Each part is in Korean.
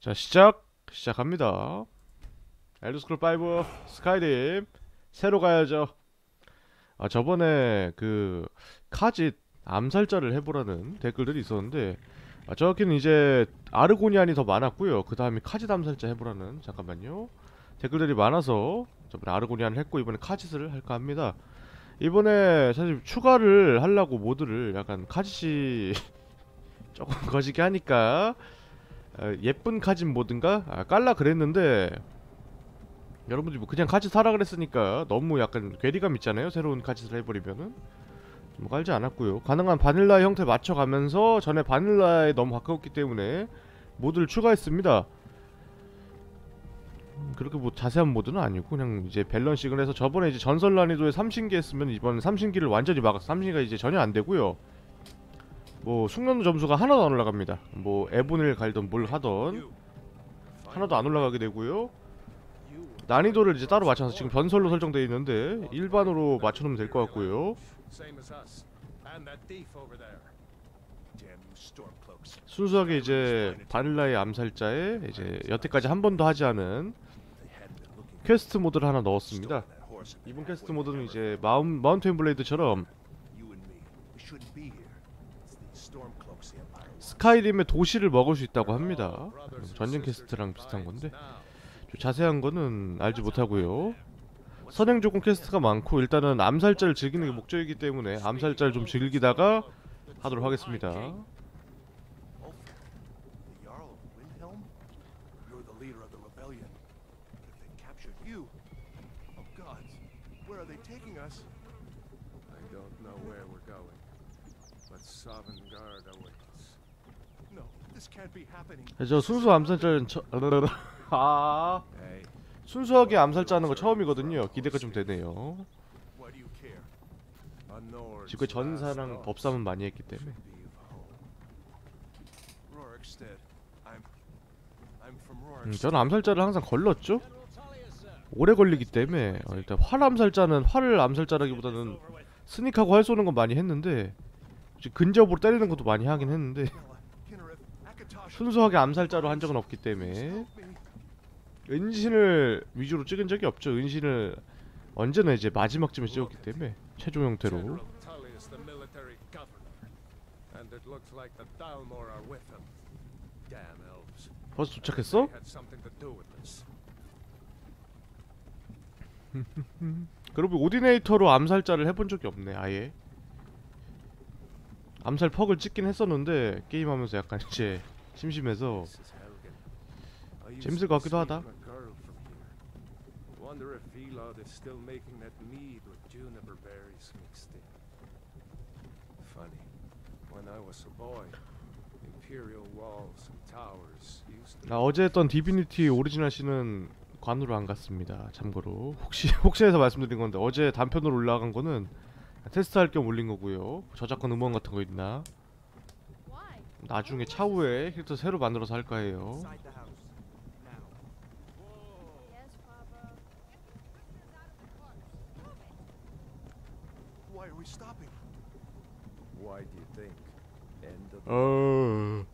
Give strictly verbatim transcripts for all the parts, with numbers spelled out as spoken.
자, 시작! 시작합니다. 엘더스크롤 파이브 스카이림 새로 가야죠. 아, 저번에 그 카짓 암살자를 해보라는 댓글들이 있었는데, 아, 저기는 이제 아르고니안이 더 많았고요. 그 다음에 카짓 암살자 해보라는, 잠깐만요, 댓글들이 많아서 저번에 아르고니안을 했고 이번에 카짓을 할까 합니다. 이번에 사실 추가를 하려고 모드를 약간 카짓이 조금 거시기 하니까 어, 예쁜 카짓 모드인가? 아, 깔라 그랬는데 여러분들이 뭐 그냥 카짓 사라 그랬으니까 너무 약간 괴리감 있잖아요. 새로운 카짓을 해버리면은 뭐 깔지 않았고요. 가능한 바닐라 형태 맞춰가면서 전에 바닐라에 너무 가까웠기 때문에 모드를 추가했습니다. 음, 그렇게 뭐 자세한 모드는 아니고 그냥 이제 밸런싱을 해서, 저번에 이제 전설 난이도에 삼신기 했으면 이번 삼신기를 완전히 막아서 삼신기가 이제 전혀 안 되고요. 뭐 숙련도 점수가 하나도 안 올라갑니다. 뭐 에본을 갈던 뭘 하던 하나도 안 올라가게 되고요. 난이도를 이제 따로 맞춰서 지금 변설로 설정되어 있는데 일반으로 맞춰놓으면 될 것 같고요. 순수하게 이제 바닐라의 암살자에 이제 여태까지 한 번도 하지 않은 퀘스트 모드를 하나 넣었습니다. 이번 퀘스트 모드는 이제 마운, 마운테인 블레이드처럼 스카이림의 도시를 먹을 수 있다고 합니다. 전쟁 퀘스트랑 비슷한 건데 좀 자세한 거는 알지 못하고요. 선행 조건 퀘스트가 많고 일단은 암살자를 즐기는 게 목적이기 때문에 암살자를 좀 즐기다가 하도록 하겠습니다. 저 순수 암살자는 처... 아... 순수하게 암살자 하는 거 처음이거든요. 기대가 좀 되네요. 지금 전사랑 법사만 많이 했기 때문에. 음, 저는 암살자를 항상 걸렀죠? 오래 걸리기 때문에. 어, 일단 활 암살자는 활을 암살자라기보다는 스닉하고 활 쏘는 건 많이 했는데, 근접으로 때리는 것도 많이 하긴 했는데 순수하게 암살자로 한 적은 없기 때문에. 은신을 위주로 찍은 적이 없죠. 은신을 언제나 이제 마지막쯤에 찍었기 때문에 최종 형태로. 벌써 도착했어? 그리고 오디네이터로 암살자를 해본 적이 없네. 아예 암살 퍽을 찍긴 했었는데 게임하면서 약간 이제 심심해서 재밌을 것 같기도 하다. 아, 어제 했던 디비니티 오리지널 씨는 관으로 안 갔습니다. 참고로 혹시 혹시해서 말씀드린 건데, 어제 단편으로 올라간 거는 테스트할 겸 올린 거고요. 저작권 음원 같은 거 있나 나중에 차후에 캐릭터 새로 만들어서 할까 해요. 어...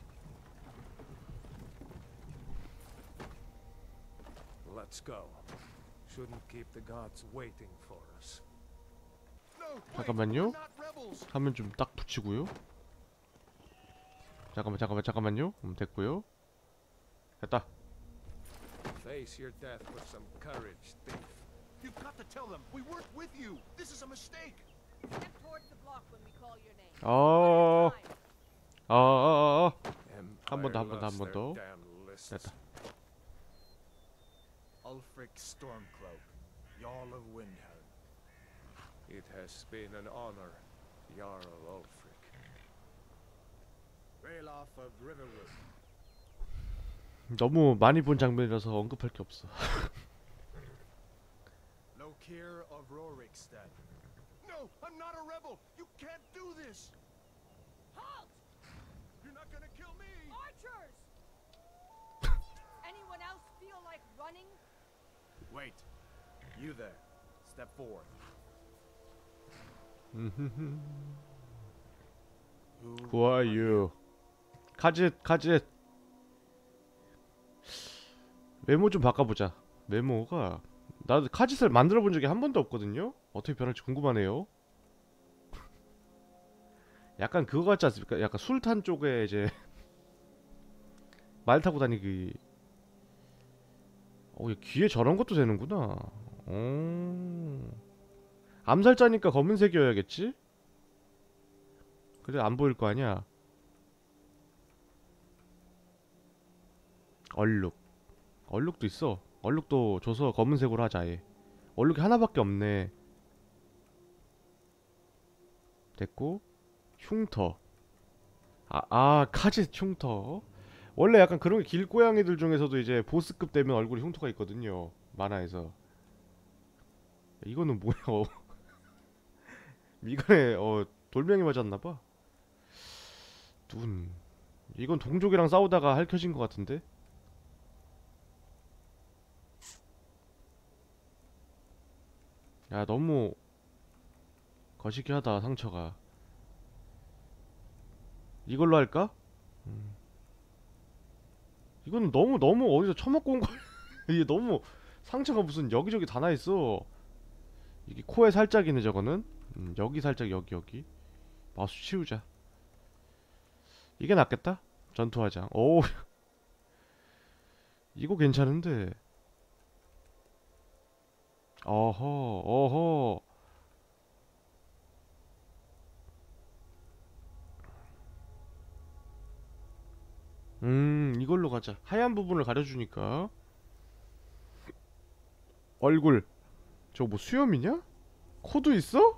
잠깐만요. 화면 좀 딱 붙이고요. 잠깐만 잠깐만 잠깐만요. 음, 됐고요. 됐다. 어... 어... 어... 어... 한 번 더 한 번 더 한 번 더. 됐다. Ulfric Stormcloak, Jarl of Windhelm. It has been an honor, Jarl Ulfric. Ralof of Riverwood. 너무 많이 본 장면이라서 언급할 게 없어. Lokir of Rorikstead. No, I'm not a rebel. You can't do this. Halt! You're not gonna kill me. Archers! Anyone else feel like running? Wait. You there. Step forward. Who are you? 카짓 카짓. 메모 좀 바꿔보자. 메모가 나도 카짓을 만들어 본 적이 한 번도 없거든요. 어떻게 변할지 궁금하네요. 약간 그거 같지 않습니까? 약간 술탄 쪽에 이제 말 타고 다니기. 어, 얘 귀에 저런 것도 되는구나. 어. 암살자니까 검은색이어야겠지? 그래 안 보일 거 아니야. 얼룩. 얼룩도 있어. 얼룩도 줘서 검은색으로 하자 아예. 얼룩이 하나밖에 없네. 됐고 흉터. 아, 아 카짓 흉터. 원래 약간 그런 게 길고양이들 중에서도 이제 보스급 되면 얼굴에 흉터가 있거든요. 만화에서. 이거는 뭐야? 어, 미간에 어 돌멩이 맞았나봐. 눈. 이건 동족이랑 싸우다가 핥혀진 것 같은데? 야 너무 거시기하다 상처가. 이걸로 할까? 음. 이거는 너무 너무 어디서 처먹고 온 거야. 이게 너무 상처가 무슨 여기저기 다 나있어. 이게 코에 살짝이네 저거는. 음, 여기 살짝 여기 여기. 마우스 치우자. 이게 낫겠다. 전투화장. 오 이거 괜찮은데. 어허 어허. 음 이걸로 가자. 하얀 부분을 가려주니까. 얼굴. 저거 뭐 수염이냐? 코도 있어?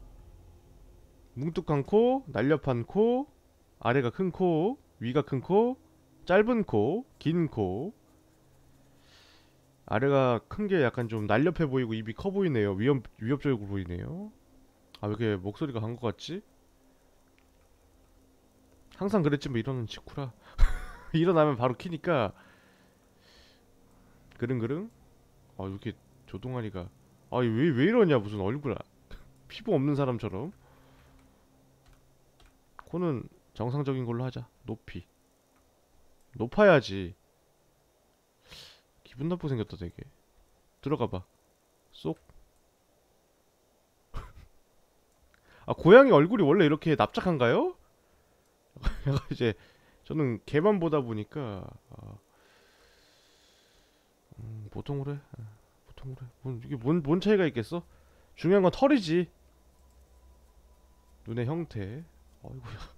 뭉툭한 코, 날렵한 코, 아래가 큰 코, 위가 큰 코, 짧은 코, 긴 코. 아래가 큰 게 약간 좀 날렵해 보이고 입이 커 보이네요. 위험, 위협적으로 보이네요. 아, 왜 이렇게 목소리가 간 것 같지? 항상 그랬지 뭐 이러는 직후라. 일어나면 바로 키니까. 그릉그릉. 아, 이렇게 조동아리가. 아, 왜, 왜 이러냐, 무슨 얼굴. 피부 없는 사람처럼. 코는 정상적인 걸로 하자. 높이. 높아야지. 기분 나쁘게 생겼다 되게. 들어가봐. 쏙. 아 고양이 얼굴이 원래 이렇게 납작한가요? 이제 저는 개만 보다 보니까 아, 음, 보통으로 해. 아, 보통으로 해. 뭔, 이게 뭔, 뭔 차이가 있겠어? 중요한 건 털이지. 눈의 형태. 어이구야.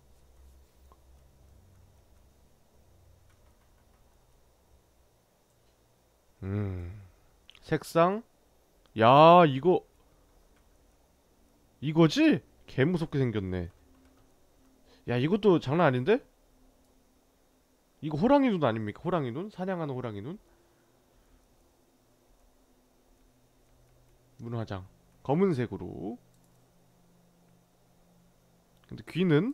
음. 색상. 야 이거 이거지? 개 무섭게 생겼네. 야 이것도 장난 아닌데? 이거 호랑이 눈 아닙니까? 호랑이 눈? 사냥하는 호랑이 눈? 문화장 검은색으로. 근데 귀는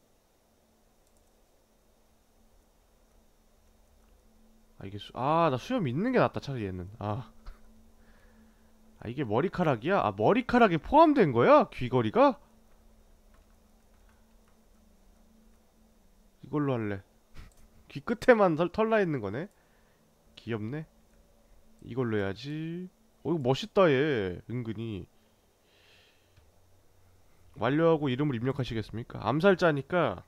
아 이게 수... 아 나 수염 있는 게 낫다 차라리 얘는. 아. 아 이게 머리카락이야? 아 머리카락에 포함된 거야? 귀걸이가? 이걸로 할래. 귀 끝에만 털, 털 나 있는 거네. 귀엽네. 이걸로 해야지. 어 이거 멋있다 얘. 은근히. 완료하고 이름을 입력하시겠습니까? 암살자니까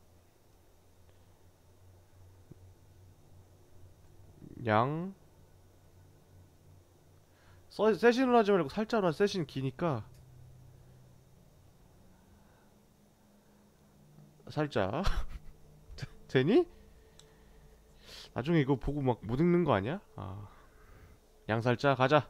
양 써, 세신으로 하지 말고 살짝으로 하자. 세신 기니까 살짝. 되니? 나중에 이거 보고 막 못 읽는 거 아니야? 아. 양살자 가자.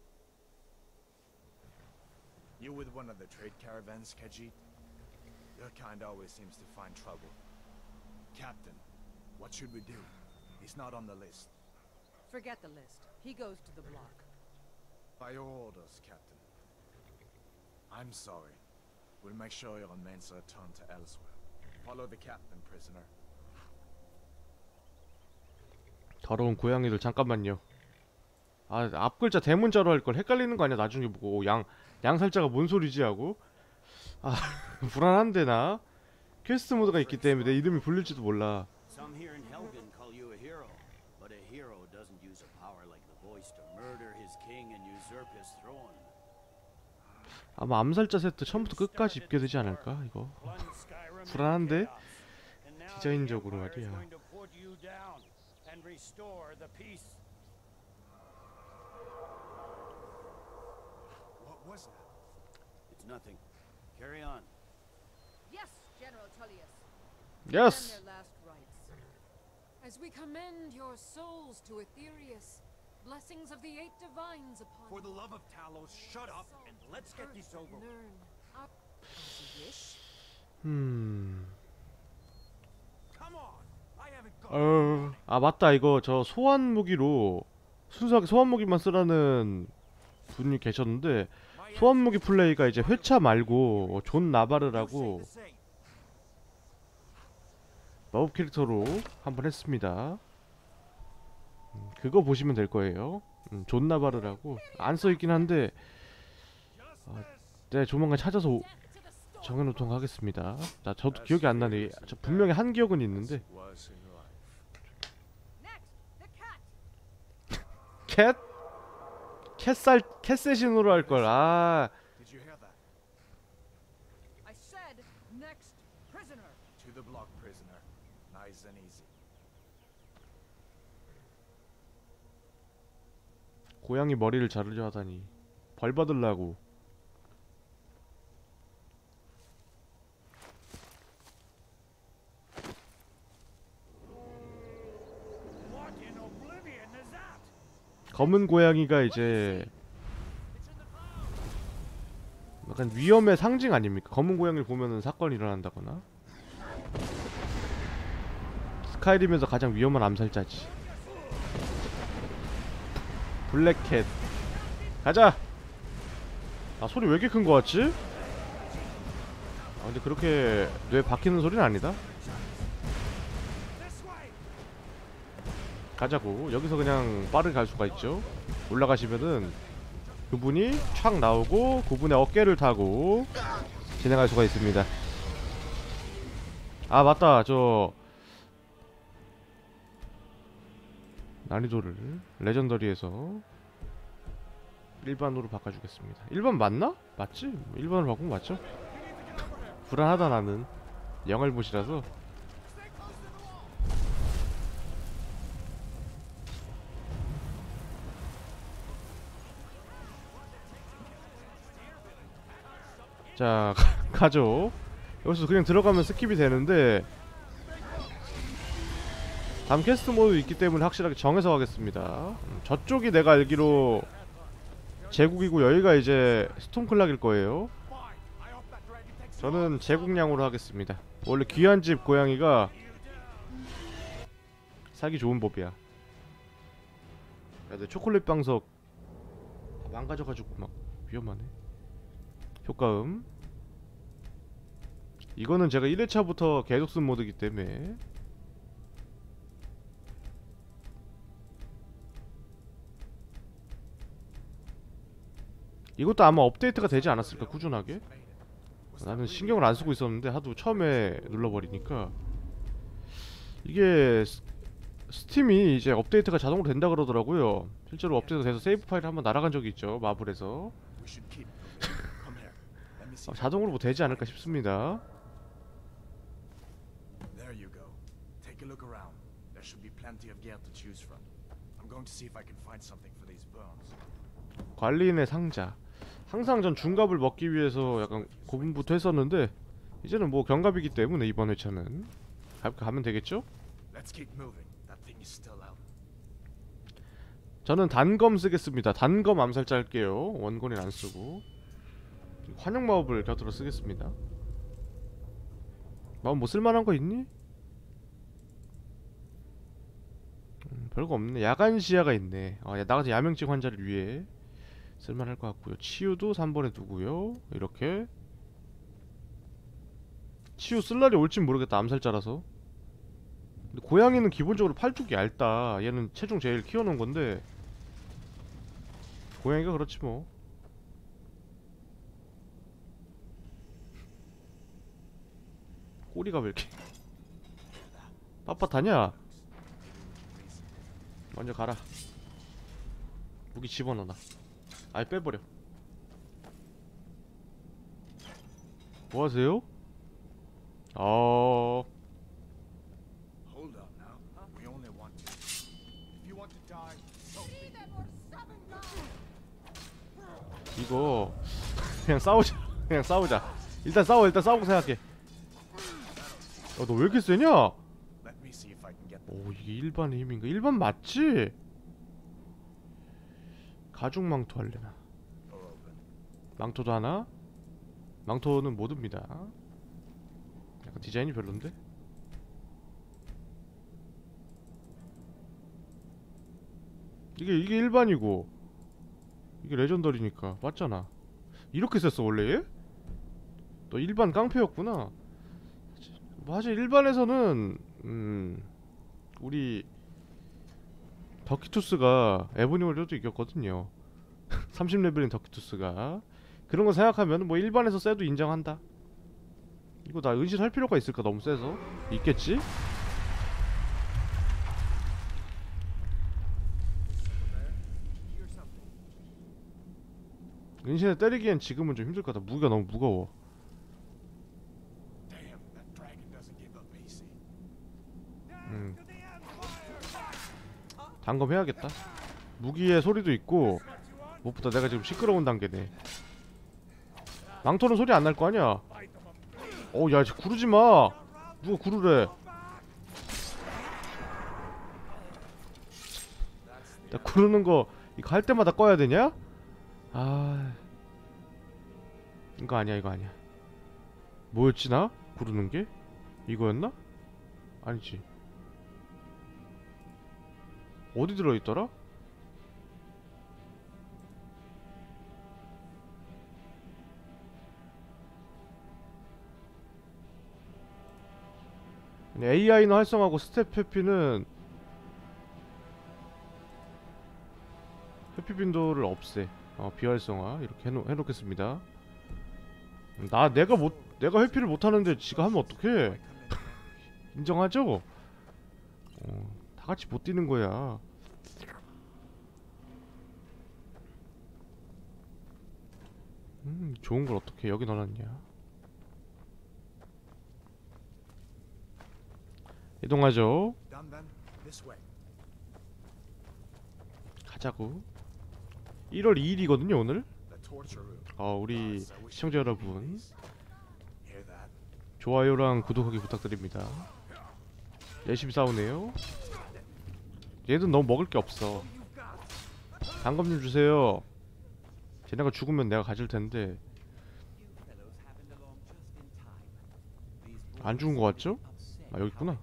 You with one of the trade caravans, Khajiit? Your kind always seems to find trouble. Captain, what should we do? He's not on the list. Forget the list. He goes to the block. By your orders, Captain. I'm sorry. We'll make sure your remains are returned to elsewhere. Follow the captain, prisoner. 더러운 고양이들 잠깐만요. 아 앞글자 대문자로 할 걸 헷갈리는 거 아니야? 나중에 보고 양 양살자가 뭔 소리지 하고. 아 불안한데 나 퀘스트 모드가 있기 때문에 내 이름이 불릴지도 몰라. Some here in Helgen call you a hero, but a hero doesn't use a power like choice to murder his king and usurp his throne. 아마 암살자 세트 처음부터 끝까지 입게 되지 않을까 이거. 불안한데? 디자인적으로 말이야. What was that? It's nothing. Carry on. Yes, General Tullius. Yes. And their last rites. As we commend your souls to Aetherius, blessings of the eight divines upon For the you. love of Talos, shut up and let's get this over with. Learn our as you wish. 음. Come on. I haven't got 어. 아 맞다 이거 저 소환 무기로 순수하게 소환 무기만 쓰라는 분이 계셨는데 소환 무기 플레이가 이제 회차 말고 존 나바르라고 마법 캐릭터로 한번 했습니다. 음, 그거 보시면 될 거예요. 음, 존 나바르라고 안 써있긴 한데 어, 네 조만간 찾아서 오, 정해놓도록 하겠습니다. 자 저도 기억이 안 나네. 저 분명히 한 기억은 있는데 was in life. Next, the cat. 캣? 캣살 캣세신으로 할 걸. 아 Did you hear that? I said next prisoner. To the block, prisoner. Nice and easy. 고양이 머리를 자르려 하다니 벌 받으려고. What in oblivion is that? 검은 고양이가 이제 약간 위험의 상징 아닙니까? 검은 고양이를 보면은 사건이 일어난다거나. 스카이림에서 가장 위험한 암살자지. 블랙캣 가자. 아 소리 왜 이렇게 큰 거 같지? 아 근데 그렇게 뇌 박히는 소리는 아니다. 가자고. 여기서 그냥 빠르게 갈 수가 있죠. 올라가시면은 그분이 촥 나오고 그분의 어깨를 타고 진행할 수가 있습니다. 아 맞다 저 난이도를 레전더리에서 일반으로 바꿔주겠습니다. 일반 맞나? 맞지? 일반으로 바꾸면 맞죠? 불안하다 나는 영알못이라서. 자 가죠. 여기서 그냥 들어가면 스킵이 되는데 다음 캐스트 모드 있기 때문에 확실하게 정해서 가겠습니다. 음, 저쪽이 내가 알기로 제국이고 여기가 이제 스톤클락일 거예요. 저는 제국량으로 하겠습니다. 원래 귀한 집 고양이가 살기 좋은 법이야. 야, 내 초콜릿 방석 망가져가지고 막 위험하네. 효과음 이거는 제가 일 회차부터 계속 쓴 모드이기 때문에 이것도 아마 업데이트가 되지 않았을까 꾸준하게? 나는 신경을 안 쓰고 있었는데 하도 처음에 눌러버리니까 이게 스, 스팀이 이제 업데이트가 자동으로 된다 그러더라고요. 실제로 업데이트 돼서 세이브 파일이 한번 날아간 적이 있죠. 마블에서. We should keep moving. Come here. Let me see. 아, 자동으로 뭐 되지 않을까 싶습니다. There you go. Take a look around. There should be plenty of gear to choose from. I'm going to see if I can find something for these burns. 관리인의 상자. 항상 전 중갑을 먹기 위해서 약간 고분부터 했었는데 이제는 뭐 경갑이기 때문에 이번 회차는 가볍게 가면 되겠죠? Let's keep moving. That thing is still out. 저는 단검 쓰겠습니다. 단검 암살자 할게요. 원곤인 안 쓰고 환영 마법을 곁들여 쓰겠습니다. 마법 뭐 쓸만한 거 있니? 음, 별거 없네. 야간 시야가 있네. 아, 야, 나 같은 야명증 환자를 위해 쓸만할 것 같고요. 치유도 삼 번에 두고요. 이렇게 치유 쓸 날이 올진 모르겠다. 암살자라서. 근데 고양이는 기본적으로 팔뚝이 얇다. 얘는 체중 제일 키워놓은 건데 고양이가 그렇지 뭐. 꼬리가 왜 이렇게 빳빳하냐? 먼저 가라. 무기 집어넣어놔. 아예 빼버려. 뭐하세요? 어... Hold up now. We only want to. If you want to die, so be it. 이거 그냥 싸우자. 그냥 싸우자. 일단 싸워. 일단 싸우고 생각해. 어, 너 왜 이렇게 세냐? Let me see if I can get 오, 이게 일반의 힘인가? 일반 맞지? 가죽 망토 할래나? door open. 망토도 하나? 망토는 못 듭니다. 약간 디자인이 별론데? 이게 이게 일반이고 이게 레전더리니까 맞잖아. 이렇게 셌어 원래 얘? 너 일반 깡패였구나. 사실 일반에서는 음 우리 더키투스가 에보니월드도 이겼거든요. 삼십 레벨인 더키투스가. 그런 거 생각하면 뭐 일반에서 세도 인정한다. 이거 나 은실할 필요가 있을까? 너무 세서? 있겠지? Hear something. 은신에 때리기엔 지금은 좀 힘들 것 같아. 무기가 너무 무거워. Damn, that dragon doesn't give up easy. 음. 단검해야겠다. 무기의 소리도 있고 무엇보다 내가 지금 시끄러운 단계네. 망토는 소리 안 날 거 아니야. 어, 야, 이제 구르지 마. 누가 구르래? 나 구르는 거 이거 할 때마다 꺼야 되냐? 아, 이거 아니야, 이거 아니야. 뭐였지 나? 구르는 게? 이거였나? 아니지. 어디 들어있더라? 에이아이는 활성화하고 스텝 회피는 회피 빈도를 없애. 어, 비활성화 이렇게 해놓, 해놓겠습니다. 나 내가 못 내가 회피를 못하는데 지가 하면 어떡해? 인정하죠? 어, 다 같이 못 뛰는 거야. 음, 좋은 걸 어떻게 여기 넣어놨냐? 이동하죠. Done then. This way. 가자고. 일월 이일이거든요 오늘. The torture room. 어, 우리 Gods, I wish 시청자 we could do 여러분 these. Hear that? 좋아요랑 구독하기 부탁드립니다. 열심히 싸우네요. 얘는 너무 먹을 게 없어. 단검 좀 주세요. 쟤네가 죽으면 내가 가질 텐데. 안 죽은 거 같죠? 아, 여기 있구나.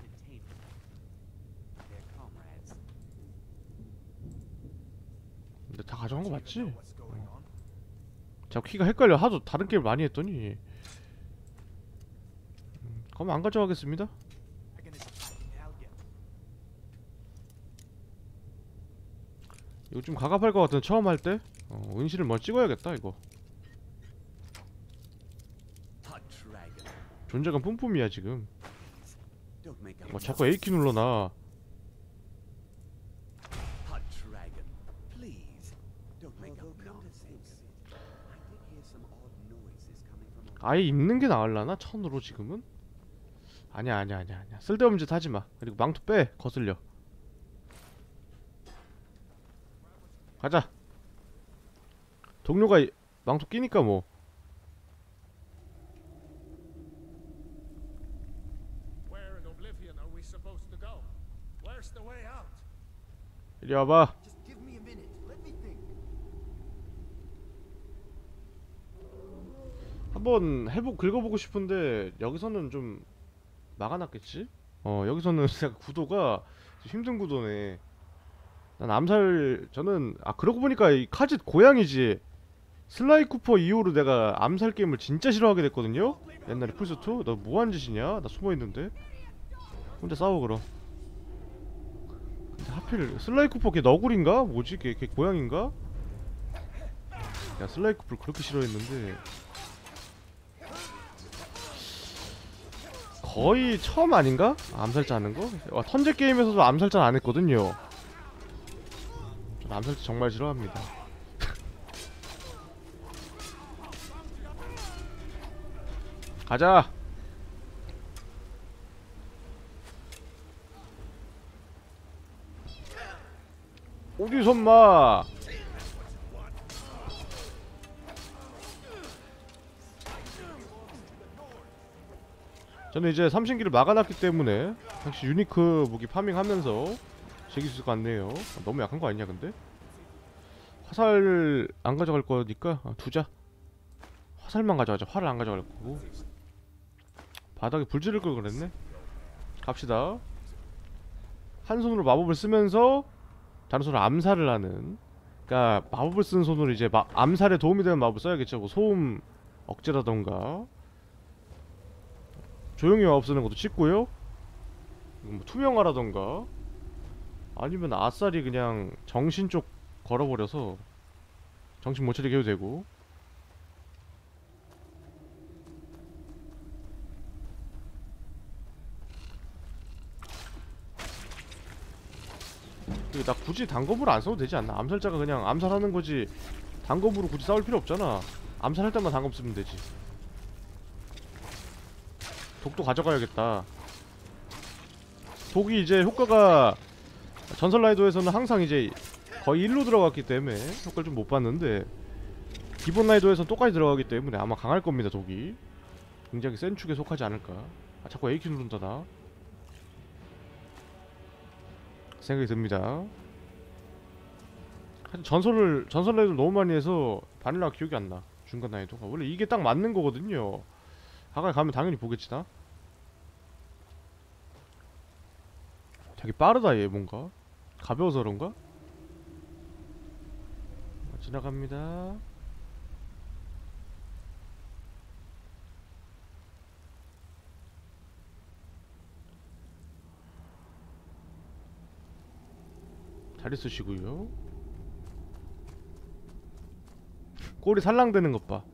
근데 다 가져간 거 맞지? What's going on? 자꾸 키가 헷갈려. 하도 다른 게임 많이 했더니. 음, 그럼 안 가져가겠습니다. Dragon is attacking Algen. 이거 좀 가갑할 것 같은 처음 할 때. 어, 은실을 뭐 찍어야겠다 이거. Hot dragon. 존재감 뿜뿜이야 지금. Don't make a 뭐 자꾸 A키 눌러놔. Hot dragon. Please. Don't make a nonsense. I did hear some odd noises coming from over 아예 입는 게 나을라나? 천으로 지금은? 아니야 아니야 아니야 아니야. 쓸데없는 짓 하지마. 그리고 망토 빼. 거슬려. 가자. 동료가 이- 망토 끼니까 뭐. Where in Oblivion are we supposed to go? Where's the way out? 이리 와봐. Just give me a minute. Let me think. 한번 해보 긁어보고 싶은데 여기서는 좀 막아놨겠지? 어, 여기서는 진짜 구도가 좀 힘든 구도네. 난 암살 저는 아 그러고 보니까 이 카짓 고양이지. 슬라이 쿠퍼 이후로 내가 암살 게임을 진짜 싫어하게 됐거든요. 옛날에 플스 투. 너 뭐한 짓이냐? 나 숨어 있는데. 혼자 싸워 그럼. 근데 하필 슬라이 쿠퍼 걔 너구리인가? 뭐지? 걔, 걔 고양인가? 야 슬라이 쿠퍼를 그렇게 싫어했는데 거의 처음 아닌가? 암살자 하는 거? 와, 턴제 게임에서도 암살자 안 했거든요. 전 암살자 정말 싫어합니다. 가자. 어디서 마? 저는 이제 삼신기를 막아놨기 때문에 역시 유니크 무기 파밍하면서 즐길 수 있을 것 같네요. 아, 너무 약한 거 아니냐 근데? 화살 안 가져갈 거니까 아, 두자. 화살만 가져가자. 활을 안 가져갈 거고. 바닥에 불 지를 걸 그랬네. 갑시다. 한 손으로 마법을 쓰면서 다른 손으로 암살을 하는. 그니까 마법을 쓰는 손으로 이제 마, 암살에 도움이 되는 마법을 써야겠죠. 뭐 소음 억제라던가 조용히 마법 쓰는 것도 찍고요. 뭐 투명화라던가 아니면 아싸리 그냥 정신 쪽 걸어버려서 정신 못 차리게 해도 되고. 나 굳이 단검으로 안 써도 되지 않나? 암살자가 그냥 암살하는 거지 단검으로 굳이 싸울 필요 없잖아. 암살할 때만 단검 쓰면 되지. 독도 가져가야겠다. 독이 이제 효과가 전설 라이도에서는 항상 이제 거의 일로 들어갔기 때문에 효과를 좀 못 봤는데 기본 라이도에서는 똑같이 들어가기 때문에 아마 강할 겁니다. 독이 굉장히 센 축에 속하지 않을까. 아 자꾸 에이키 누른다 나 생각이 듭니다. 전설을 전설 라이도 너무 많이 해서 바닐라가 기억이 안 나. 중간 난이도가 원래 이게 딱 맞는 거거든요. 아까 가면 당연히 보겠지 나. 되게 빠르다 얘. 뭔가 가벼워서 그런가? 지나갑니다. 잘 있으시고요. 꼬리 살랑대는 것 봐.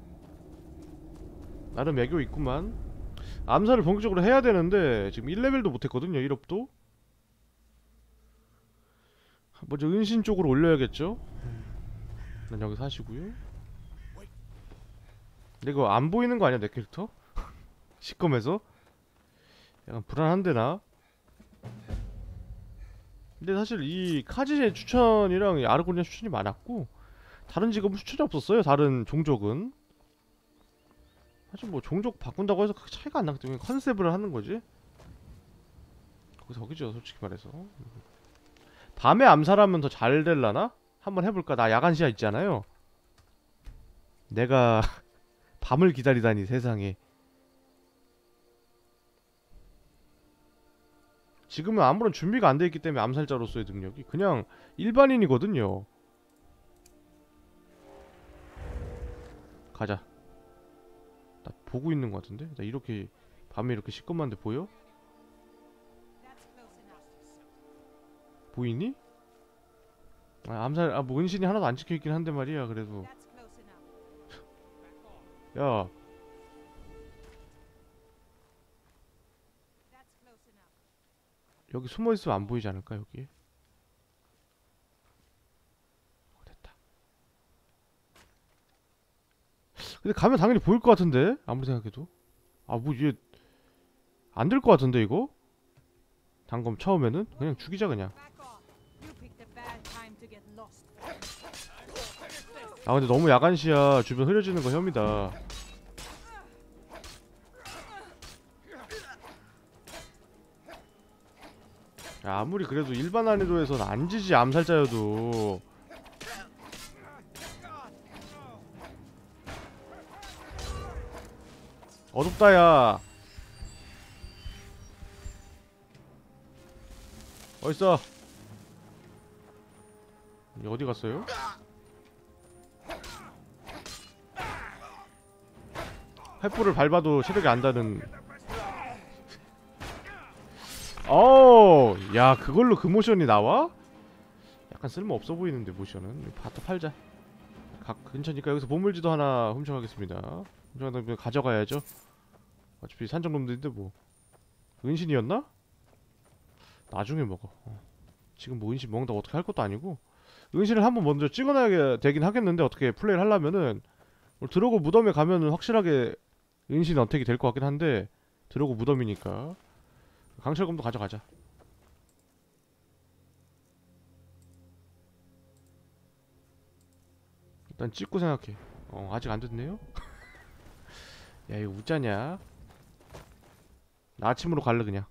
나름 애교 있구만. 암살을 본격적으로 해야 되는데 지금 일 레벨도 못했거든요. 일 업도. 먼저 은신 쪽으로 올려야겠죠. 난 여기서 하시고요. 근데 이거 안 보이는 거 아니야 내 캐릭터? 시꺼매서? 약간 불안한데 나? 근데 사실 이 카지의 추천이랑 이 아르고니아 추천이 많았고 다른 직업은 추천이 없었어요. 다른 종족은. 사실 뭐 종족 바꾼다고 해서 크게 차이가 안 나기 때문에 컨셉을 하는 거지. 거기서 거기죠 솔직히 말해서. 밤에 암살하면 더 잘 될라나? 한번 해볼까? 나 야간 시야 있잖아요. 내가 밤을 기다리다니 세상에. 지금은 아무런 준비가 안 돼 있기 때문에 암살자로서의 능력이 그냥 일반인이거든요. 가자. 나 보고 있는 것 같은데? 나 이렇게 밤에 이렇게 시꺼먼데 보여? 보이니? 아, 암살, 아, 뭐 은신이 하나도 안 찍혀있긴 한데 말이야. 그래도 야 여기 숨어있으면 안 보이지 않을까 여기? 어, 됐다. 근데 가면 당연히 보일 것 같은데? 아무리 생각해도. 아 뭐 이게 안 될 것 같은데 이거? 단검 처음에는? 그냥 죽이자 그냥. 아 근데 너무 야간시야. 주변 흐려지는 거 혐이다. 야, 아무리 그래도 일반 난이도에선 안 지지 암살자여도. 어둡다 야. 어딨어? 이 어디 갔어요? 횃불을 밟아도 체력이 안 닿는. 어우, 야 그걸로 그 모션이 나와? 약간 쓸모없어 보이는데 모션은. 바터 팔자. 각 근처니까 여기서 보물지도 하나 훔쳐가겠습니다. 훔쳐가면 가져가야죠. 어차피 산적놈들인데 뭐. 은신이었나? 나중에 먹어. 어. 지금 뭐 은신 먹는다고 어떻게 할 것도 아니고. 은신을 한번 먼저 찍어놔야 되긴 하겠는데, 어떻게 플레이를 하려면은 드로고 무덤에 가면은 확실하게 은신 어택이 될 것 같긴 한데, 드로고 무덤이니까 강철검도 가져가자. 일단 찍고 생각해. 어 아직 안 됐네요. 야 이거 웃자냐? 나 아침으로 갈래 그냥.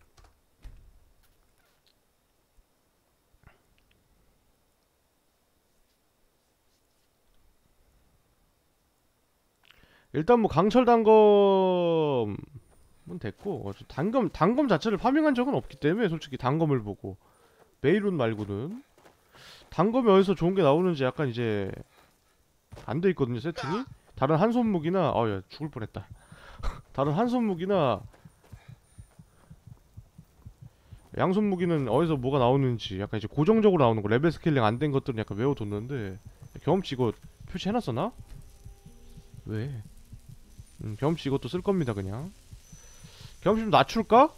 일단 뭐 강철 단검은 됐고, 어, 저 단검 단검 자체를 파밍한 적은 없기 때문에 솔직히 단검을 보고 메이룬 말고는 단검이 어디서 좋은 게 나오는지 약간 이제 안 돼 있거든요 세팅이. 다른 한 손 무기나 어야 죽을 뻔했다. 다른 한 손 무기나 양손 무기는 어디서 뭐가 나오는지 약간 이제 고정적으로 나오는 거, 레벨 스케일링 안 된 것들은 약간 외워뒀는데, 경험치 이거 표시해놨었나? 왜? 음, 경험치 이것도 쓸 겁니다 그냥. 경험치 좀 낮출까?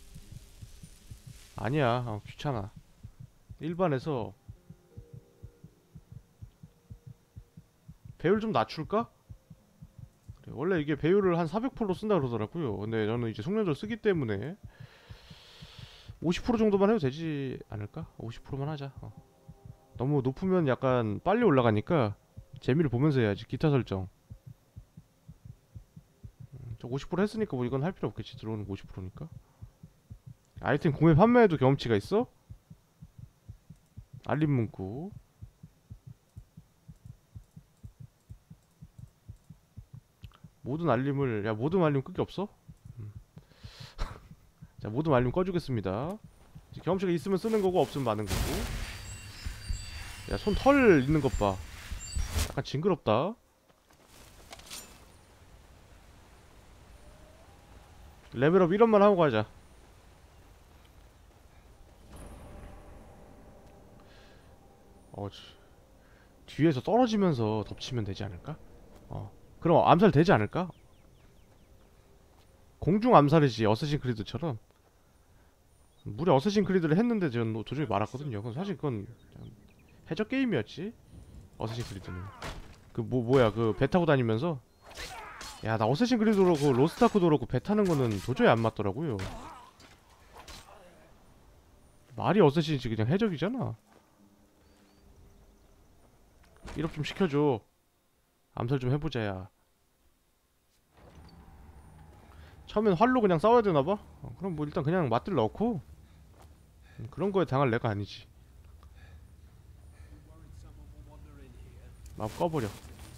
아니야, 어, 귀찮아. 일반에서 배율 좀 낮출까? 그래, 원래 이게 배율을 한 사백 퍼센트로 쓴다 그러더라고요. 근데 저는 이제 숙련도를 쓰기 때문에 오십 퍼센트 정도만 해도 되지 않을까? 오십 퍼센트만 하자. 어. 너무 높으면 약간 빨리 올라가니까 재미를 보면서 해야지. 기타 설정 음, 저 오십 퍼센트 했으니까 뭐 이건 할 필요 없겠지. 들어오는 거 오십 퍼센트니까. 아이템 구매 판매에도 경험치가 있어? 알림 문구. 모든 알림을, 야 모든 알림 끄기 없어? 음. 자 모든 알림 꺼주겠습니다. 이제 경험치가 있으면 쓰는 거고 없으면 마는 거고. 야 손 털 있는 것 봐. 약간 징그럽다. 레벨업 이런만 하고 가자. 어, 뒤에서 떨어지면서 덮치면 되지 않을까? 어, 그럼 암살 되지 않을까? 공중 암살이지, 어쌔신 크리드처럼. 무려 어쌔신 크리드를 했는데 저는 도중에 말았거든요. 그건 사실 그건 해적 게임이었지. 어쌔신 크리드는 그 뭐 뭐야 그 배 타고 다니면서. 야 나 어쌔신 크리드도 그렇고 로스트아크도 그렇고 배 타는 거는 도저히 안 맞더라고요. 말이 어쌔신이지 그냥 해적이잖아. 일업 좀 시켜줘. 암살 좀 해보자 야. 처음엔 활로 그냥 싸워야 되나봐? 어, 그럼 뭐 일단 그냥 맞들 넣고 음, 그런 거에 당할 내가 아니지. 막 꺼버려.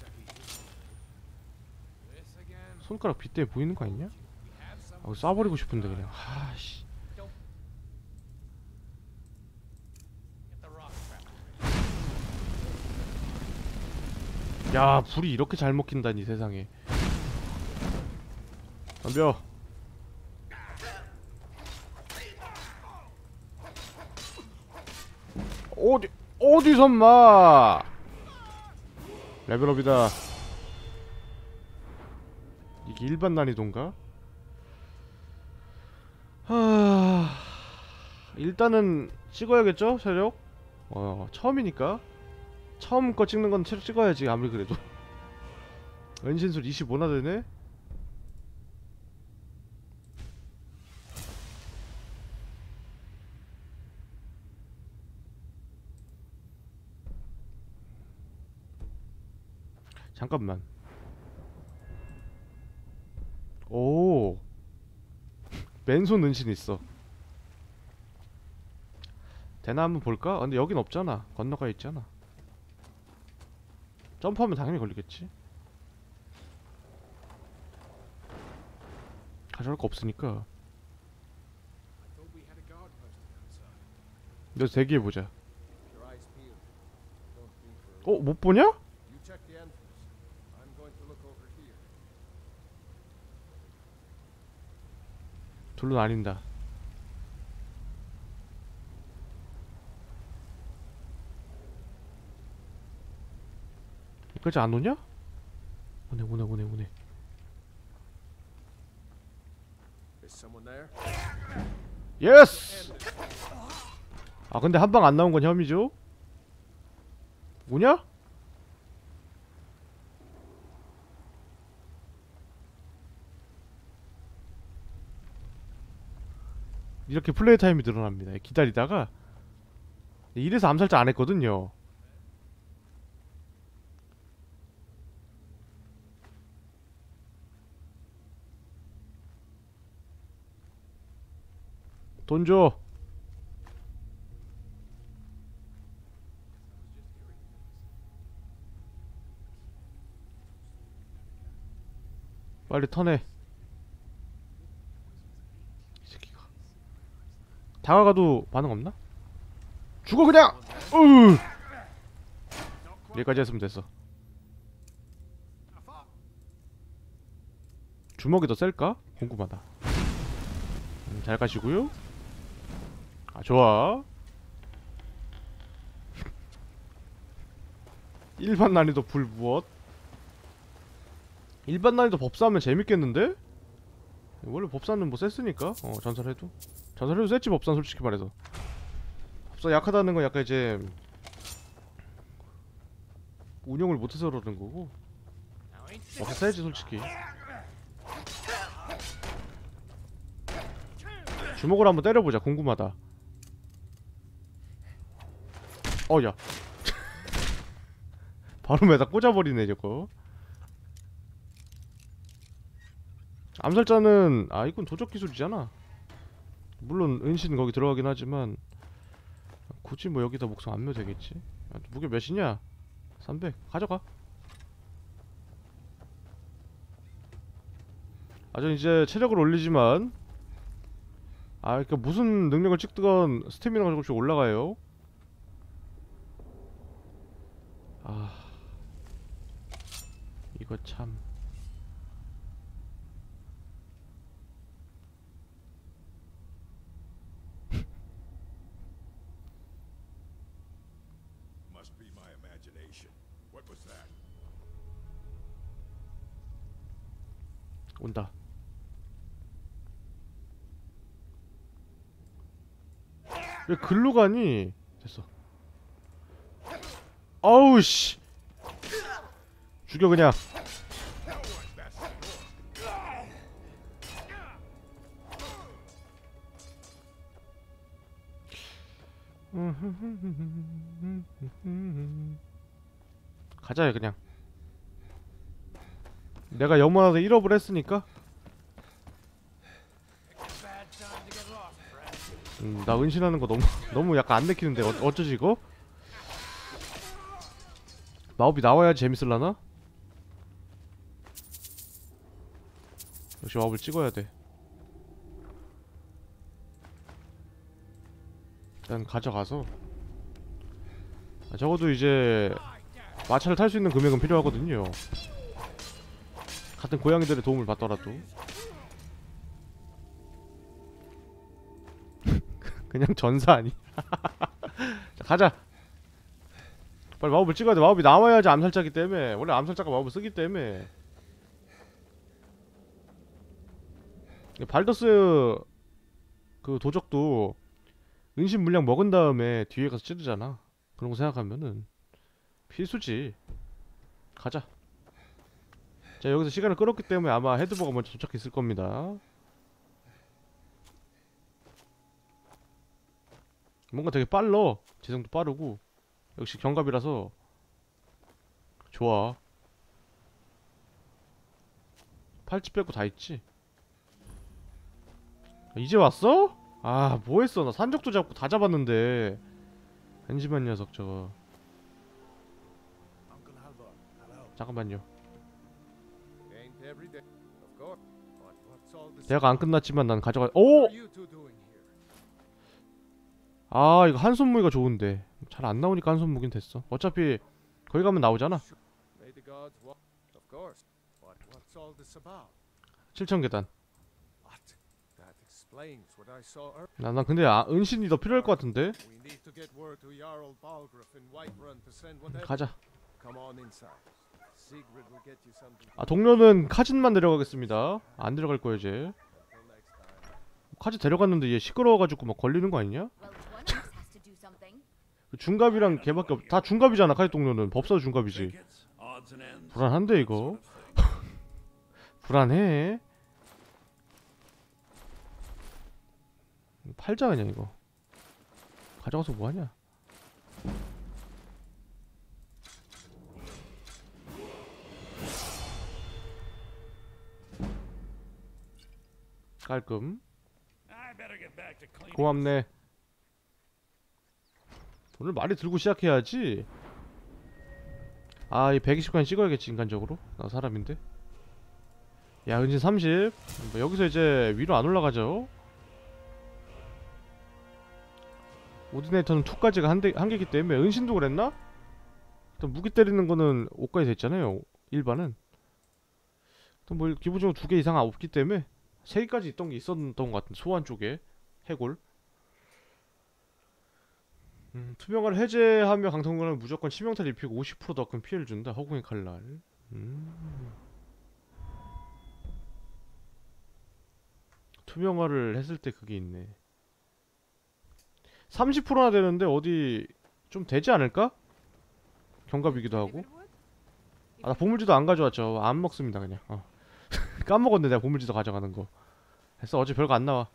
손가락 빗대 보이는 거 아니냐? 아, 쏴버리고 싶은데 그냥. 하씨. 야 불이 이렇게 잘 먹힌다니 세상에. 덤벼. 어디 어디선마. 레벨업이다. 이게 일반 난이도인가? 하... 일단은 찍어야겠죠 세력? 어 처음이니까 처음 거 찍는 건 체력 찍어야지 아무리 그래도. 은신술 이십오나 되네? 잠깐만. 오 맨손 은신 있어. 되나 한번 볼까? 아, 근데 여긴 없잖아. 건너가 있잖아. 점프하면 당연히 걸리겠지. 가져갈 거 없으니까. 여기서 대기해보자. 어? 못 보냐? 둘로 나뉜다. 여기까지 안 오냐? 오네 오네 오네 오네. 예스! 아 근데 한 방 안 나온 건 혐의죠? 우냐? 이렇게 플레이 타임이 늘어납니다. 기다리다가 이래서 암살자 안 했거든요. 돈 줘. 빨리 턴해. 이 새끼가 다가가도 반응 없나? 죽어 그냥. 으. 여기까지 했으면 됐어. 주먹이 더 셀까? 궁금하다. 음, 잘 가시고요. 아 좋아. 일반 난이도 불무엇? 일반 난이도 법사하면 재밌겠는데? 원래 법사는 뭐 셌으니까 어 전설해도 전설해도 셌지 법사는 솔직히 말해서. 법사 약하다는 건 약간 이제 운영을 못해서 그러는 거고 법사 세지 솔직히. 주먹으로 한번 때려보자. 궁금하다. 어야 바로 매다 꽂아버리네 저거. 암살자는 아 이건 도적 기술이잖아. 물론 은신 거기 들어가긴 하지만 굳이 뭐 여기다 목성 안 넣어도 되겠지. 야, 무게 몇이냐? 삼백 가져가. 아 전 이제 체력을 올리지만 아 그니까 무슨 능력을 찍든 스태미나가 조금씩 올라가요. 아 이거 참 Must be my imagination. What was that? 온다. 왜 글로 가니? 됐어. 어우 씨. 죽여 그냥. 가자 그냥. 내가 영원하다 일 업을 했으니까. 음, 나 은신하는 거 너무 너무 약간 안 내키는데 어, 어쩌지 이거? 마법이 나와야지 재밌을라나? 역시 마법을 찍어야 돼. 일단 가져가서 아, 적어도 이제 마차를 탈 수 있는 금액은 필요하거든요. 같은 고양이들의 도움을 받더라도. 그냥 전사 아니? 자 가자. 빨리 마법을 찍어야 돼. 마법이 나와야지 암살자기 때문에. 원래 암살자가 마법을 쓰기 때문에. 발더스 그 도적도 은신 물량 먹은 다음에 뒤에 가서 찌르잖아. 그런 거 생각하면은 필수지. 가자. 자 여기서 시간을 끌었기 때문에 아마 헤드버가 먼저 도착했을 겁니다. 뭔가 되게 빨라. 재생도 빠르고 역시 경갑이라서 좋아. 팔찌 빼고 다 있지. 이제 왔어? 아 뭐했어. 나 산적도 잡고 다 잡았는데. 한심한 녀석 저거. Uncle Halvor, hello. 잠깐만요. Ain't every day, of course. But what's all this? 대화가 안 끝났지만 난 가져가. 오! What are you two doing here? 아 이거 한손무기가 좋은데 잘 안 나오니까 한손무기는 됐어. 어차피 거기 가면 나오잖아. May the gods walk. Of course. But what's all this about? 칠천 계단. What? That explains what I saw earlier. 난, 난 근데 아, 은신이 더 필요할 것 같은데. We need to get word to Jarl Balgruuf in Whiterun to send whatever. 가자. Come on inside. Sigrid will get you something. 아 동료는 카진만 데려가겠습니다. 안 데려갈 거야 이제. Until next time. 카진 데려갔는데 얘 시끄러워가지고 막 걸리는 거 아니냐? Well, one of us has to do something. 그 중갑이랑 걔밖에 없. 다 중갑이잖아. 카지 동료는 법사도 중갑이지. Trinkets, odds and ends, 불안한데 that 이거. sort of thing. 불안해. 팔자 그냥 이거. 가져가서 뭐하냐? 깔끔. I better get back to cleaning. 고맙네. 오늘 많이 들고 시작해야지. 아, 이 백이십 칸 찍어야겠지 인간적으로. 나 사람인데. 야, 은신 삼십. 뭐 여기서 이제 위로 안 올라가죠. 오디네이터는 이까지가 한, 대, 한 개기 때문에 은신도 그랬나? 일단 무기 때리는 거는 오까지 됐잖아요. 일반은. 일단 뭐 기본적으로 두 개 이상 없기 때문에 세 개까지 있던 게 있었던 것 같은데 소환 쪽에 해골. 음, 투명화를 해제하며 강성군은 무조건 치명타를 입히고 오십 퍼센트 더 큰 피해를 준다. 허공의 칼날. 음. 투명화를 했을 때 그게 있네. 삼십 퍼센트나 되는데 어디 좀 되지 않을까? 경갑이기도 하고. 아, 나 보물지도 안 가져왔죠. 안 먹습니다 그냥. 어. 까먹었네 내가 보물지도 가져가는 거. 했어. 어제 별거 안 나와.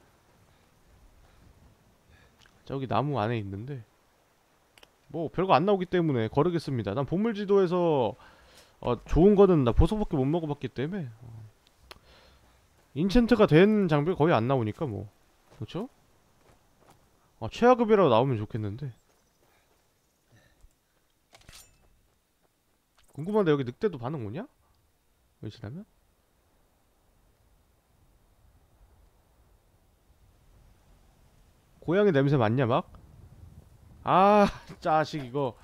저기 나무 안에 있는데 뭐 별거 안 나오기 때문에 거르겠습니다. 난 보물지도에서 어, 좋은 거는 나 보석밖에 못 먹어봤기 때문에 어. 인챈트가 된 장비가 거의 안 나오니까 뭐 그렇죠? 어, 최하급이라도 나오면 좋겠는데. 궁금한데 여기 늑대도 반응 오냐? 의심하면? 고양이 냄새 맡냐 막? 아 자식 이거.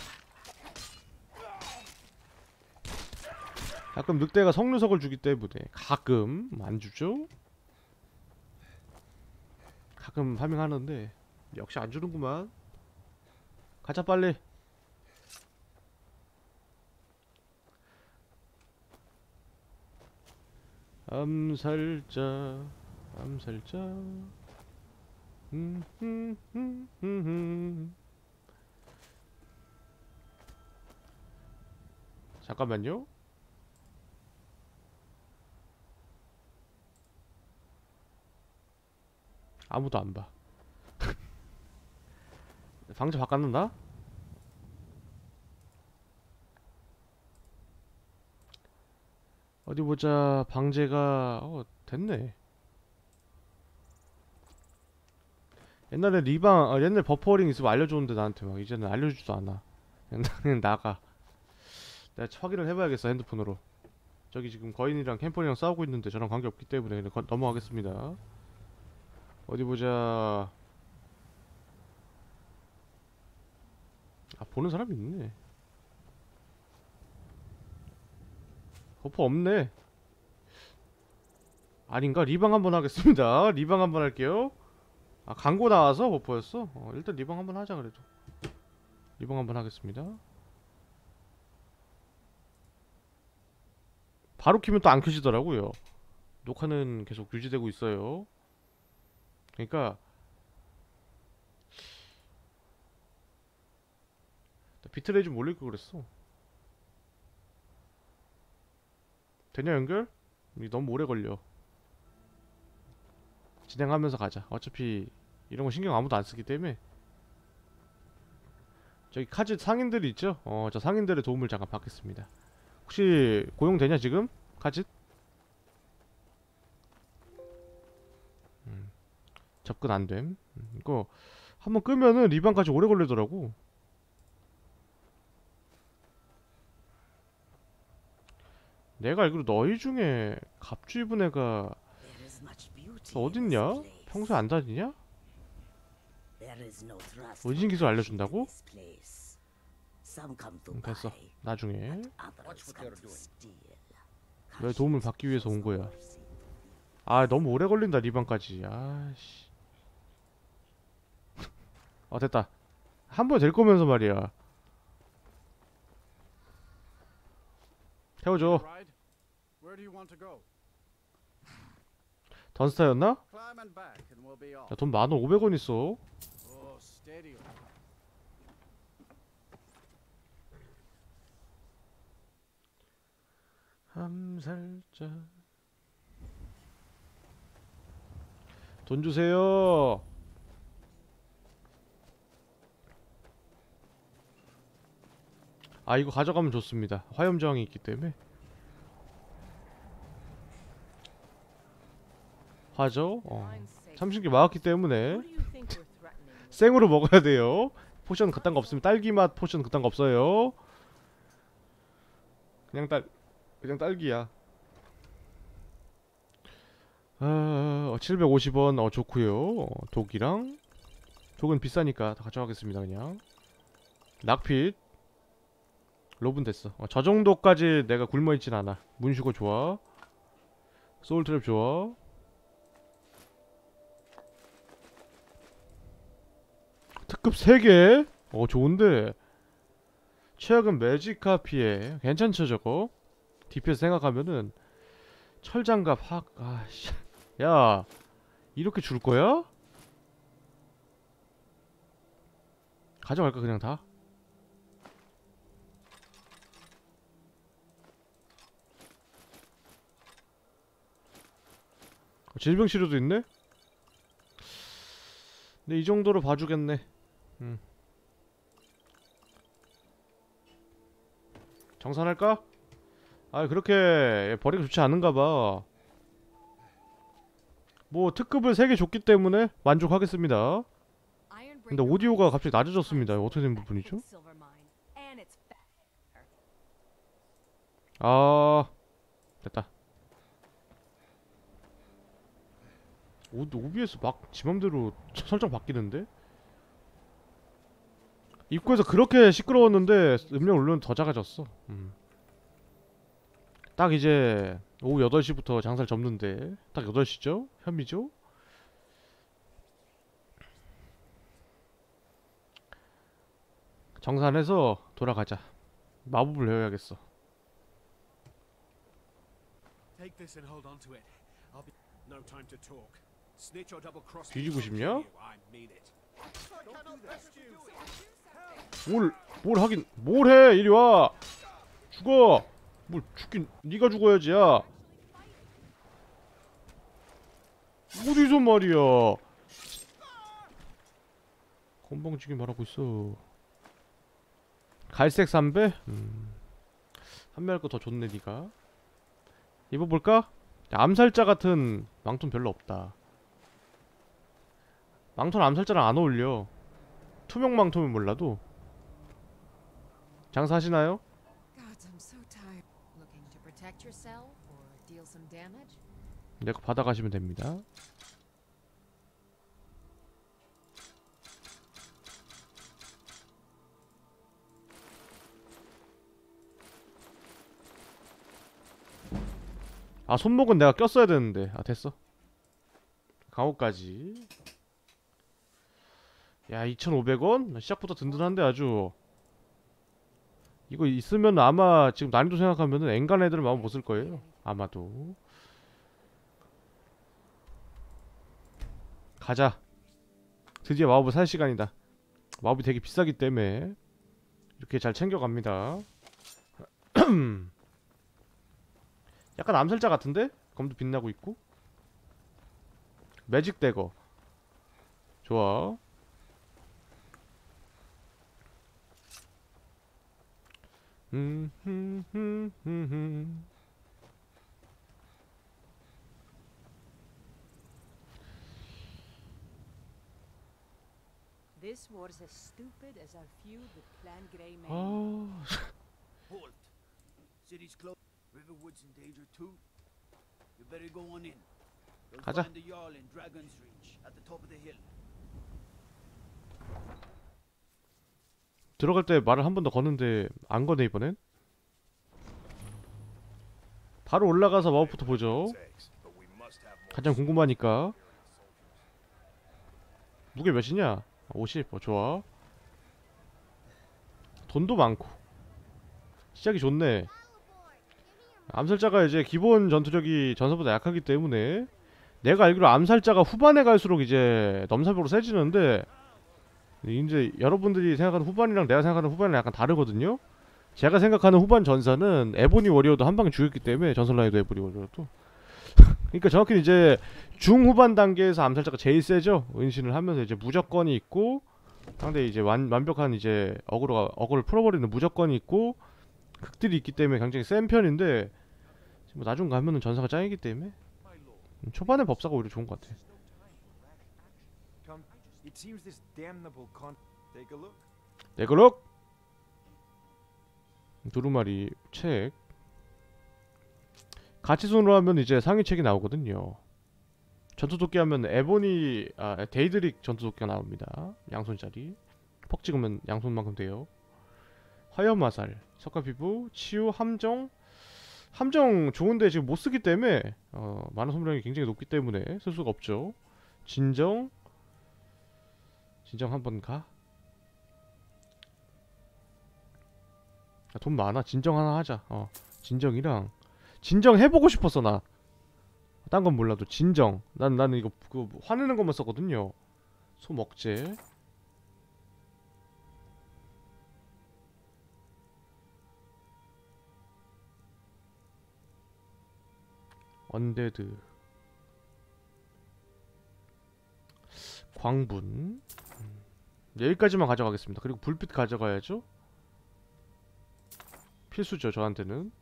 가끔 늑대가 석류석을 주기 때문에 가끔 안 주죠? 가끔 파밍하는데 역시 안 주는구만. 가자 빨리. 암살자 암살자. 음, 음, 음, 음, 음. 잠깐만요. 아무도 안 봐. 방제 바꿨는다? 어디 보자. 방제가 어 됐네. 옛날에 리방 어, 옛날 버퍼링 있으면 알려줬는데 나한테 막 이제는 알려주지도 않아. 그냥 나가. 내가 확인을 해봐야겠어 핸드폰으로. 저기 지금 거인이랑 캠퍼리랑 싸우고 있는데 저랑 관계없기 때문에 그냥 거, 넘어가겠습니다. 어디 보자. 아 보는 사람이 있네. 버퍼 없네. 아닌가? 리방 한번 하겠습니다. 리방 한번 할게요. 아 광고 나와서 버퍼였어? 어, 일단 리방 한번 하자 그래도. 리방 한번 하겠습니다. 바로 키면 또 안 켜지더라고요. 녹화는 계속 유지되고 있어요. 그러니까 비트레이 좀 올릴 걸 그랬어. 되냐 연결? 이게 너무 오래 걸려. 진행하면서 가자. 어차피 이런 거 신경 아무도 안 쓰기 때문에. 저기 카즈 상인들이 있죠? 어, 저 상인들의 도움을 잠깐 받겠습니다. 혹시 고용되냐 지금? 카즈? 음, 접근 안됨. 음, 이거 한번 끄면은 리방까지 오래 걸리더라고. 내가 알기로 너희 중에 갑주 입은 애가 어딨냐? 평소에 안 다니냐? 은신 기술 알려준다고? 응, 됐어. 나중에 왜 도움을 받기 위해서 온 거야? 아 너무 오래 걸린다 리방까지. 아씨. 아 됐다. 한 번에 될 거면서 말이야. 태워줘. Where do you want to go? 던스타였나? Climb and back and we'll be off. 야 돈 만원 오백 원 있어. Oh, steady. 암살자. 돈 주세요. 아 이거 가져가면 좋습니다. 화염 저항이 있기 때문에. 화죠? 어. 삼십 개 막았기 때문에 생으로 먹어야 돼요. 포션 그딴 거 없으면 딸기맛 포션 그딴 거 없어요. 그냥 딸 그냥 딸기야. 아, 칠백오십 원 어 좋고요. 어, 독이랑 독은 비싸니까 다 가져가겠습니다. 그냥 낙핏 로브는 됐어. 어, 저 정도까지 내가 굶어있진 않아. 문슈거 좋아. 소울트랩 좋아. 특급 세 개? 어 좋은데. 최악은 매지카 피해. 괜찮죠 저거? 디피에스 생각하면은 철장갑 확... 아씨 야 이렇게 줄 거야? 가져갈까 그냥 다? 질병 치료도 있네? 근데 이 정도로 봐주겠네. 음. 정산할까? 아 그렇게 버리기 좋지 않은가봐. 뭐 특급을 세 개 줬기 때문에 만족하겠습니다. 근데 오디오가 갑자기 낮아졌습니다. 어떻게 된 부분이죠? 아 됐다. 오, 오비에스 막 지맘대로 설정 바뀌는데? 입구에서 그렇게 시끄러웠는데 음량 올리면 더 작아졌어. 음. 딱 이제 오후 여덟 시부터 장사를 접는데 딱 여덟 시죠? 현미죠? 정산해서 돌아가자. 마법을 배워야겠어. Take this and hold on to it. I'll be no time to talk. Snitch or double cross. 뒤지고 싶냐? I mean it. 뭘, 뭘 하긴, 뭘 해! 이리 와! 죽어! 뭘 죽긴, 니가 죽어야지, 야! 어디서 말이야! 건방지게 말하고 있어. 갈색 삼배? 음. 판매할 거 더 좋네, 니가. 입어볼까? 암살자 같은 망토는 별로 없다. 망토는 암살자랑 안 어울려. 투명 망토면 몰라도. 장사하시나요? God, I'm so tired. Looking to protect yourself or deal some damage? 내 거 받아가시면 됩니다. 아 손목은 내가 꼈어야 되는데. 아 됐어. 강호까지. 야 이천오백 원? 시작부터 든든한데 아주. 이거 있으면 아마 지금 난이도 생각하면은 엔간 애들은 마음 못 쓸 거예요. 아마도. 가자. 드디어 마법을 살 시간이다. 마법이 되게 비싸기 때문에 이렇게 잘 챙겨갑니다. 약간 암살자 같은데? 검도 빛나고 있고. 매직 대거 좋아. 음흠흠흠흠. This was as stupid as our feud with Clan Grey Man. 아, Halt! City's closed. Riverwood's in danger too. You better go on in. You'll 가자. find the Jarl in Dragon's Reach at the top of the hill. 들어갈 때 말을 한 번 더 거는데 안 거네 이번엔. 바로 올라가서 마법부터 보죠. 가장 궁금하니까. 무게 몇이냐? 오십. 어, 좋아. 돈도 많고 시작이 좋네. 암살자가 이제 기본 전투력이 전사보다 약하기 때문에 내가 알기로 암살자가 후반에 갈수록 이제 넘사벽으로 세지는데 이제 여러분들이 생각하는 후반이랑 내가 생각하는 후반이랑 약간 다르거든요. 제가 생각하는 후반 전사는 에보니 워리어도 한 방에 죽였기 때문에, 전설라이더 에보니 워리어도. 그러니까 정확히 이제 중후반 단계에서 암살자가 제일 세죠. 은신을 하면서 이제 무조건이 있고, 상대 이제 완, 완벽한 이제 어그로가 어그를 풀어버리는 무조건이 있고, 극딜이 있기 때문에 굉장히 센 편인데, 뭐 나중 가면은 전사가 짱이기 때문에 음, 초반에 법사가 오히려 좋은 것 같아. Come, it seems this damnable con. Take a look. 네글럭 두루마리 책 같이 손으로 하면 이제 상위 책이 나오거든요. 전투도끼 하면 에보니 아 데이드릭 전투도끼가 나옵니다. 양손짜리 퍽 찍으면 양손만큼 돼요. 화염마살, 석가피부, 치유, 함정. 함정 좋은데 지금 못쓰기 때문에 어, 만화 소모량이 굉장히 높기 때문에 쓸 수가 없죠. 진정 진정 한번 가. 아, 돈 많아. 진정 하나 하자. 어 진정이랑 진정 해보고 싶었어. 나 딴 건 몰라도 진정. 난 나는 이거 그 화내는 것만 썼거든요. 소먹재 언데드 광분 음. 여기까지만 가져가겠습니다. 그리고 불빛 가져가야죠. 필수죠 저한테는.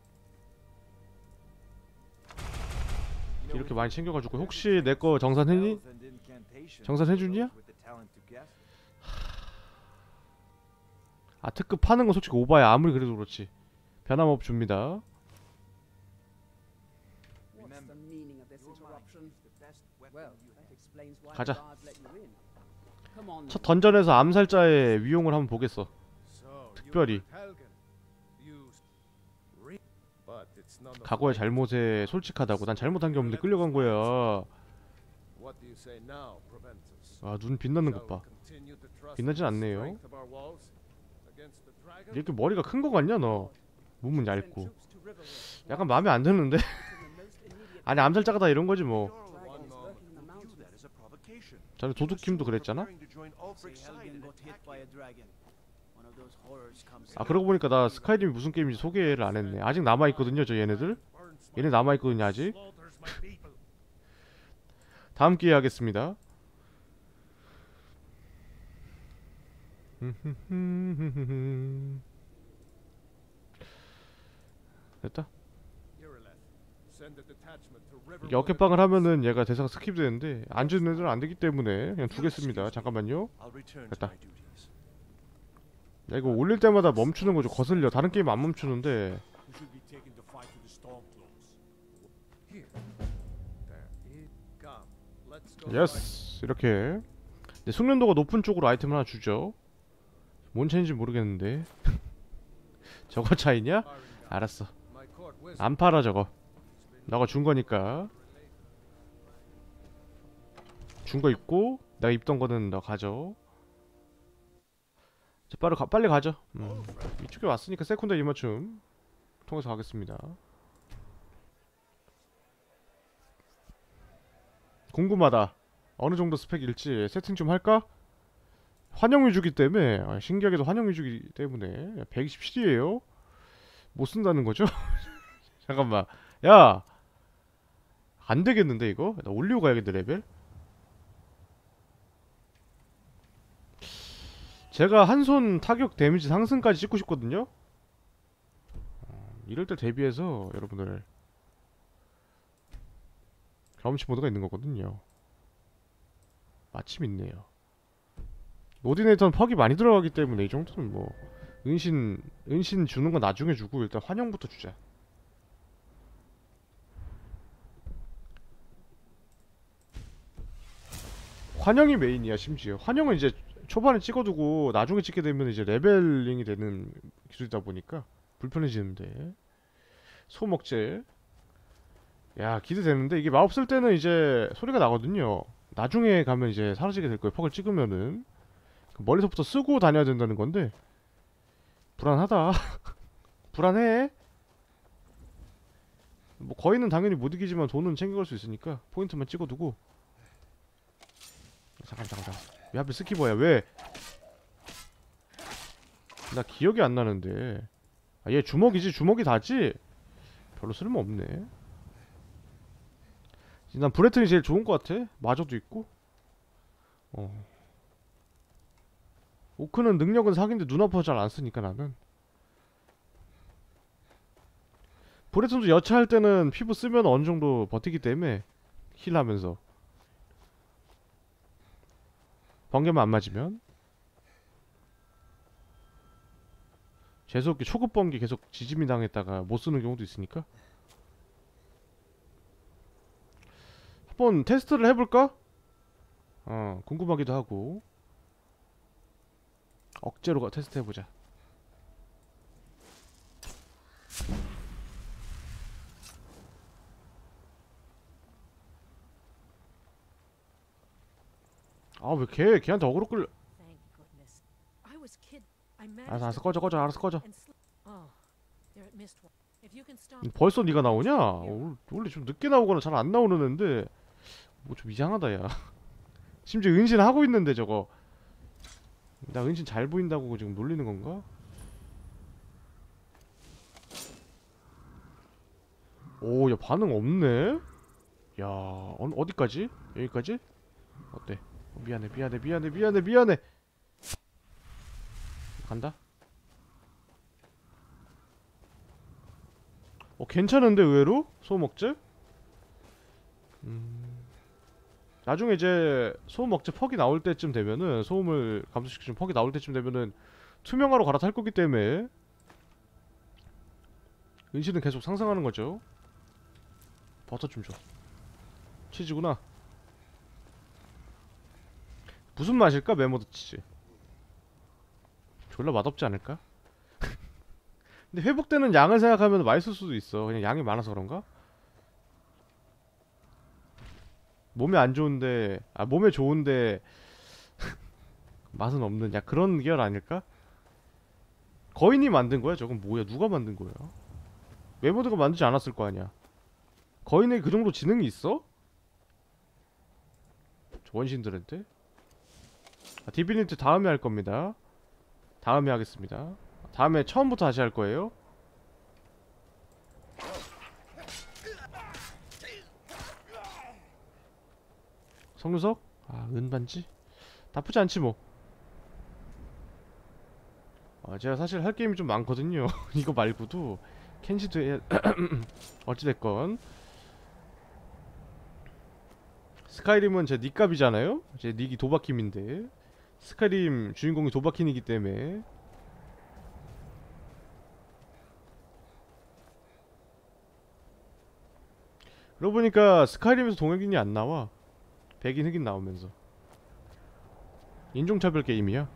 이렇게 많이 챙겨가지고 혹시 내 거 정산했니? 정산해주냐? 아 특급 파는 건 솔직히 오바야. 아무리 그래도 그렇지. 변함없 줍니다. What's the meaning of this interruption? Well, that explains why 가자. the guards let you in. Come on. 첫 던전에서 암살자의 위용을 한번 보겠어. So, 특별히. you were Helgen. You re- But it's none of 과거의 the- 잘못에 솔직하다고. 난 잘못한 게 없는데 끌려간 거야. What do you say now, Proventus? 아 눈 빛나는 것 Shall 봐. we continue to trust 빛나진 in the 않네요. strength of our walls against the dragon? 이렇게 머리가 큰 거 같냐 너? 몸은 Send 얇고. troops to Riverwood. 약간 마음에 안 드는데? In the most immediate 아니 암살자가 다 이런 거지 뭐. dragon is lurking in the mountains. 전에 도둑킴도 그랬잖아? Helgen got hit by a dragon. One of those horrors comes. 아 그러고 보니까 나 스카이림이 무슨 게임인지 소개를 안 했네. 아직 남아있거든요 저 얘네들. Burns my 얘네 남아있거든요 아직. slaughters my people. 다음 기회에 하겠습니다. 됐다. Irileth, send a detachment to 이게 Riverwood. 어깨빵을 하면은 얘가 대사가 스킵 되는데 안 주는 애들은 안 되기 때문에 그냥 두겠습니다. 잠깐만요. 됐다. 야 이거 올릴 때마다 멈추는 거죠. 거슬려. 다른 게임 안 멈추는데. Here. There it come. Let's go. 예스. 이렇게 네, 숙련도가 높은 쪽으로 아이템을 하나 주죠. 뭔 차인지 모르겠는데. 저거 차이냐? 알았어. My court wisdom. 안 팔아 저거. 너가 준 거니까. 준 거 입고 내가 입던 거는 너 가져. 자, 빨리 가, 빨리 가죠. 음. 이쪽에 왔으니까 세컨드 이맞춤 통해서 가겠습니다. 궁금하다. 어느 정도 스펙일지 세팅 좀 할까? 환영 위주기 때문에 아, 신기하게도 환영 위주기 때문에 백이십칠이에요. 못 쓴다는 거죠? 잠깐만. 야, 안 되겠는데 이거? 나 올리고 가야겠네 레벨. 제가 한 손 타격 데미지 상승까지 찍고 싶거든요. 어, 이럴 때 대비해서 여러분들 경험치 모드가 있는 거거든요. 마침 있네요. 오디네이터는 퍽이 많이 들어가기 때문에 이 정도는 뭐 은신 은신 주는 건 나중에 주고 일단 환영부터 주자. 환영이 메인이야. 심지어 환영은 이제 초반에 찍어두고 나중에 찍게 되면 이제 레벨링이 되는 기술이다 보니까 불편해지는데. 소먹재. 야 기대되는데. 이게 마법 쓸 때는 이제 소리가 나거든요. 나중에 가면 이제 사라지게 될 거예요. 퍽을 찍으면은 머리서부터 쓰고 다녀야 된다는 건데 불안하다. 불안해. 뭐 거의는 당연히 못 이기지만 돈은 챙겨갈 수 있으니까 포인트만 찍어두고. 잠깐 잠깐 잠깐. 왜 하필 스키버야 왜? 나 기억이 안 나는데. 아, 얘 주먹이지. 주먹이 다지. 별로 쓸모없네. 난 브레튼이 제일 좋은 것 같아. 마저도 있고. 어. 오크는 능력은 사기인데 눈 아파서 잘 안 쓰니까 나는. 브레튼도 여차할 때는 피부 쓰면 어느 정도 버티기 때문에 힐하면서. 번개만 안 맞으면. 재수없게 초급 번개 계속 지짐이 당했다가 못 쓰는 경우도 있으니까. 한번 테스트를 해볼까? 어, 궁금하기도 하고. 억제로 가 테스트 해보자. 아, 왜 걔, 걔한테 어그로 끌려. Thank goodness. I was kid. I managed 알았어, 알았어, to 꺼져, 꺼져, 알았어, 꺼져. and sl- Oh, there it missed one. If you can stop. 벌써 네가 나오냐? 어, 원래 좀 늦게 나오거나 잘 안 나오는 애인데 뭐 좀 이상하다 야. 심지어 은신 하고 있는데 저거. 나 은신 잘 보인다고 지금 놀리는 건가? 오, 야 반응 없네? 야, 어, 어디까지? 여기까지? 어때? 어, 미안해, 미안해, 미안해, 미안해, 미안해. 간다. 어, 괜찮은데 의외로? 소음억제? 음... 나중에 이제 소음억제 퍽이 나올 때쯤 되면은, 소음을 감소시키는 퍽이 나올 때쯤 되면은 투명화로 갈아탈 거기 때문에 은신은 계속 상승하는 거죠. 버터 좀 줘. 치즈구나. 무슨 맛일까? 메모드 치즈. 졸라 맛없지 않을까? 근데 회복되는 양을 생각하면 맛있을 수도 있어. 그냥 양이 많아서 그런가? 몸에 안 좋은데, 아 몸에 좋은데 맛은 없는, 야 그런 계열 아닐까? 거인이 만든 거야? 저건 뭐야? 누가 만든 거야? 메모드가 만들지 않았을 거 아니야. 거인에 그 정도 지능이 있어? 저 원신들한테? 아, 디비니티 다음에 할 겁니다. 다음에 하겠습니다. 다음에 처음부터 다시 할 거예요. 성유석? 아, 은반지? 나쁘지 않지 뭐. 아, 제가 사실 할 게임이 좀 많거든요. 이거 말고도 켄시도 해... 어찌됐건 스카이림은 제 닉값이잖아요? 제 닉이 도박킴인데 스카이림 주인공이 도박킴이기 때문에. 그러고 보니까 스카이림에서 동혁인이 안 나와. 백인 흑인 나오면서. 인종차별 게임이야.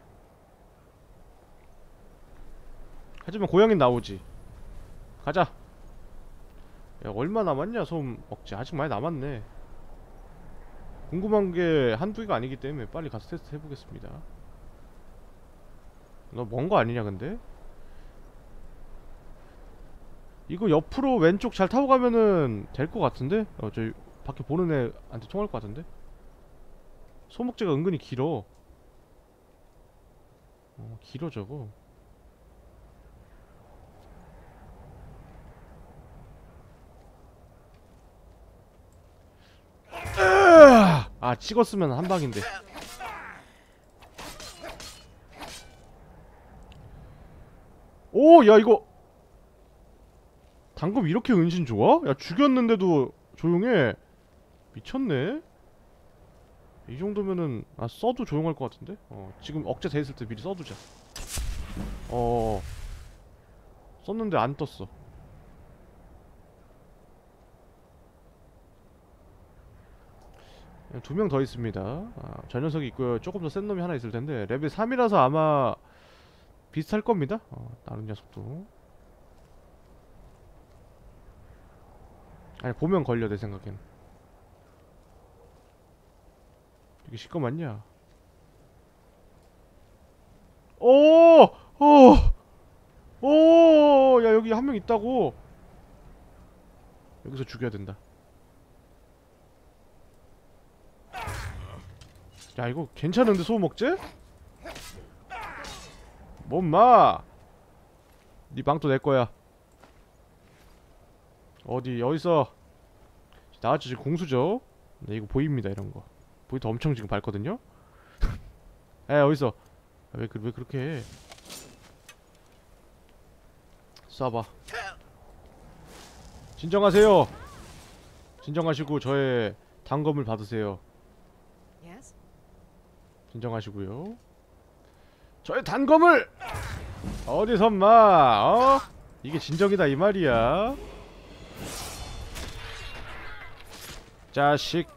하지만 고양인 나오지. 가자. 야, 얼마 남았냐 소음 억제. 아직 많이 남았네. 궁금한 게 한두 개가 아니기 때문에 빨리 가서 테스트 해보겠습니다. 너 먼 거 아니냐 근데? 이거 옆으로 왼쪽 잘 타고 가면은 될 것 같은데? 어, 저 밖에 보는 애한테 통할 것 같은데? 소목재가 은근히 길어. 어, 길어 저거. 아, 찍었으면 한 방인데. 오, 야 이거 방금 이렇게 은신 좋아? 야 죽였는데도 조용해. 미쳤네. 이 정도면은 아 써도 조용할 것 같은데? 어 지금 억제 돼 있을 때 미리 써두자. 어 썼는데 안 떴어. 두 명 더 있습니다. 아, 저 녀석이 있고요. 조금 더 센 놈이 하나 있을 텐데 레벨 삼이라서 아마 비슷할 겁니다. 어, 다른 녀석도. 아니 보면 걸려 내 생각엔. 이게 시꺼맞냐? 오! 오! 오! 야 여기 한 명 있다고. 여기서 죽여야 된다. 야 이거 괜찮은데 소음억제? 뭔 마? 네 망토 내 거야. 어디 어디서 나왔죠? 지금 공수죠? 네, 이거 보입니다. 이런 거 보이도 엄청 지금 밝거든요. 에 어디서? 왜, 그, 왜 그렇게 해? 쏴봐. 진정하세요. 진정하시고 저의 단검을 받으세요. Yes? 진정하시고요. 저의 단검을 어디선마 어? 이게 진정이다 이 말이야. 자식.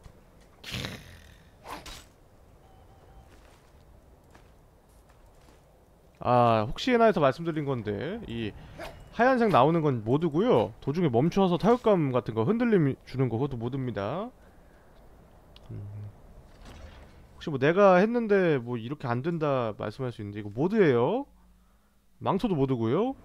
아 혹시나 해서 말씀드린 건데 이 하얀색 나오는 건 모드고요. 도중에 멈춰서 타격감 같은 거 흔들림 주는 거 그것도 모드입니다. 음. 혹시 뭐 내가 했는데 뭐 이렇게 안 된다 말씀할 수 있는데 이거 모드예요. 망토도 모드고요.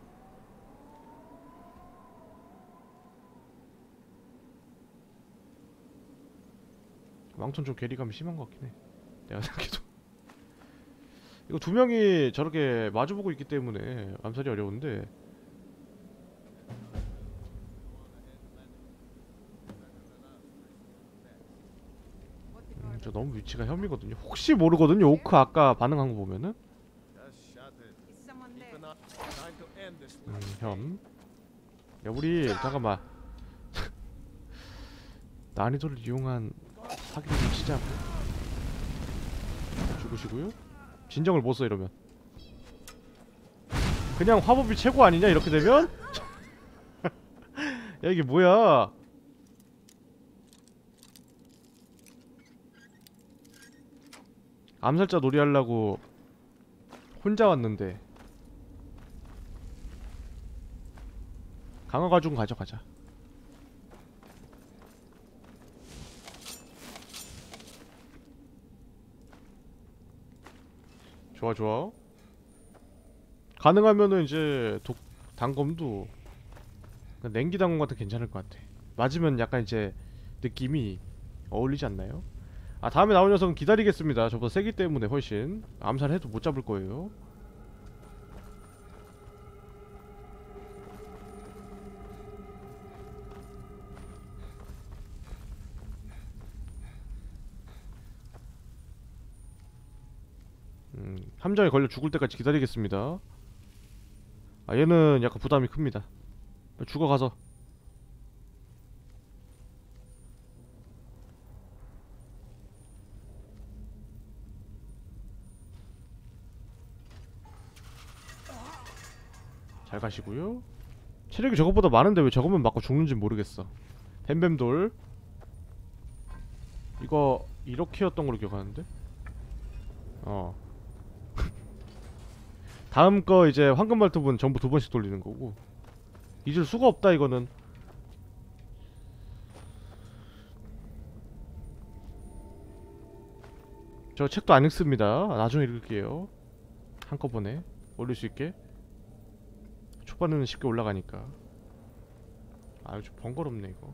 망토는 좀 괴리감이 심한 것 같긴 해. 내가 생각해도. 이거 두 명이 저렇게 마주보고 있기 때문에 암살이 어려운데. 음, 저 너무 위치가 혐이거든요. 혹시 모르거든요. 오크 아까 반응한 거 보면은. Is someone there? Time to end this. 음, 혐. 야 우리 잠깐만. 난이도를 이용한 사기를 좀 치자고. 죽으시고요. 진정을 못 써 이러면. 그냥 화법이 최고 아니냐 이렇게 되면? 야 이게 뭐야? 암살자 놀이하려고 혼자 왔는데. 강화 가죽은 가져가자. 좋아 좋아. 가능하면은 이제 독 단검도 냉기 단검 같은 게 괜찮을 것 같아. 맞으면 약간 이제 느낌이 어울리지 않나요? 아 다음에 나온 녀석은 기다리겠습니다. 저보다 세기 때문에 훨씬 암살해도 못 잡을 거예요. 음, 함정에 걸려 죽을 때까지 기다리겠습니다. 아 얘는 약간 부담이 큽니다. 죽어가서. 잘 가시고요. 체력이 저것보다 많은데 왜 저것만 맞고 죽는지 모르겠어. 뱀뱀돌 이거 이렇게였던 걸로 기억하는데. 어 다음 거 이제 황금 발톱은 전부 두 번씩 돌리는 거고. 잊을 수가 없다 이거는. 저 책도 안 읽습니다. 나중에 읽을게요. 한꺼번에 올릴 수 있게. 초반에는 쉽게 올라가니까. 아유 좀 번거롭네 이거.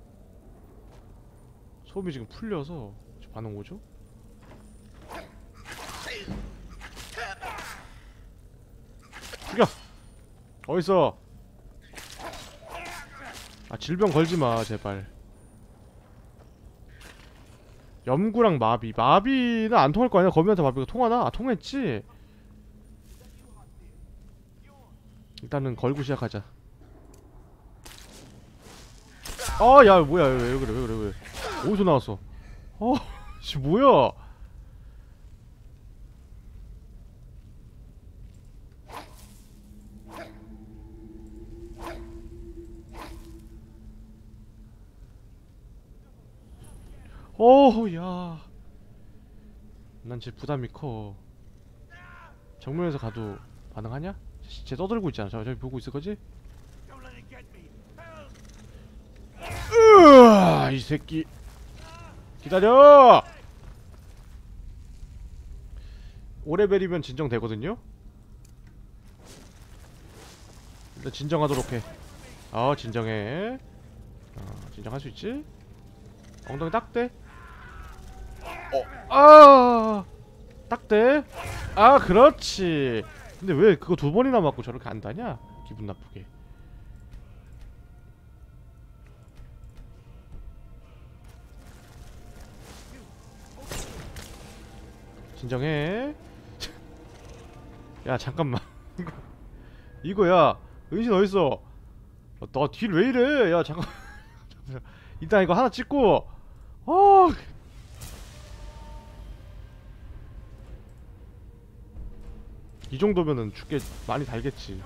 소음이 지금 풀려서 저 반응 오죠? 죽여! 어딨어? 아 질병 걸지마 제발. 염구랑 마비. 마비는 안 통할 거 아니야? 거미한테 마비가 통하나? 아 통했지? 일단은 걸고 시작하자. 아 야 뭐야 왜, 왜 그래 왜 그래 왜 어디서 나왔어? 어 씨 뭐야? 어우 야 난 진짜 부담이 커. 정면에서 가도 반응하냐? 쟤 떠들고 있잖아. 저, 저기 보고 있을 거지? 으아 이 새끼 기다려! 오 레벨이면 진정되거든요? 일단 진정하도록 해. 어 진정해. 어 진정할 수 있지? 엉덩이 딱대? 어, 아, 딱대? 아, 그렇지. 근데 왜 그거 두 번이나 맞고 저렇게 안 다냐? 기분 나쁘게. 진정해. 야 잠깐만. 이거야 은신 어딨어? 너 딜 왜 이래? 야 잠깐. 일단 이거 하나 찍고. 어. 이 정도면은 죽게 많이 달겠지.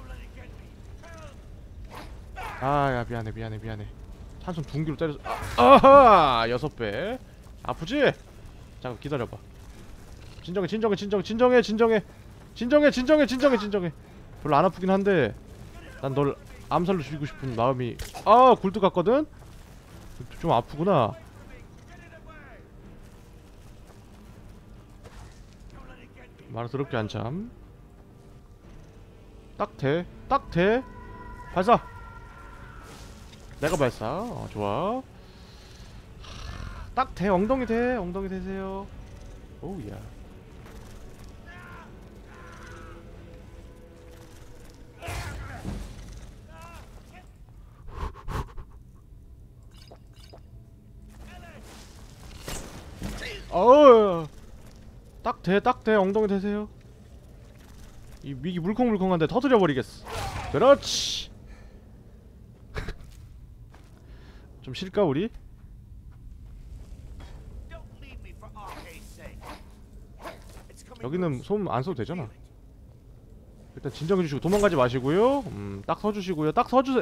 아야 미안해 미안해 미안해. 한손 둥기로 때려서. 아, 아하 여섯 배. 아프지? 잠깐 기다려봐. 진정해 진정해 진정해 진정해 진정해 진정해 진정해 진정해 진정해. 별로 안 아프긴 한데 난 널 암살로 죽이고 싶은 마음이. 아 굴뚝 같거든? 좀 아프구나. 말을 더럽게 한참. 딱 돼. 딱 돼. 발사. 내가 발사. 어, 좋아. 딱 돼. 엉덩이 돼. 엉덩이 되세요. 오우야. 어우. 딱 돼. 딱 돼. 엉덩이 되세요. 이 미기 물컹물컹한데 터뜨려버리겠어. 그렇지. 좀 쉴까 우리? 여기는 소음 안 써도 되잖아. 일단 진정해주시고 도망가지 마시고요. 음, 딱 서주시고요. 딱 서주세요.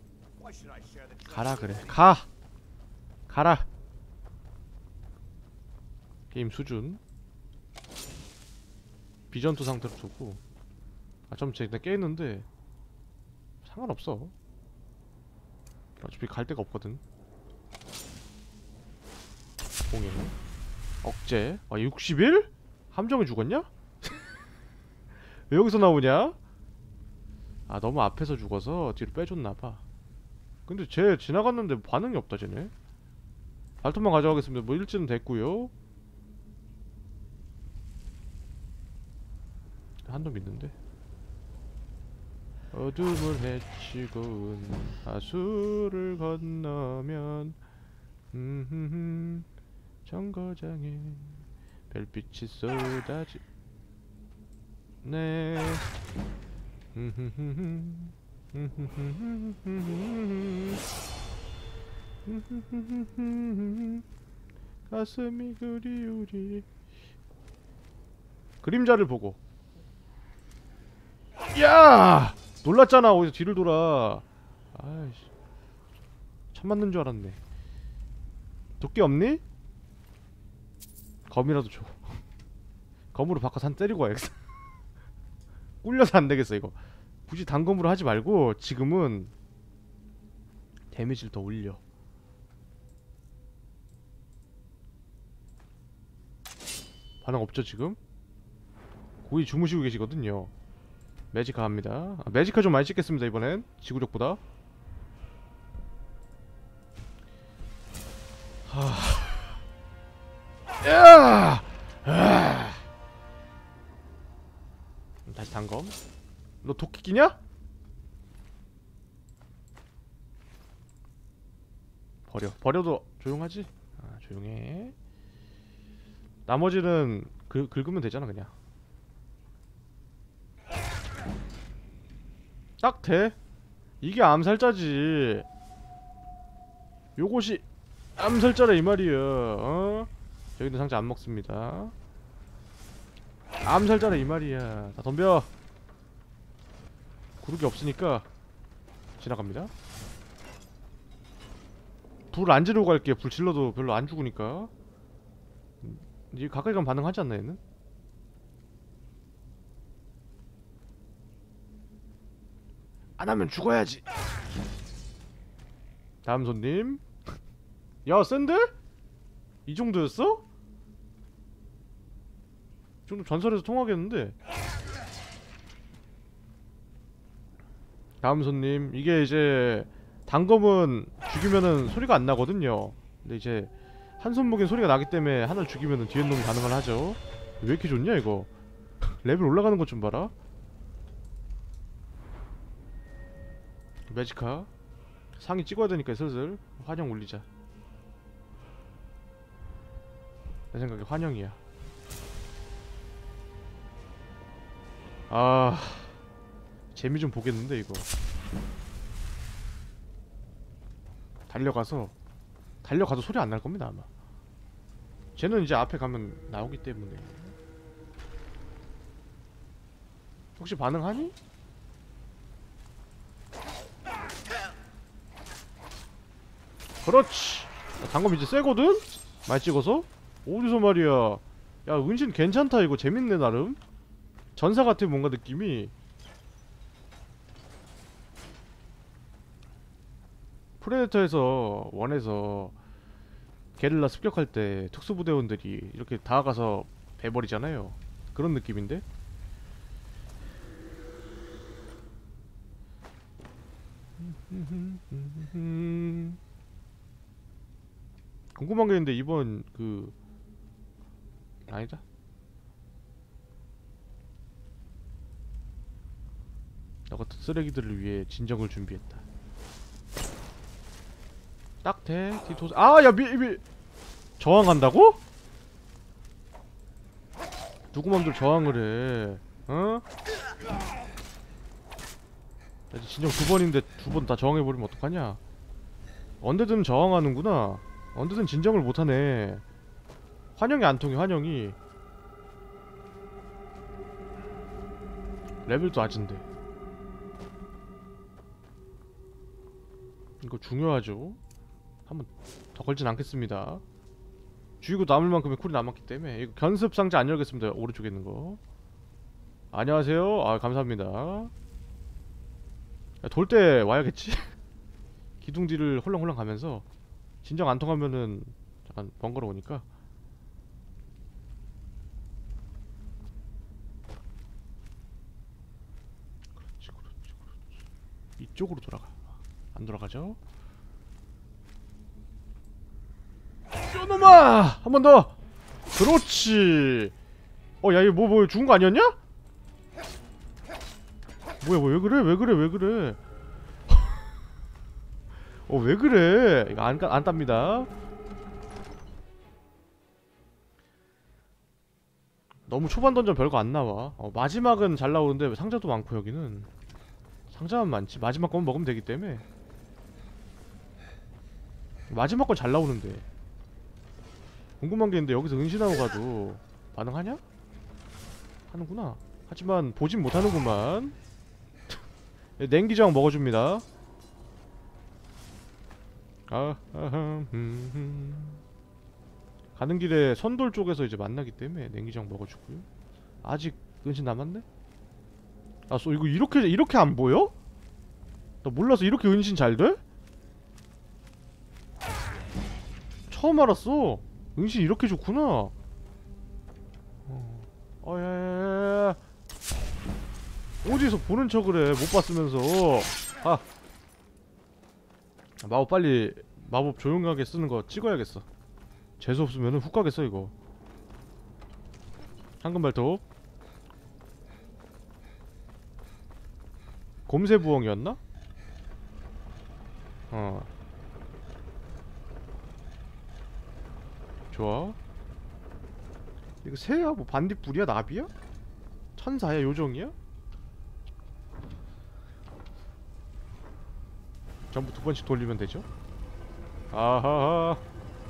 가라 그래. 가. 가라. 게임 수준. 비전투 상태로 두고. 아 좀 제가 깨있는데 상관없어. 어차피 갈 데가 없거든. 공에는 억제. 아 육십 일? 함정이 죽었냐? 왜 여기서 나오냐? 아 너무 앞에서 죽어서 뒤로 빼줬나봐. 근데 쟤 지나갔는데 반응이 없다 쟤네. 발톱만 가져가겠습니다. 뭐 일지는 됐구요. 한 놈 있는데. 어둠을 헤치고 하수를 건너면 음흠흠 정거장에 별빛이 쏟아지. 네. 음흠흠흠 음흠흠흠 가슴이 그리우리. 그림자를 보고. 야! 놀랐잖아. 어디서 뒤를 돌아. 아이씨. 참 맞는 줄 알았네. 도끼 없니? 검이라도 줘. 검으로 바꿔서 한 때리고 와야겠어. 꿀려서 안 되겠어 이거. 굳이 단검으로 하지 말고 지금은 데미지를 더 올려. 반응 없죠 지금? 고이 주무시고 계시거든요. 매지카 합니다. 아, 매지카 좀 많이 찍겠습니다 이번엔. 지구력보다. 하... 야! 아! 다시 단검. 너 도끼 끼냐? 버려. 버려도 조용하지? 아 조용해. 나머지는 긁, 긁으면 되잖아 그냥. 딱 돼. 이게 암살자지. 요것이 암살자라 이 말이야. 어? 저희는 상자 안 먹습니다. 암살자라 이 말이야. 다 덤벼. 구르기 없으니까 지나갑니다. 불 안 지르고 갈게요. 불 질러도 별로 안 죽으니까. 이제 가까이 가면 반응하지 않나 얘는? 안 하면 죽어야지. 다음 손님. 야 센데? 이 정도였어? 이 정도 전설에서 통하겠는데. 다음 손님. 이게 이제 단검은 죽이면은 소리가 안 나거든요. 근데 이제 한 손목엔 소리가 나기 때문에 하나를 죽이면은 뒤에 놈이 반응을 하죠. 왜 이렇게 좋냐 이거. 레벨 올라가는 것 좀 봐라. 매지카 상위 찍어야 되니까 슬슬 환영 올리자. 내 생각에 환영이야. 아 재미 좀 보겠는데 이거. 달려가서 달려가도 소리 안 날 겁니다 아마. 쟤는 이제 앞에 가면 나오기 때문에. 혹시 반응하니? 그렇지. 단검 이제 세거든? 많이 찍어서? 어디서 말이야. 야 은신 괜찮다 이거. 재밌네 나름. 전사 같아 뭔가 느낌이. 프레데터에서 원에서 게릴라 습격할 때 특수부대원들이 이렇게 다가가서 베버리잖아요. 그런 느낌인데? 궁금한 게 있는데 이번 그 아니다. 너 같은 쓰레기들을 위해 진정을 준비했다. 딱 돼. 디토스. 아, 야, 미, 미. 저항한다고? 누구 맘대로 저항을 해? 어? 야, 진정 두 번인데 두 번 다 저항해버리면 어떡하냐? 언제든 저항하는구나. 언제든 진정을 못하네. 환영이 안 통해, 환영이. 레벨도 낮은데. 이거 중요하죠? 한번 더 걸진 않겠습니다. 죽이고 남을 만큼의 쿨이 남았기 때문에. 이거 견습 상자 안 열겠습니다. 오른쪽에 있는 거. 안녕하세요. 아 감사합니다. 돌 때 와야겠지. 기둥 뒤를 홀랑홀랑 가면서 진정 안 통하면은 잠깐 번거로우니까. 그렇지 그렇지 그렇지. 이쪽으로 돌아가. 안 돌아가죠? 쪼놈아! 한 번 더! 그렇지! 어, 야, 이거 뭐, 뭐, 죽은 거 아니었냐? 뭐야, 뭐, 왜 그래? 왜 그래? 왜 그래? 어, 왜 그래? 이거 안, 안 땁니다. 너무 초반 던전 별거 안 나와. 어, 마지막은 잘 나오는데 상자도 많고, 여기는. 상자만 많지. 마지막 거만 먹으면 되기 때문에. 마지막 건 잘 나오는데. 궁금한 게 있는데 여기서 은신하고 가도 반응하냐? 하는구나. 하지만 보진 못하는구만. 냉기저항 먹어줍니다. 아, 아하, 음, 음. 가는 길에 선돌 쪽에서 이제 만나기 때문에 냉기저항 먹어주고요. 아직 은신 남았네? 아, 소 이거 이렇게 이렇게 안 보여? 나 몰라서 이렇게 은신 잘 돼? 처음 알았어. 은신 이렇게 좋구나. 어, 어, 야, 야, 야. 어디서 보는 척을 해. 못 봤으면서. 아. 마법 빨리 마법 조용하게 쓰는 거 찍어야겠어. 재수 없으면은 훅 가겠어 이거. 황금발톱. 곰새부엉이었나? 어. 좋아. 이거 새야? 뭐 반딧불이야? 나비야? 천사야? 요정이야? 전부 두 번씩 돌리면 되죠? 아하하.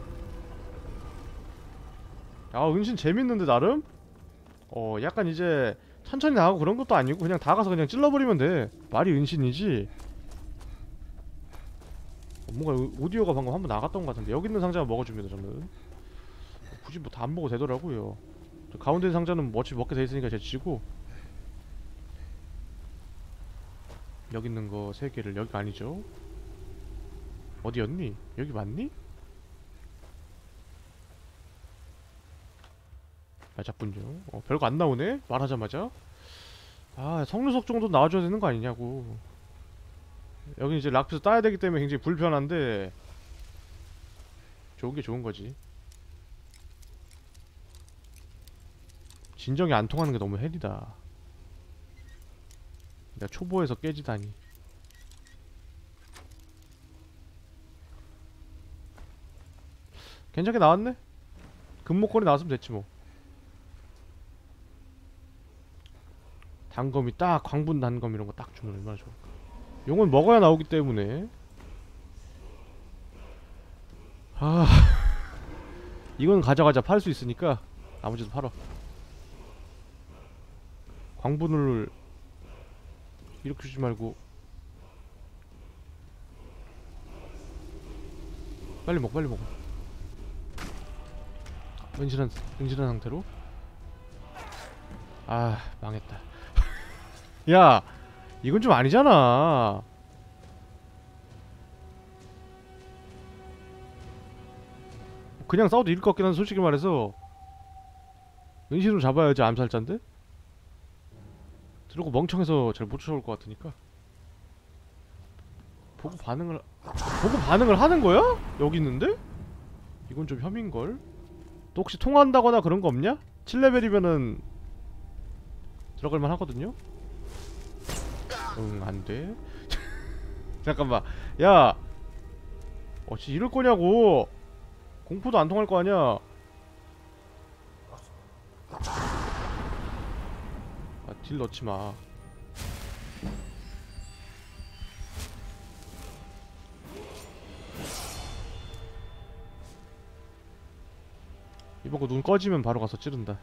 아, 은신 재밌는데 나름? 어, 약간 이제 천천히 나가고 그런 것도 아니고 그냥 다 가서 그냥 찔러버리면 돼. 말이 은신이지. 어, 뭔가 오디오가 방금 한번 나갔던 것 같은데. 여기 있는 상자만 먹어줍니다 저는. 굳이 뭐 다 안 먹어도 되더라고요. 저 가운데 있는 상자는 뭐 어차피 먹게 돼 있으니까 제치고. 여기 있는 거 세 개를. 여기가 아니죠? 어디였니? 여기 맞니? 아, 작군요. 어, 별거 안 나오네? 말하자마자. 아, 성류석 정도 나와줘야 되는 거 아니냐고. 여기 이제 락피스 따야 되기 때문에 굉장히 불편한데 좋은 게 좋은 거지. 진정이 안 통하는 게 너무 헬이다. 내가 초보에서 깨지다니. 괜찮게 나왔네? 금목걸이 나왔으면 됐지 뭐. 단검이 딱 광분 단검 이런 거 딱 주면 얼마나 좋을까. 용은 먹어야 나오기 때문에. 아 이건 가져가자. 팔 수 있으니까 나머지도 팔어. 광분을 이렇게 주지 말고 빨리 먹어 빨리 먹어. 은신한 은신한 상태로. 아 망했다. 야 이건 좀 아니잖아. 그냥 싸워도 이길 것 같긴 한데 솔직히 말해서 은신으로 잡아야지. 암살자인데? 들어고 멍청해서 잘 못 쫓아올 것 같으니까. 보고 반응을 보고 반응을 하는 거야? 여기 있는데? 이건 좀 혐의인걸? 또 혹시 통화한다거나 그런 거 없냐? 칠 레벨이면은 들어갈만 하거든요? 응 안돼. 잠깐만 야 어찌 이럴 거냐고. 공포도 안 통할 거 아니야. 아, 딜 넣지 마. 이번 거 눈 꺼지면 바로 가서 찌른다.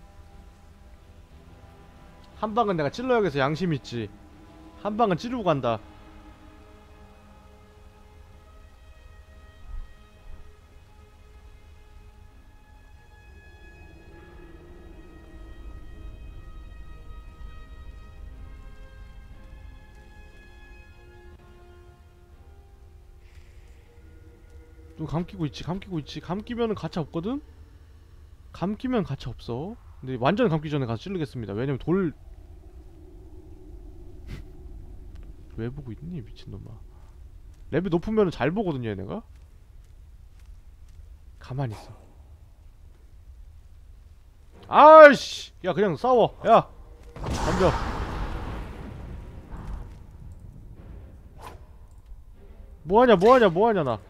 한 방은 내가 찔러야겠어. 양심 있지. 한 방은 찌르고 간다. 눈 감기고 있지. 감기고 있지. 감기면은 가차 없거든? 감기면 가차 없어. 근데 완전 감기 전에 가서 찌르겠습니다. 왜냐면 돌 왜 보고 있니 미친놈아. 레벨 높으면은 잘 보거든요 얘네가. 가만히 있어. 아이씨 야 그냥 싸워. 야 덤벼. 뭐하냐 뭐하냐 뭐하냐 나.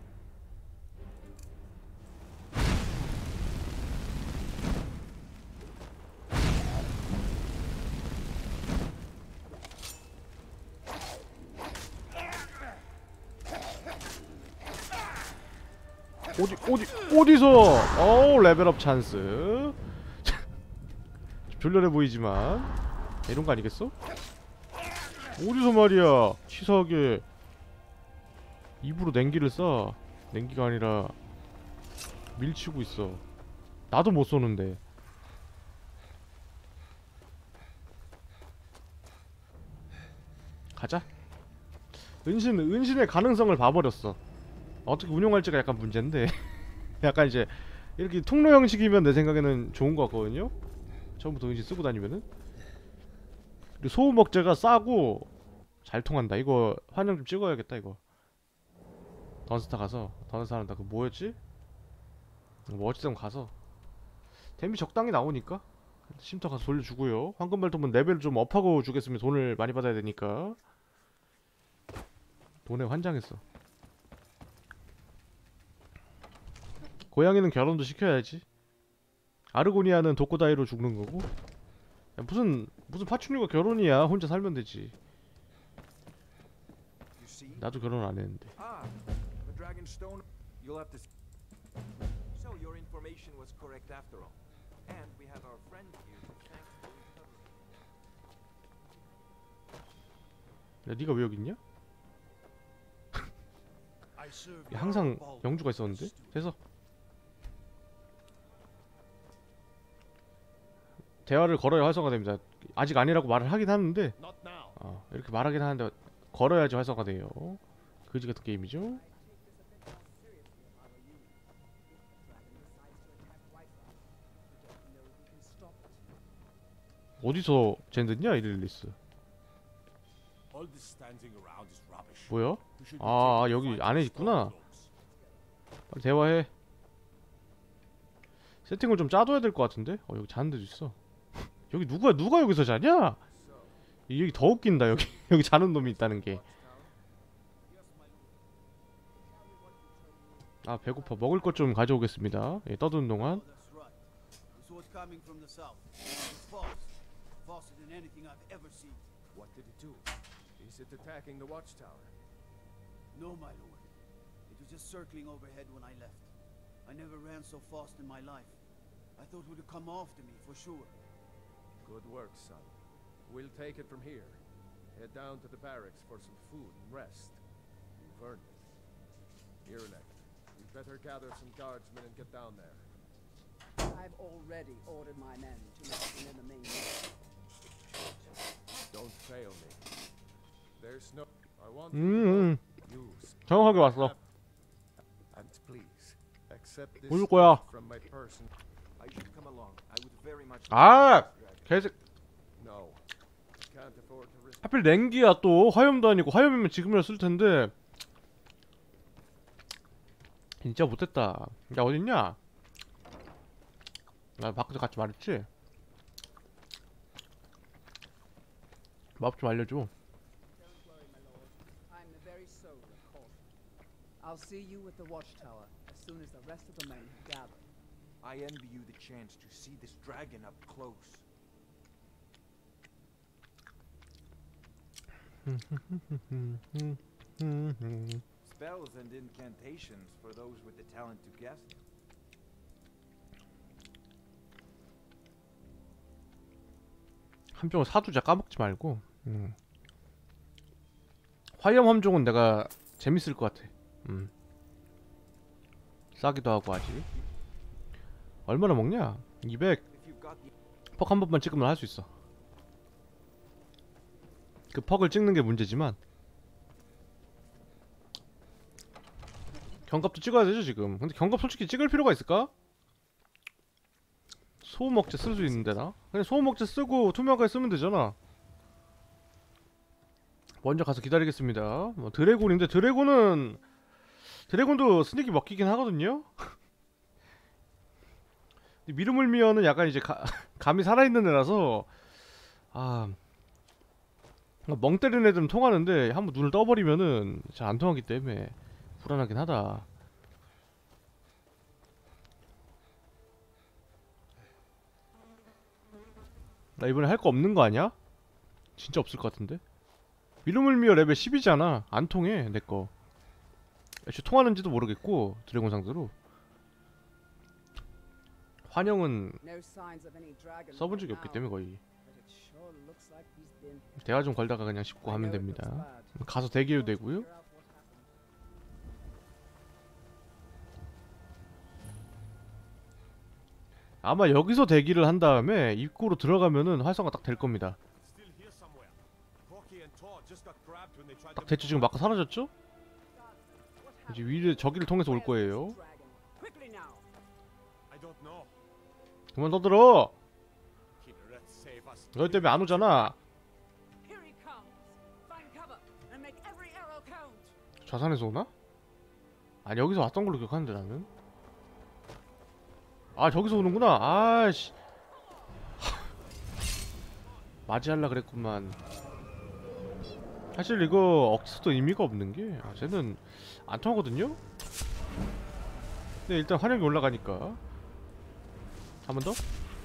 어디 어디 어디서 어우 레벨업 찬스. 졸렬해 보이지만 이런 거 아니겠어? 어디서 말이야 치사하게 입으로 냉기를 쏴. 냉기가 아니라 밀치고 있어. 나도 못 쏘는데. 가자. 은신 은신의 가능성을 봐버렸어. 어떻게 운용할지가 약간 문제인데. 약간 이제 이렇게 통로 형식이면 내 생각에는 좋은 것 같거든요. 처음부터 은신 쓰고 다니면은. 그리고 소음 억제가 싸고 잘 통한다. 이거 환영 좀 찍어야겠다 이거. 던스타 가서 던스타 한다. 그 뭐였지? 뭐 어찌든 가서 데미 적당히 나오니까 쉼터 가서 돌려주고요. 황금 발톱은 레벨 좀 업하고 주겠으면 돈을 많이 받아야 되니까. 돈에 환장했어. 고양이는 결혼도 시켜야지. 아르고니아는 독고다이로 죽는 거고. 야, 무슨 무슨 파충류가 결혼이야. 혼자 살면 되지. 나도 결혼 안 했는데. Ah, the dragon stone. You'll have to. So your information was correct after all, and we have our friend here to thank for recovering. 야, 네가 왜 여기 있냐? I serve 야, 항상 영주가 있었는데. 돼서 대화를 걸어야 활성화됩니다. 아직 아니라고 말을 하긴 하는데 not now. 어, 이렇게 말하긴 하는데 걸어야지 활성화돼요. 그지 같은 게임이죠. 어디서 젠드냐 이릴리스. All this standing around is rubbish. 뭐야? We should be 아 taking 여기 fight 안에 and 있구나. stop dogs. 빨리 대화해. 세팅을 좀 짜둬야 될 것 같은데? 어 여기 자는 데도 있어. 여기 누가 누가 여기서 자냐? 이- 여기 더 웃긴다. 여기 여기 자는 놈이 있다는 게. 아 배고파. 먹을 것 좀 가져오겠습니다. 예, 떠드는 동안. That's right. This was coming from the south. It's false. Faster than anything I've ever seen. What did it do? Is it attacking the watchtower? No, my lord. It was just circling overhead when I left. I never ran so fast in my life. I thought it would come after me for sure. Good work, son. We'll take it from here. Head down to the barracks for some food and rest. You've earned it. Here, Elector. You'd better gather some guardsmen and get down there. I've already ordered my men to listen in the main room. Don't fail me. There's no. I want 음, you to use. 정확하게 왔어. And please accept this 올 거야. from my person. I should come along. I would very much. 아, 개새. No, can't afford to risk. 하필 냉기야 또. 화염도 아니고. 화염이면 지금이라 쓸 텐데. 진짜 못했다. 야 어딨냐? 나 밖에서 같이 말했지? 마법 좀 알려줘. Don't worry, my lord. I'm the very soul of caution. I'll see you at the watchtower as soon as the rest of the men have gathered. I envy you the chance to see this dragon up close. Spells and incantations for those with the talent to guess them. 함정을 사두자. 까먹지 말고. 음. 화염 함정은 내가 재밌을 것 같아. 음. 싸기도 하고 아직. 얼마나 먹냐? 이백. If you've got the 퍽 한 번만 찍으면 할 수 있어. 그 퍽을 찍는 게 문제지만 경갑도 찍어야 되죠 지금. 근데 경갑 솔직히 찍을 필요가 있을까? 소음억제 쓸 수 있는데 나? 그냥 소음억제 쓰고 투명하게 쓰면 되잖아. 먼저 가서 기다리겠습니다. 뭐 드래곤인데 드래곤은 드래곤도 스닉이 먹히긴 하거든요. 근데 미르물미어는 약간 이제 가, 감이 살아있는 애라서 아 멍 때리는 애들은 통하는데 한번 눈을 떠버리면은 잘 안 통하기 때문에 불안하긴 하다. 나 이번에 할 거 없는 거 아니야? 진짜 없을 것 같은데? 미르물미어 레벨 십이잖아. 안 통해 내거. 애초에 통하는지도 모르겠고 드래곤 상대로. 환영은 No signs of any dragon 써본 적이 right 없기 now, 때문에 거의. but it sure looks like he's been. 대화 좀 걸다가 그냥 씹고 I 하면 know it looks 됩니다. bad. 가서 대기해도 되고요. Figure out what happened. 아마 여기서 대기를 한 다음에 입구로 들어가면은 활성화 딱 될 겁니다. Still here somewhere. Corky and Todd just got grabbed when they tried 딱 대충 지금 막 사라졌죠? What 이제 happened? 위를 저기를 통해서 올 Where's 거예요. this dragon? Quickly now. I don't know. 그만 떠들어. Kinneret, save us. 너희 때문에 안 오잖아. Here he comes. Find cover and make every arrow count. 좌산에서 오나? 아니 여기서 왔던 걸로 기억하는데 나는. 아 저기서 오는구나. 아씨. 맞이할라 그랬구만. 사실 이거 억지서도 의미가 없는 게 아, 쟤는 안 통하거든요? 근데 일단 환영이 올라가니까 한 번 더?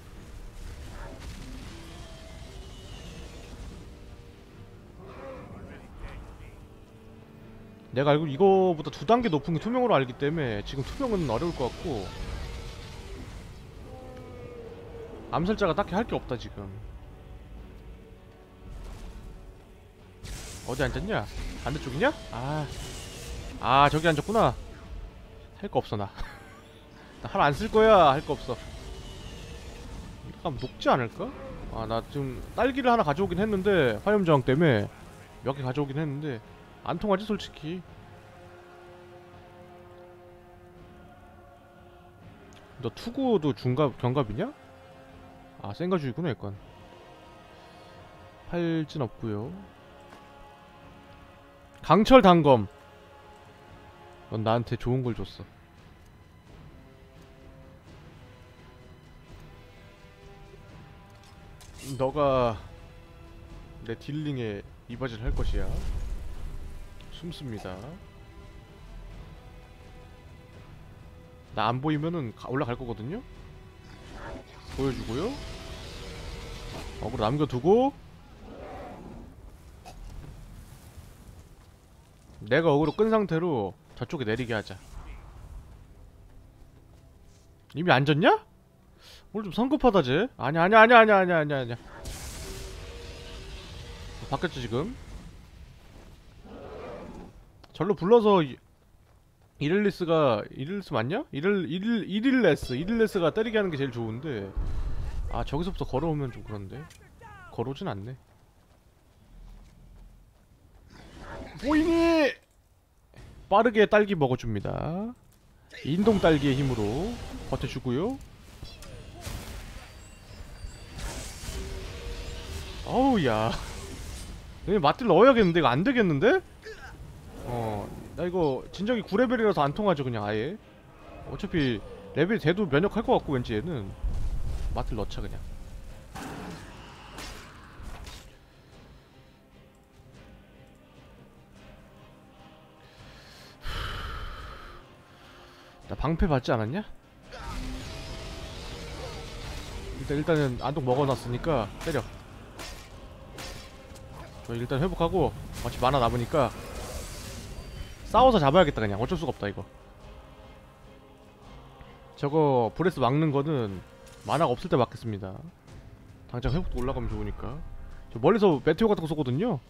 내가 알고 이거보다 두 단계 높은 게 투명으로 알기 때문에 지금 투명은 어려울 것 같고 암살자가 딱히 할 게 없다 지금. 어디 앉았냐? 반대쪽이냐? 아, 아 저기 앉았구나. 할 거 없어 나. 나 하나 안 쓸 거야. 할 거 없어. 이거 가면 녹지 않을까? 아 나 지금 딸기를 하나 가져오긴 했는데 화염저항 때문에 몇 개 가져오긴 했는데 안 통하지 솔직히. 너 투구도 중갑 경갑이냐? 아 센가주의구나 약간. 팔진 없고요. 강철 단검. 넌 나한테 좋은 걸 줬어. 너가 내 딜링에 이바지를 할 것이야. 숨습니다. 나 안 보이면은 가- 올라갈 거거든요. 보여주고요. 어그로 남겨두고 내가 어그로 끈 상태로 저쪽에 내리게 하자. 이미 안 졌냐? 오늘 좀 성급하다 쟤. 아니야 아니야 아니야 아니야 아니야 아니야 아니야. 바뀌었죠 지금. 절로 불러서 이- 이릴리스가 이릴리스 맞냐? 이릴 이릴 이릴레스 이릴레스가 때리게 하는 게 제일 좋은데 아 저기서부터 걸어오면 좀 그런데 걸어오진 않네. 보이니? 빠르게 딸기 먹어줍니다. 인동 딸기의 힘으로 버텨주고요. 어우 야 여기 맛들 넣어야겠는데 이거 안되겠는데? 어 나 이거 진정이 구 레벨이라서 안 통하죠 그냥 아예. 어차피 레벨 돼도 면역할 것 같고 왠지 얘는 맛들 넣자 그냥. 나 방패 받지 않았냐? 일단 일단은 안동 먹어놨으니까 때려. 저 일단 회복하고 어차피 만화 남으니까 싸워서 잡아야겠다 그냥. 어쩔 수가 없다 이거. 저거 브레스 막는 거는 만화가 없을 때 막겠습니다. 당장 회복도 올라가면 좋으니까. 저 멀리서 메테오 같은 거 쏘거든요.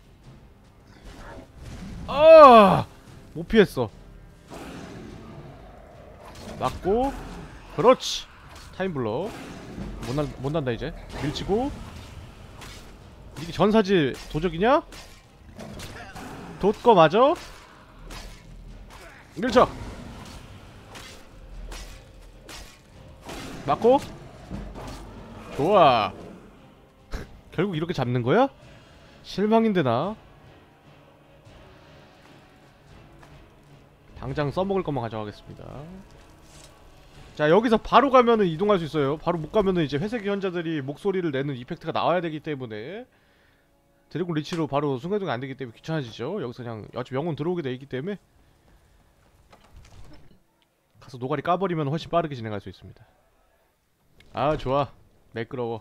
아! 못 피했어. 맞고 그렇지. 타임블러 못, 난, 못 난다 이제. 밀치고 이게 전사지 도적이냐? 돛거 맞아? 밀쳐 맞고 좋아. 결국 이렇게 잡는 거야? 실망인데 나. 당장 써먹을 것만 가져가겠습니다. 자 여기서 바로 가면은 이동할 수 있어요. 바로 못 가면은 이제 회색의 현자들이 목소리를 내는 이펙트가 나와야 되기 때문에 드래곤 리치로 바로 순간이동이 안 되기 때문에 귀찮아지죠. 여기서 그냥 어차피 영혼 들어오게 돼 있기 때문에 가서 노가리 까버리면 훨씬 빠르게 진행할 수 있습니다. 아 좋아. 매끄러워.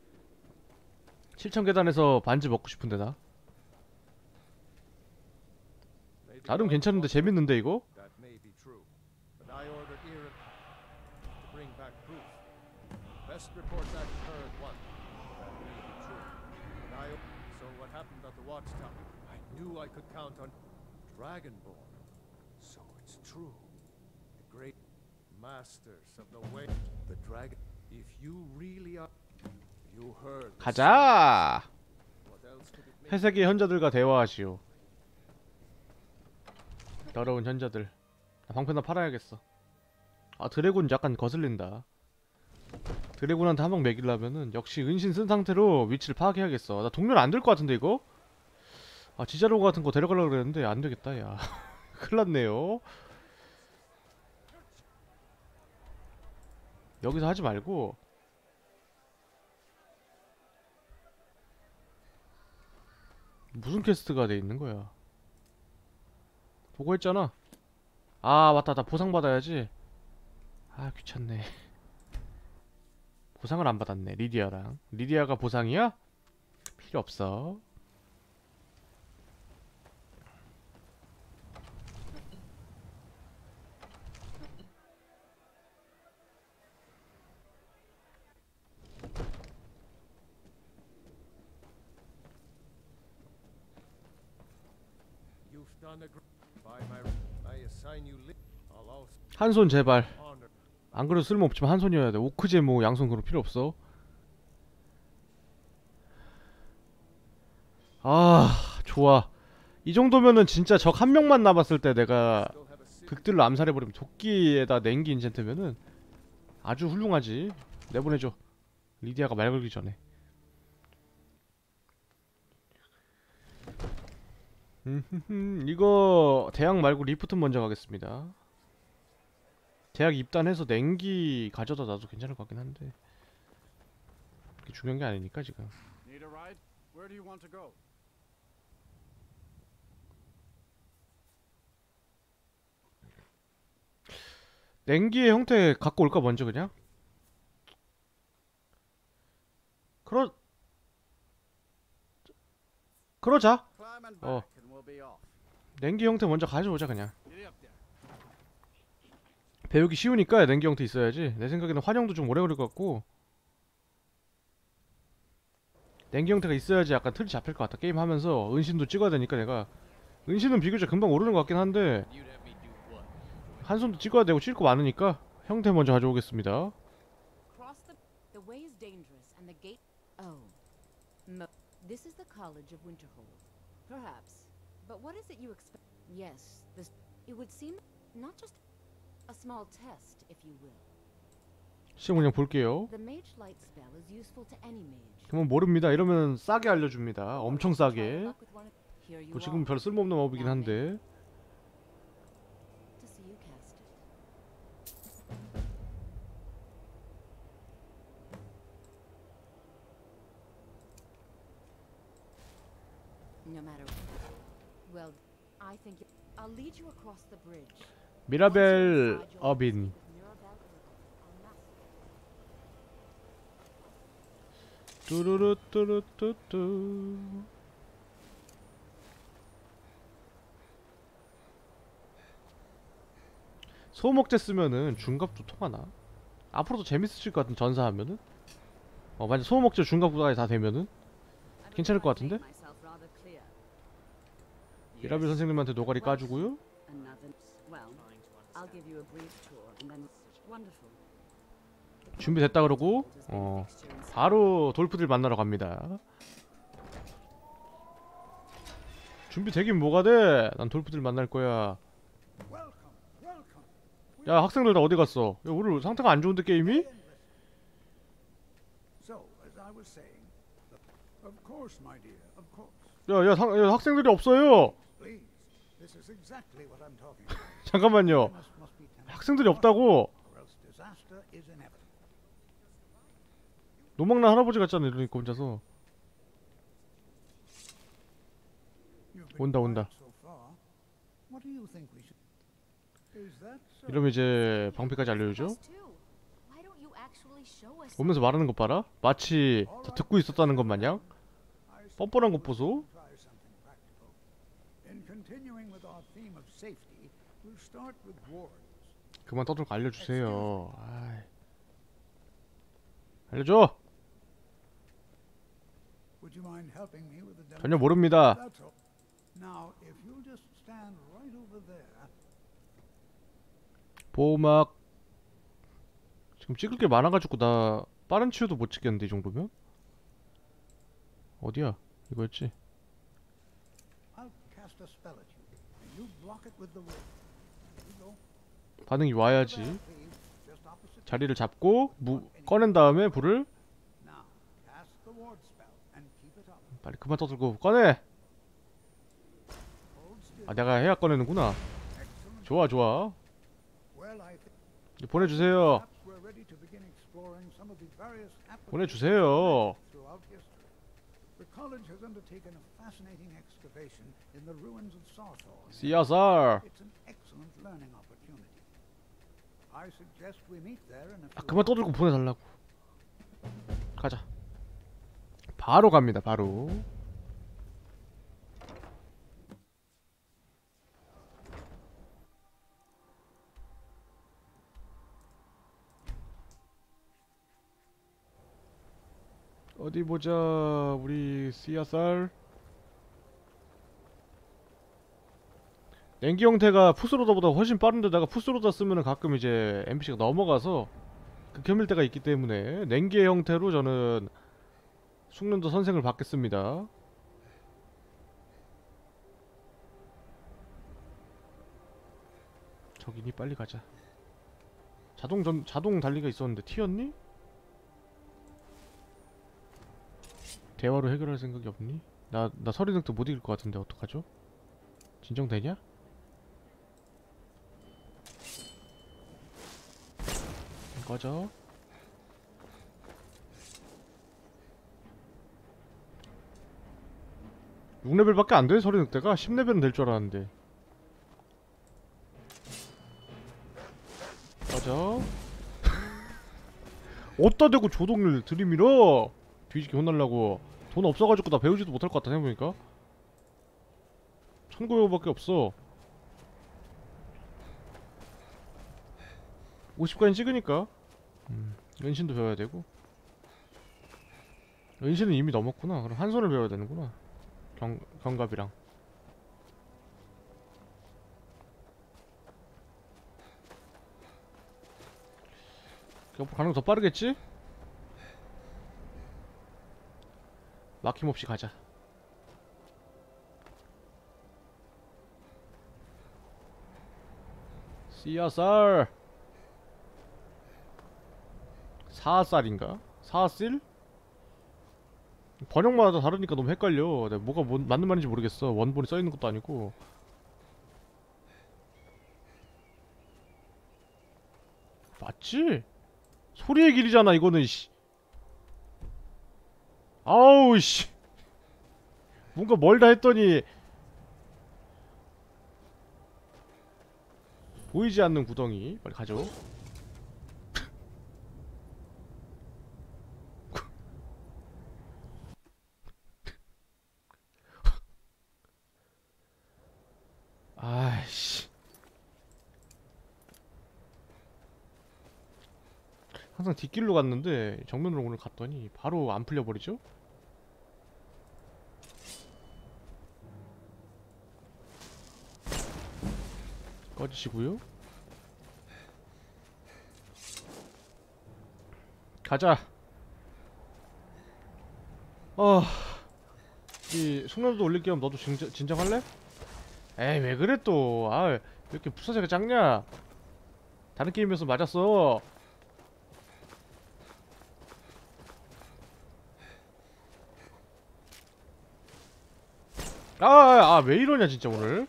칠천 계단에서 반지 먹고 싶은데 나. 나름 괜찮은데 재밌는데 이거? That may be true, but I ordered Iron to bring back proof. Best report that to her at once. That may be true, but I. So what happened at the watchtower? I knew I could count on Dragonborn. So it's true. The great masters of the way. The dragon. If you really are, you heard. the 가자. sound. What else could it mean? 회색의 현자들과 대화하시오. 더러운 현자들. 나 방패나 팔아야겠어. 아 드래곤 약간 거슬린다. 드래곤한테 한 방 먹이려면은 역시 은신 쓴 상태로 위치를 파악해야겠어. 나 동면 안 될 것 같은데 이거? 아 지자로 같은 거 데려가려고 그랬는데 안 되겠다 야. 큰일 났네요. 여기서 하지 말고 무슨 퀘스트가 돼 있는 거야? 보고 했잖아. 아 맞다 나 보상 받아야지. 아 귀찮네. 보상을 안 받았네. 리디아랑 리디아가 보상이야? 필요 없어. You've done a great. By my, I assign you. Li- I'll also 한 손 제발. honor. 안 그래도 쓸모없지만 한 손이어야 돼. 오크제 뭐 양손 그런 필요 없어. 아 좋아. 이 정도면은 진짜 적 한 명만 남았을 때 내가 Still have a city. 극딜로 암살해버리면 도끼에다 냉기 인챈트면은 아주 훌륭하지. 내보내줘. 리디아가 말 걸기 전에. 음흠흠, 이거 대학 말고 리프트 먼저 가겠습니다. 대학 입단해서 냉기 가져다 놔도 괜찮을 것 같긴 한데 그게 중요한 게 아니니까 지금. Need a ride? Where do you want to go? 냉기의 형태 갖고 올까 먼저 그냥? 그러 그러자. Climbing Oh. back and we'll be off. 냉기 형태 먼저 가져오자 그냥. 배우기 쉬우니까 냉기 형태 있어야지. 내 생각에는 환영도 좀 오래 걸릴 것 같고 냉기 형태가 있어야지 약간 틀이 잡힐 것 같다. 게임 하면서 은신도 찍어야 되니까 내가 은신은 비교적 금방 오르는 것 같긴 한데 한손도 찍어야 되고 찍을 거 많으니까 형태 먼저 가져오겠습니다. Cross the the way is dangerous and the gate. Oh, no. This is the College of Winterhold, perhaps. But what is it you expect? Yes, this. It would seem not just a small test, if you will. 시험 그냥 볼게요. The mage light spell is useful to any mage. 그러면 모릅니다. 이러면 싸게 알려줍니다. 엄청 싸게. Luck with one of- Here you 뭐 are. 지금 별 쓸모없는 마법이긴 한데 To see you cast it. No matter. Well, I think you- I'll lead you across the bridge. 미라벨 어빈. 뚜루루 뚜루뚜뚜. 소목제 쓰면은 중갑도 통하나? 앞으로도 재밌으실 것 같은 전사하면은? 어 만약 소목제 중갑부까지 다 되면은 괜찮을 것 같은데? 미라벨 선생님한테 노가리 까주고요. 준비됐다 그러고 어 바로 돌프들 만나러 갑니다. 준비되긴 뭐가 돼? 난 돌프들 만날 거야. 야 학생들 다 어디 갔어? 야 오늘 상태가 안 좋은데 게임이? So, as I was saying, of course, my dear, of course. 야야 야, 학생들이 없어요. Please, this is exactly what I'm talking about. 잠깐만요. Must, must be tended 학생들이 없다고. or else disaster is inevitable. 노망난 할아버지 같잖아 이러니까 혼자서. You've been 온다, 온다. quiet so far. What do you think we should? Is that so? 이러면 이제 방패까지 알려주죠. Us too. Why don't you actually show us? 오면서 말하는 것 봐라. 마치 다 듣고 있었다는 것 마냥. I suppose 뻔뻔한 것 we 보소. should try something practical. In continuing with our theme of safety, we'll start with wards. 그만 떠들고 알려주세요. 아이. 알려줘. Would you mind helping me with the 전혀 demonstration? 모릅니다. That's all. Now, if you'll just stand right over there. 보호막. 지금 찍을 게 많아가지고 나 빠른 치유도 못 찍겠는데 이 정도면? 어디야? 이거였지? I'll cast a spell at you, and you block it with the word. Here you go. 반응이 와야지. There, please. Just opposite. 자리를 잡고 무, 꺼낸 다음에 불을 Now, cast the ward spell and keep it up. 빨리 그만 떠들고 꺼내. Hold still. 아 내가 해야 꺼내는구나. Excellent. 좋아 좋아. Well, I think 이제 보내주세요. perhaps we're ready to begin exploring some of the various applications 보내주세요. throughout history. The college has undertaken a fascinating excavation in the ruins of Sarthor. 씨아스알. It's an excellent learning opportunity. I suggest we meet there in a 아 few 그만 떠들고 보내달라고. 가자. 바로 갑니다. 바로. 어디 보자. 우리 씨아스알. 냉기 형태가 푸스로다보다 훨씬 빠른데다가 푸스로다 쓰면은 가끔 이제 엠피씨가 넘어가서 극혐일 때가 있기 때문에 냉기의 형태로 저는 숙련도 선생을 받겠습니다. 저기니 빨리 가자. 자동 전 자동 달리가 있었는데 튀었니? 대화로 해결할 생각이 없니? 나 나 서리등도 못 이길 것 같은데 어떡하죠? 진정되냐? 꺼져. 육 레벨밖에 안 돼, 서리 늑대가? 십 레벨은 될 줄 알았는데. 가자. 어디다 대고 조동을 들이밀어. 뒤지게 혼날라고. 돈 없어가지고 나 배우지도 못할 것 같다 생각해보니까. 천구백 원밖에 없어. 오십까지 찍으니까. 음, 은신도 배워야 되고. 은신은 이미 넘었구나. 그럼 한 손을 배워야 되는구나. 경, 경갑이랑. 옆으로 가는 거 더 빠르겠지? 막힘없이 가자. 씨앗살 사살인가? 사실? 번역마다 다르니까 너무 헷갈려. 내가 뭐가 뭔, 맞는 말인지 모르겠어. 원본이 써있는 것도 아니고. 맞지? 소리의 길이잖아 이거는. 씨. 아우 씨. 뭔가 멀다 했더니 보이지 않는 구덩이. 빨리 가죠. 아이씨. 항상 뒷길로 갔는데 정면으로 오늘 갔더니 바로 안 풀려버리죠? 꺼지시고요. 가자. 어... 이 숙련도 올릴 겸 너도 진정, 진정할래? 에이 왜 그래 또. 아 왜 이렇게 부사제가 작냐. 다른 게임에서 맞았어. 아, 아, 왜 이러냐 진짜 오늘.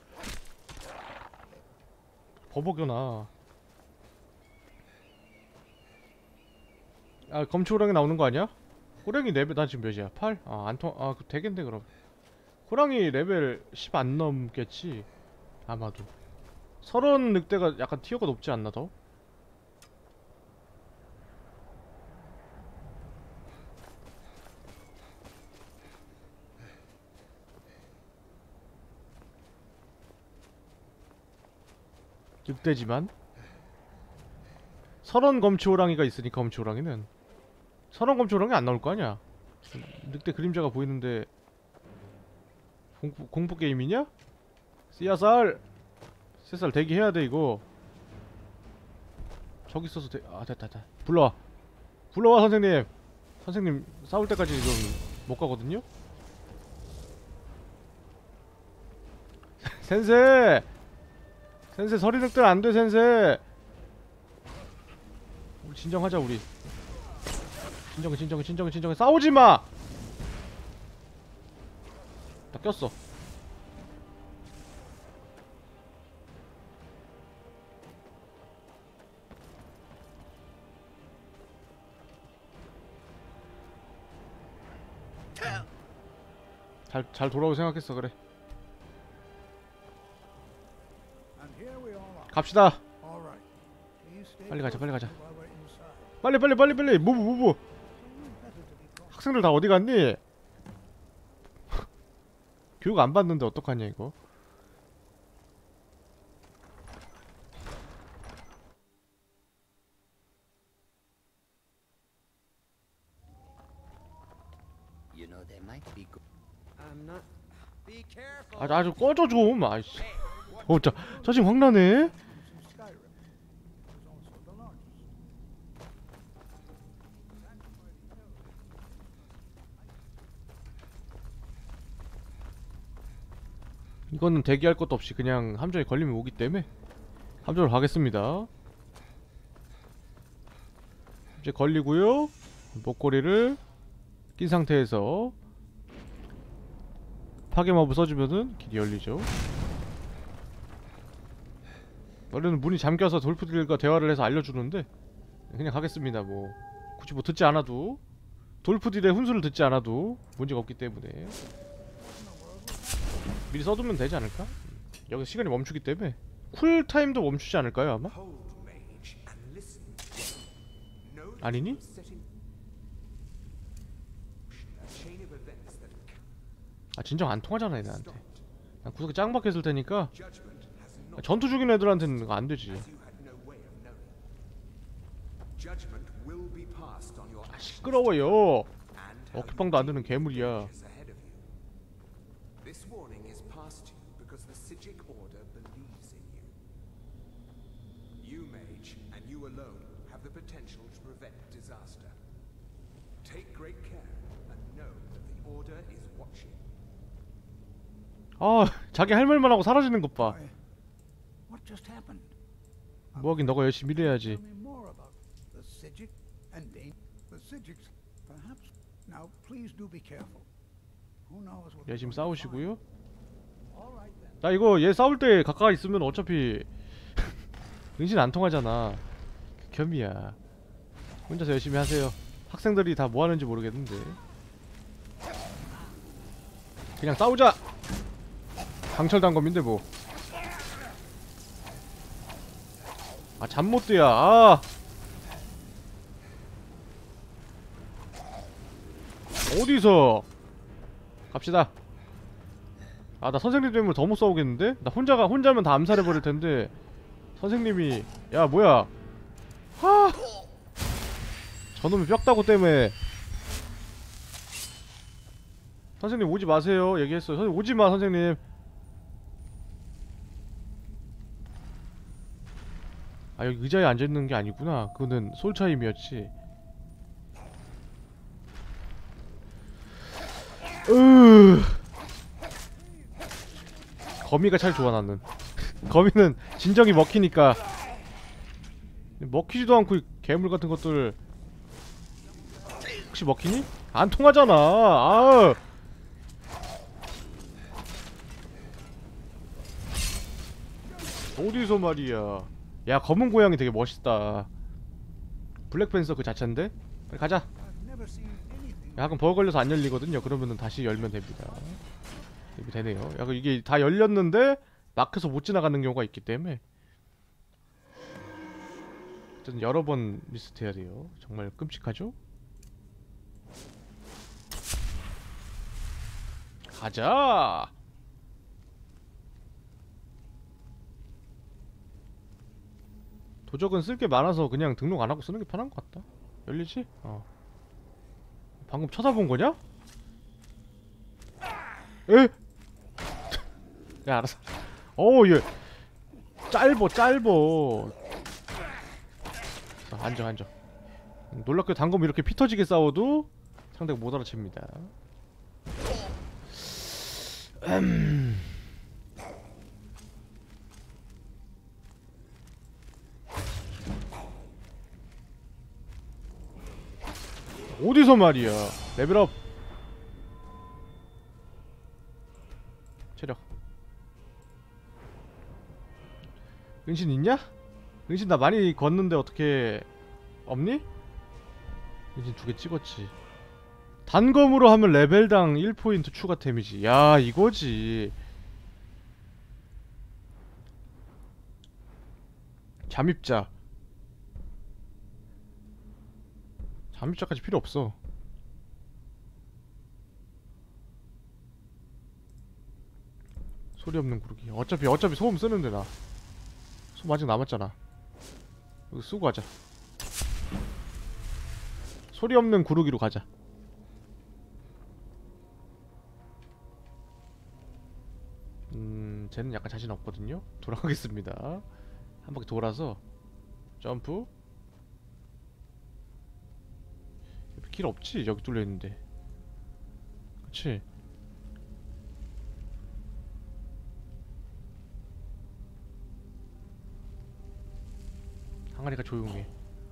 버벅여나. 아, 검치 호랑이 나오는 거 아니야? 호랑이 레벨 나 지금 몇이야? 팔? 아, 안 통.. 아, 그 되겠네 그럼. 호랑이 레벨 십 안 넘겠지? 아마도. 서른 늑대가 약간 티어가 높지 않나 더? 늑대지만 서런 검치호랑이가 있으니까. 검치호랑이는 서런 검치호랑이 안 나올 거 아니야. 늑대 그림자가 보이는데 공포, 공포 게임이냐? 씨앗살 씨앗살 대기해야 돼 이거. 저기 있어서 대.. 아 됐다 됐다. 불러와 불러와 선생님. 선생님 싸울 때까지 좀 못 가거든요? 센세! 센세 서리 늑대 안돼 센세. 우리 진정하자 우리. 진정해 진정해 진정해 진정해. 싸우지마! 나 꼈어. 잘, 잘 돌아올 생각했어. 그래 갑시다. 빨리 가자 빨리 가자. 빨리 빨리 빨리 빨리. 무브 무브. 학생들 다 어디 갔니? 교육 안 받는데 어떡하냐 이거. 아, 아주 꺼져 좀. 아이씨. 어, 자, 저 지금 황나네. 이거는 대기할 것도 없이 그냥 함정에 걸리면 오기 때문에 함정으로 가겠습니다. 이제 걸리고요. 목걸이를 낀 상태에서 파괴마법 써주면은 길이 열리죠. 원래는 문이 잠겨서 돌프들과 대화를 해서 알려주는데 그냥 가겠습니다. 뭐 굳이 뭐 듣지 않아도, 돌프들의 훈수를 듣지 않아도 문제가 없기 때문에 미리 써두면 되지 않을까? 여기서 시간이 멈추기 때문에 쿨타임도 멈추지 않을까요 아마? 아니니? setting a chain of events that 아 진정 안 통하잖아 얘네한테. 난 구석에 짱 박혔을 테니까 judgment has not 전투 중인 애들한테는 안 되지. as you had no way of knowing. Judgment will be passed on your 아 actions 시끄러워요. and how 어깨빵도 안 you 드는 deal with 괴물이야. dangers ahead of you. This warning is passed to you because the Psijic Order believes in you. You, mage, and you alone have the potential to prevent disaster. Take great care and know that the Order is watching. 아 자기 할 말만 하고 사라지는 것 봐. What just happened? 뭐하긴 너가 열심히 일해야지. Tell me more about the Psijic and Dane. The Psijics, perhaps. Now, please do be careful. Who knows what 열심히 we're going to 싸우시고요. find. All right then. 나 이거 얘 싸울 때 가까이 있으면 어차피 은신 안 통하잖아. 겸이야. 혼자서 열심히 하세요. 학생들이 다 뭐 하는지 모르겠는데. 그냥 싸우자. 강철단검인데 뭐. 아 잠 못 드야. 아. 어디서? 갑시다. 아 나 선생님 때문에 더 못 싸우겠는데? 나 혼자가 혼자면 다 암살해 버릴 텐데. 선생님이 야 뭐야? 하. 저놈의 뼈다구 때문에. 선생님 오지 마세요. 얘기했어요. 선생님 오지 마 선생님. 아 여기 의자에 앉아 있는 게 아니구나. 그거는 솔차임이었지. 으. 거미가 잘 좋아 나는. 거미는 진정이 먹히니까. 먹히지도 않고 이 괴물 같은 것들. 혹시 먹히니? 안 통하잖아. 아. 어디서 말이야. 야 검은 고양이 되게 멋있다. 블랙팬서 그 자체인데? 빨리 가자. I've never seen anything. 약간 버그 걸려서 안 열리거든요. 그러면은 다시 열면 됩니다. 이게 되네요. 약간 이게 다 열렸는데 막혀서 못 지나가는 경우가 있기 때문에 어쨌든 여러 번 리스트해야 돼요. 정말 끔찍하죠? 가자! 도적은 쓸 게 많아서 그냥 등록 안 하고 쓰는 게 편한 것 같다. 열리지? 어. 방금 쳐다본 거냐? 에? 야 알았어. 어우 얘 짧어 짧어. 자, 앉아 앉아. 놀랍게 단검 이렇게 피 터지게 싸워도 상대가 못 알아챕니다. 음. 어디서 말이야. 레벨업. 체력. 은신 있냐? 은신 나 많이 걷는데 어떻게 없니? 은신 두 개 찍었지. 단검으로 하면 레벨당 일 포인트 추가 데미지. 야 이거지. 잠입자. 잠입자까지 필요 없어. 소리 없는 구르기. 어차피 어차피 소음 쓰는데 나. 소음 아직 남았잖아. 이거 쓰고 가자. 소리 없는 구르기로 가자. 음, 쟤는 약간 자신 없거든요. 돌아가겠습니다. 한 바퀴 돌아서 점프. 길 없지? 여기 뚫려 있는데. 그치? 항아리가 조용해.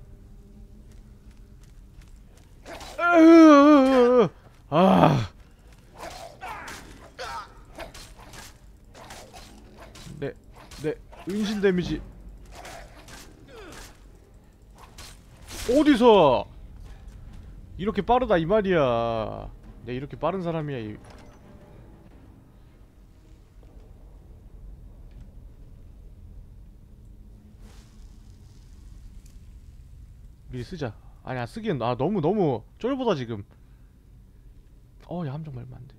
아. 네, 네, 은신 데미지. 어디서? 이렇게 빠르다 이 말이야. 내 이렇게 빠른 사람이야. 이. 미리 쓰자. 아니야 쓰기엔 아 너무 너무 쫄보다 지금. 어야 함정 말면 안돼.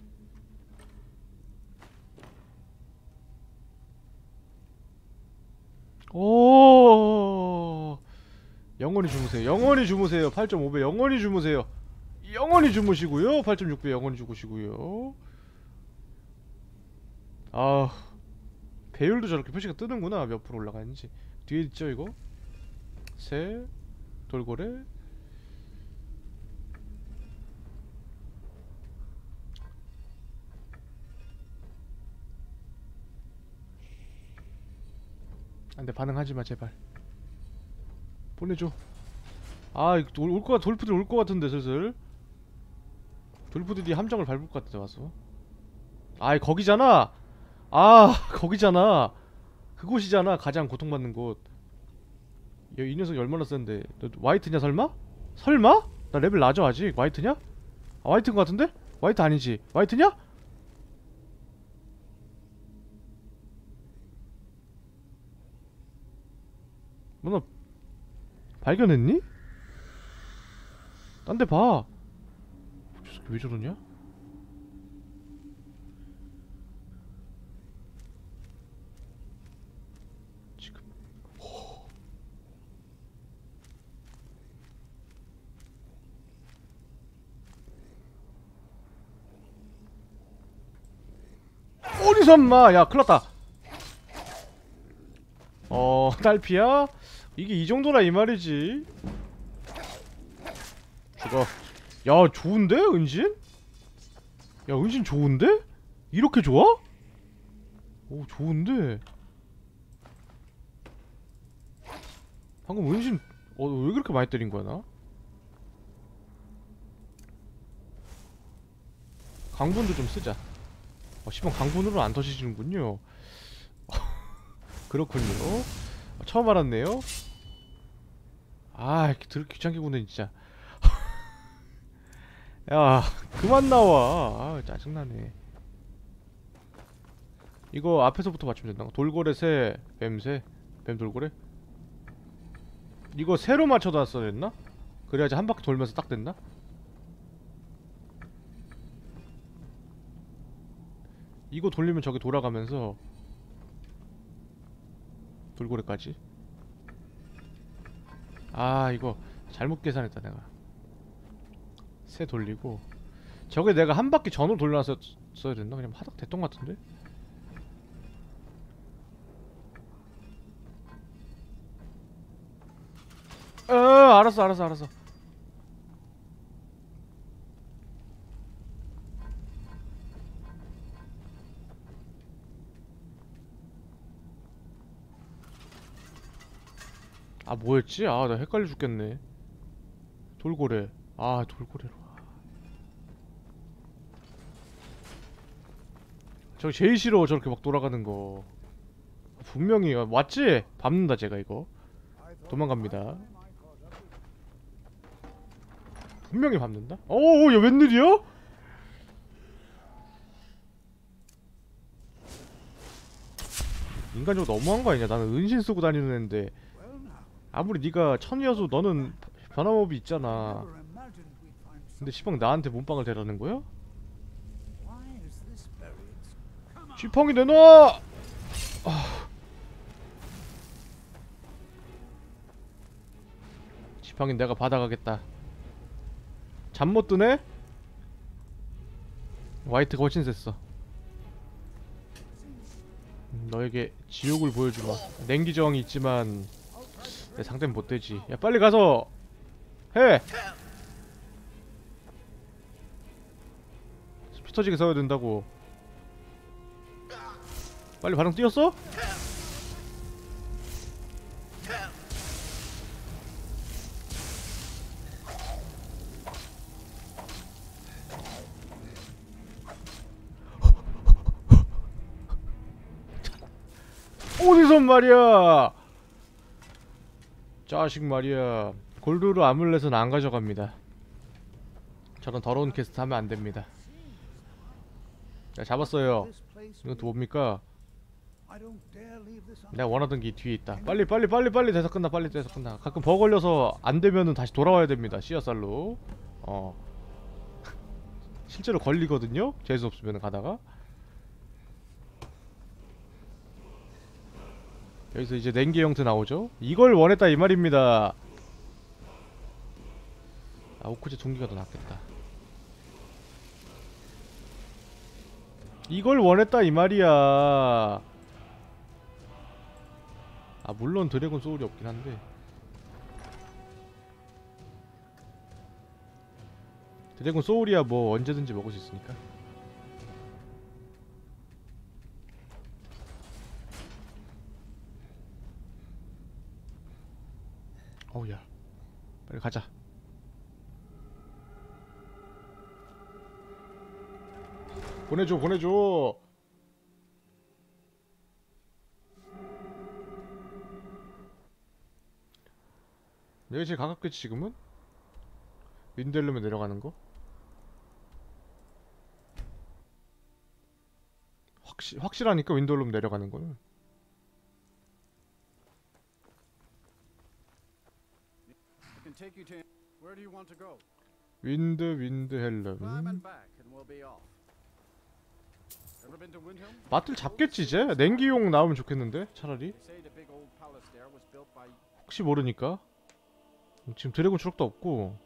오 영원히 주무세요. 영원히 주무세요. 팔 점 오 배 영원히 주무세요. 영원히 주무시고요. 팔 점 육 배 영원히 주무시고요. 아 배율도 저렇게 표시가 뜨는구나. 몇 프로 올라가는지. 뒤에 있죠 이거? 새 돌고래. 안돼 반응하지마 제발. 보내줘. 아 올거 돌프들 올 것 같은데 슬슬. 돌프들이 함정을 밟을 것 같아 와서. 아이 거기잖아. 아 거기잖아. 그곳이잖아 가장 고통받는 곳. 야, 이 녀석이 얼마나 센데. 너 화이트냐 설마? 설마? 나 레벨 낮아 아직. 화이트냐? 아 화이트인 것 같은데? 화이트 아니지. 화이트냐? 뭐 너 발견했니? 딴 데 봐. 저 새끼 왜 저러냐? 지금 호. 어디서 인마. 야 큰일났다. 어 딸피야? 이게 이 정도라 이 말이지. 죽어. 야 좋은데 은신? 야 은신 좋은데? 이렇게 좋아? 오 좋은데. 방금 은신 어 왜 그렇게 많이 때린 거야 나? 강분도 좀 쓰자. 어 씨발 강분으로 안 터지시는군요. 그렇군요. 처음 알았네요. 아 이렇게 더럽게 귀찮게 구네 진짜. 야 그만 나와. 아 짜증나네. 이거 앞에서부터 맞추면 된다. 돌고래 새 뱀새 뱀 돌고래. 이거 새로 맞춰 놨어야 됐나? 그래야지 한 바퀴 돌면서 딱 됐나? 이거 돌리면 저기 돌아가면서 돌고래까지. 아 이거 잘못 계산했다 내가. 새 돌리고 저게 내가 한 바퀴 전으로 돌려놨어야 됐나? 그냥 하다 됐던 것 같은데? 어 알았어 알았어 알았어. 아 뭐였지? 아 나 헷갈려 죽겠네. 돌고래. 아 돌고래로. 저기 제일 싫어 저렇게 막 돌아가는 거. 분명히 왔지? 밟는다 제가 이거. 도망갑니다. 분명히 밟는다? 어어 야 웬일이야? 인간적으로 너무한 거 아니냐? 나는 은신 쓰고 다니는 애인데 아무리 네가 천이어서 너는 변화법이 있잖아. 근데 시방 나한테 몸빵을 대라는 거야? 쥐팡이 내놔! 아. 쥐팡이 내가 받아가겠다. 잠 못 드네? 화이트가 훨씬 셌어. 음, 너에게 지옥을 보여주마. 냉기 저항이 있지만 내 상대는 못되지. 야 빨리 가서 해! 피 터지게 싸워야 된다고. 빨리 반응 뛰었어? 어디서 말이야! 자식 말이야. 골드로 아물렛은 안 가져갑니다. 저런 더러운 퀘스트 하면 안 됩니다. 야 잡았어요. 이건 또 뭡니까? I don't dare leave this 내가 원하던 게 뒤에 있다. 빨리 빨리 빨리 빨리 돼서 끝나. 빨리 돼서 끝나. 가끔 버 걸려서 안 되면은 다시 돌아와야 됩니다. 씨앗살로. 어. 실제로 걸리거든요. 재수 없으면 가다가. 여기서 이제 냉기 형태 나오죠. 이걸 원했다 이 말입니다. 아, 오쿠제 동기가 더 낫겠다. 이걸 원했다 이 말이야. 아, 물론 드래곤 소울이 없긴 한데 드래곤 소울이야 뭐 언제든지 먹을 수 있으니까. 어우야, 빨리 가자. 보내줘 보내줘. 내가 제일 가깝겠지 지금은? 윈델름에 내려가는 거? 확실 확실하니까 윈델름 내려가는 거는. I can take you to. Where do you want to go? 윈드 윈드 헬름. Climb and back, and we'll be off. Ever been to Windhelm? 맛들 잡겠지 이제? 냉기용 나오면 좋겠는데 차라리. They say the big old palace there was built by. 혹시 모르니까. 지금 드래곤 추럭도 없고.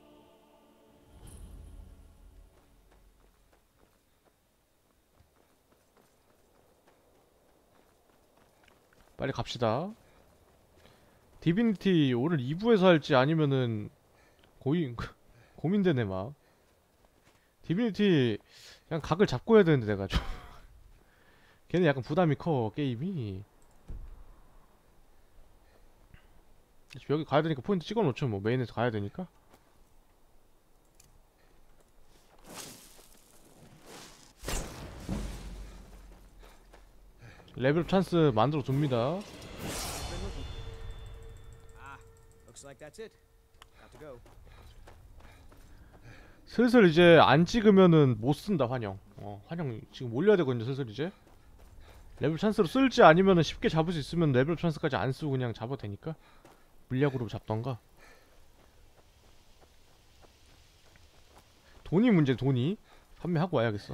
빨리 갑시다. 디비니티 오늘 이 부에서 할지 아니면은 고인 고민되네 막. 디비니티 그냥 각을 잡고 해야 되는데 내가 좀 걔는 약간 부담이 커 게임이. 여기 가야 되니까 포인트 찍어 놓죠. 뭐 메인에서 가야 되니까. 레벨업 찬스 만들어 둡니다. Looks like that's it. Got to go. 슬슬 이제 안 찍으면은 못 쓴다 환영. 어, 환영 지금 올려야 되거든요. 슬슬 이제 레벨 찬스로 쓸지 아니면은 쉽게 잡을 수 있으면 레벨 찬스까지 안 쓰고 그냥 잡아도 되니까 물약으로 잡던가. 돈이 문제. 돈이 판매하고 와야겠어.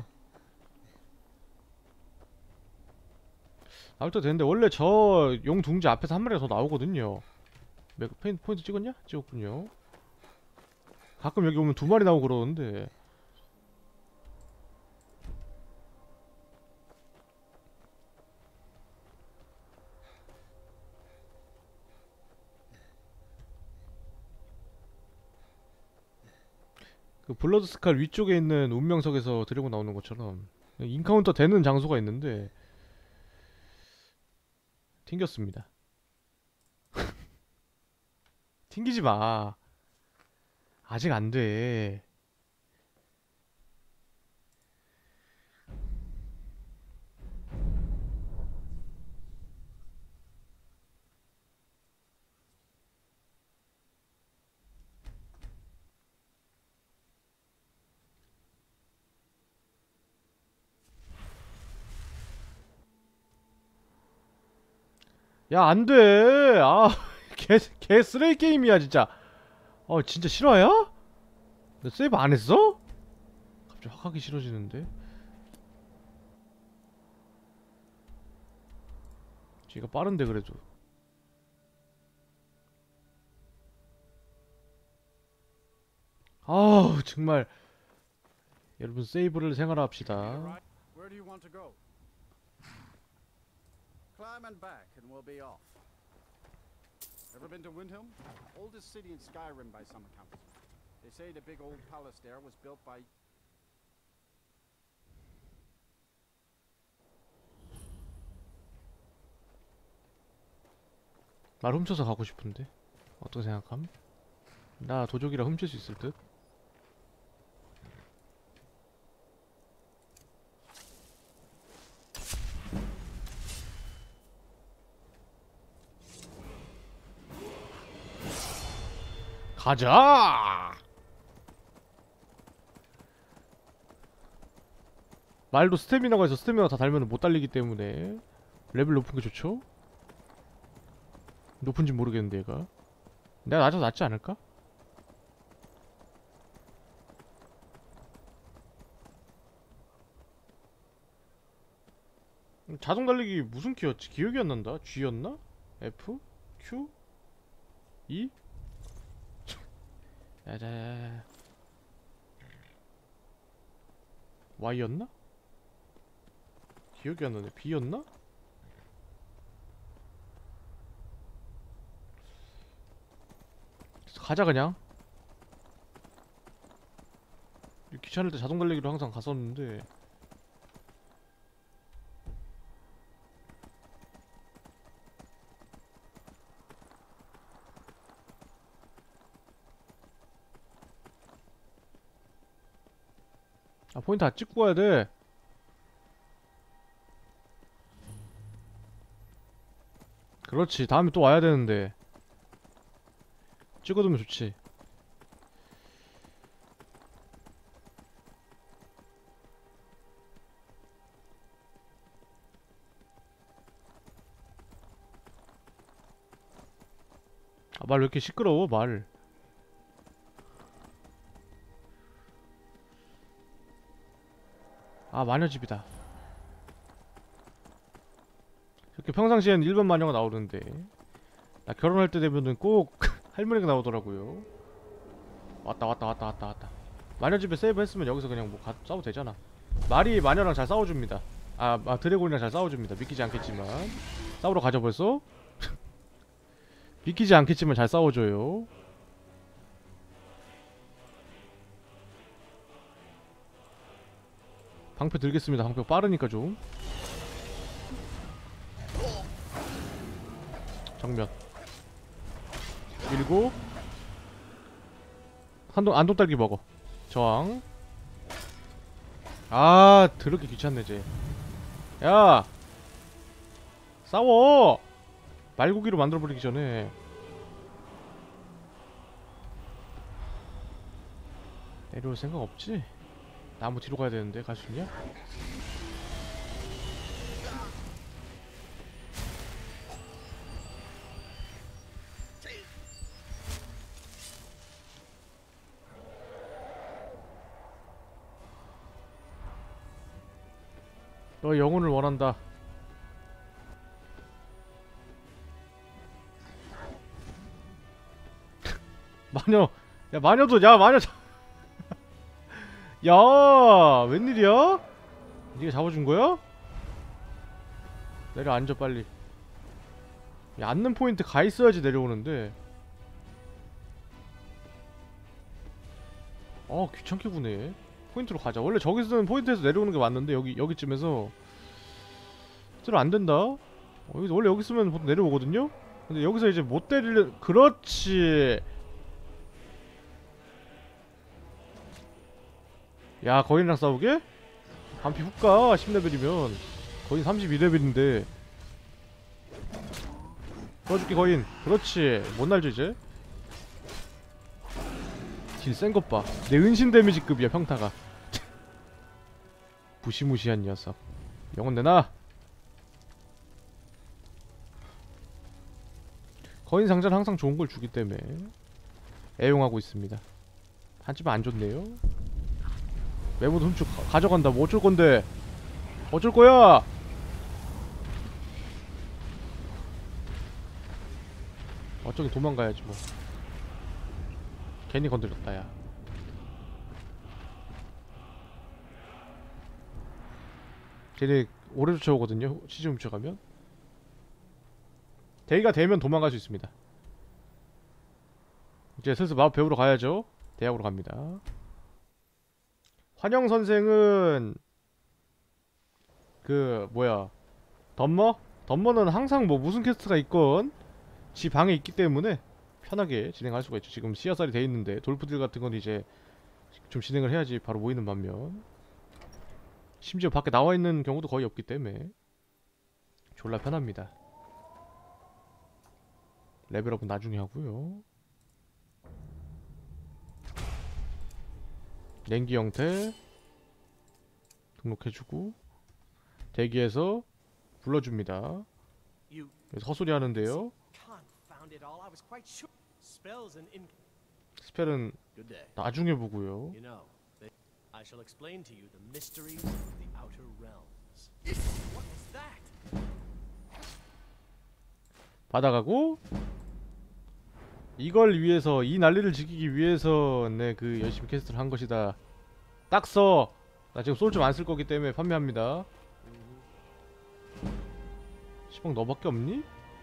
나올 때 되는데 원래 저 용 둥지 앞에서 한 마리가 더 나오거든요. 맥 페인 포인트 찍었냐? 찍었군요. 가끔 여기 오면 두 마리 나오고 그러는데. 그 블러드 스칼 위쪽에 있는 운명석에서 드래곤 나오는 것처럼 인카운터 되는 장소가 있는데 튕겼습니다. 튕기지 마. 아직 안 돼. 야, 안 돼. 아, 개, 개 쓰레기 게임이야, 진짜. 어, 진짜 실화야? 너 세이브 안 했어? 갑자기 확 하기 싫어지는데. 쟤가 빠른데, 그래도. 아우, 정말. 여러분, 세이브를 생활합시다. Where do you want to go? Climb and back, and we'll be off. Ever been to Windhelm? Oldest city in Skyrim by some accounts. They say the big old palace there was built by. 말 훔쳐서 가고 싶은데 어떻게 생각함? 나 도적이라 훔칠 수 있을 듯? 가자! 말도 스태미나가 있어. 스태미나가 다 달면 못 달리기 때문에 레벨 높은 게 좋죠? 높은지 모르겠는데 얘가 내가 낮아서 낫지 않을까? 자동 달리기 무슨 키였지? 기억이 안 난다. G였나? F? Q? E? 야자야야. Y였나? 기억이 안 나네. B였나? 가자 그냥. 귀찮을 때 자동 달리기로 항상 갔었는데 아 포인트 다 찍고 가야 돼. 그렇지. 다음에 또 와야 되는데 찍어두면 좋지. 아, 말 왜 이렇게 시끄러워 말. 아 마녀집이다. 이렇게 평상시엔 일반 마녀가 나오는데 나 결혼할 때 되면은 꼭 할머니가 나오더라고요. 왔다 왔다 왔다 왔다 왔다. 마녀집에 세이브 했으면 여기서 그냥 뭐 가, 싸워도 되잖아. 말이 마녀랑 잘 싸워줍니다. 아, 아 드래곤이랑 잘 싸워줍니다. 믿기지 않겠지만 싸우러 가자 벌써? 믿기지 않겠지만 잘 싸워줘요. 방패 들겠습니다. 방패 빠르니까 좀. 정면 밀고 한동 안동딸기 먹어. 저항. 아 더럽게 귀찮네 쟤. 야 싸워. 말고기로 만들어버리기 전에. 내려올 생각 없지? 나무 뒤로 가야 되는데 갈 수 있냐? 너 영혼을 원한다. 마녀. 야 마녀도 야 마녀 잡... 야 웬일이야? 니가 잡아준 거야? 내려 앉아 빨리. 야 앉는 포인트 가 있어야지 내려오는데. 아 귀찮게 구네. 포인트로 가자. 원래 저기서는 포인트에서 내려오는 게 맞는데 여기 여기쯤에서 저로 안 된다. 어, 여기 원래 여기 있으면 보통 내려오거든요. 근데 여기서 이제 못 때리려. 그렇지. 야 거인이랑 싸우게? 반피 훅가. 십 레벨이면 거인 삼십이 레벨인데 도와줄게 거인. 그렇지. 못 날죠 이제. 딜 센것 봐. 내 은신 데미지급이야 평타가. 무시무시한 녀석. 영혼 내놔. 거인 상자는 항상 좋은 걸 주기 때문에 애용하고 있습니다. 하지만 안 좋네요. 메모도 훔쳐 가, 가져간다. 뭐 어쩔 건데? 어쩔 거야? 어쩌긴 도망가야지 뭐. 괜히 건드렸다 야. 걔네 오래 쫓아오거든요. 시즈 훔쳐가면. 대기가 되면 도망갈 수 있습니다. 이제 슬슬 마법 배우러 가야죠. 대학으로 갑니다. 환영 선생은 그 뭐야 덤머? 덤머는 항상 뭐 무슨 퀘스트가 있건 지 방에 있기 때문에 편하게 진행할 수가 있죠. 지금 씨앗살이 돼 있는데 돌프들 같은 건 이제 좀 진행을 해야지 바로 모이는 반면 심지어 밖에 나와 있는 경우도 거의 없기 때문에 졸라 편합니다. 레벨업은 나중에 하고요. 냉기 형태 등록해주고 대기해서 불러줍니다. You 그래서 헛소리 하는데요. confound it all. I was quite sure. Spells and in. 스펠은 Good day. 나중에 보고요. You know, they, I shall explain to you the mysteries of the outer realms. What was that? 받아가고 이걸 위해서 이 난리를 지키기 위해서 내 그 열심히 퀘스트를 한 것이다. 딱 써. 나 지금 솔 좀 안 쓸 거기 때문에 판매합니다. 시방 너밖에 없니?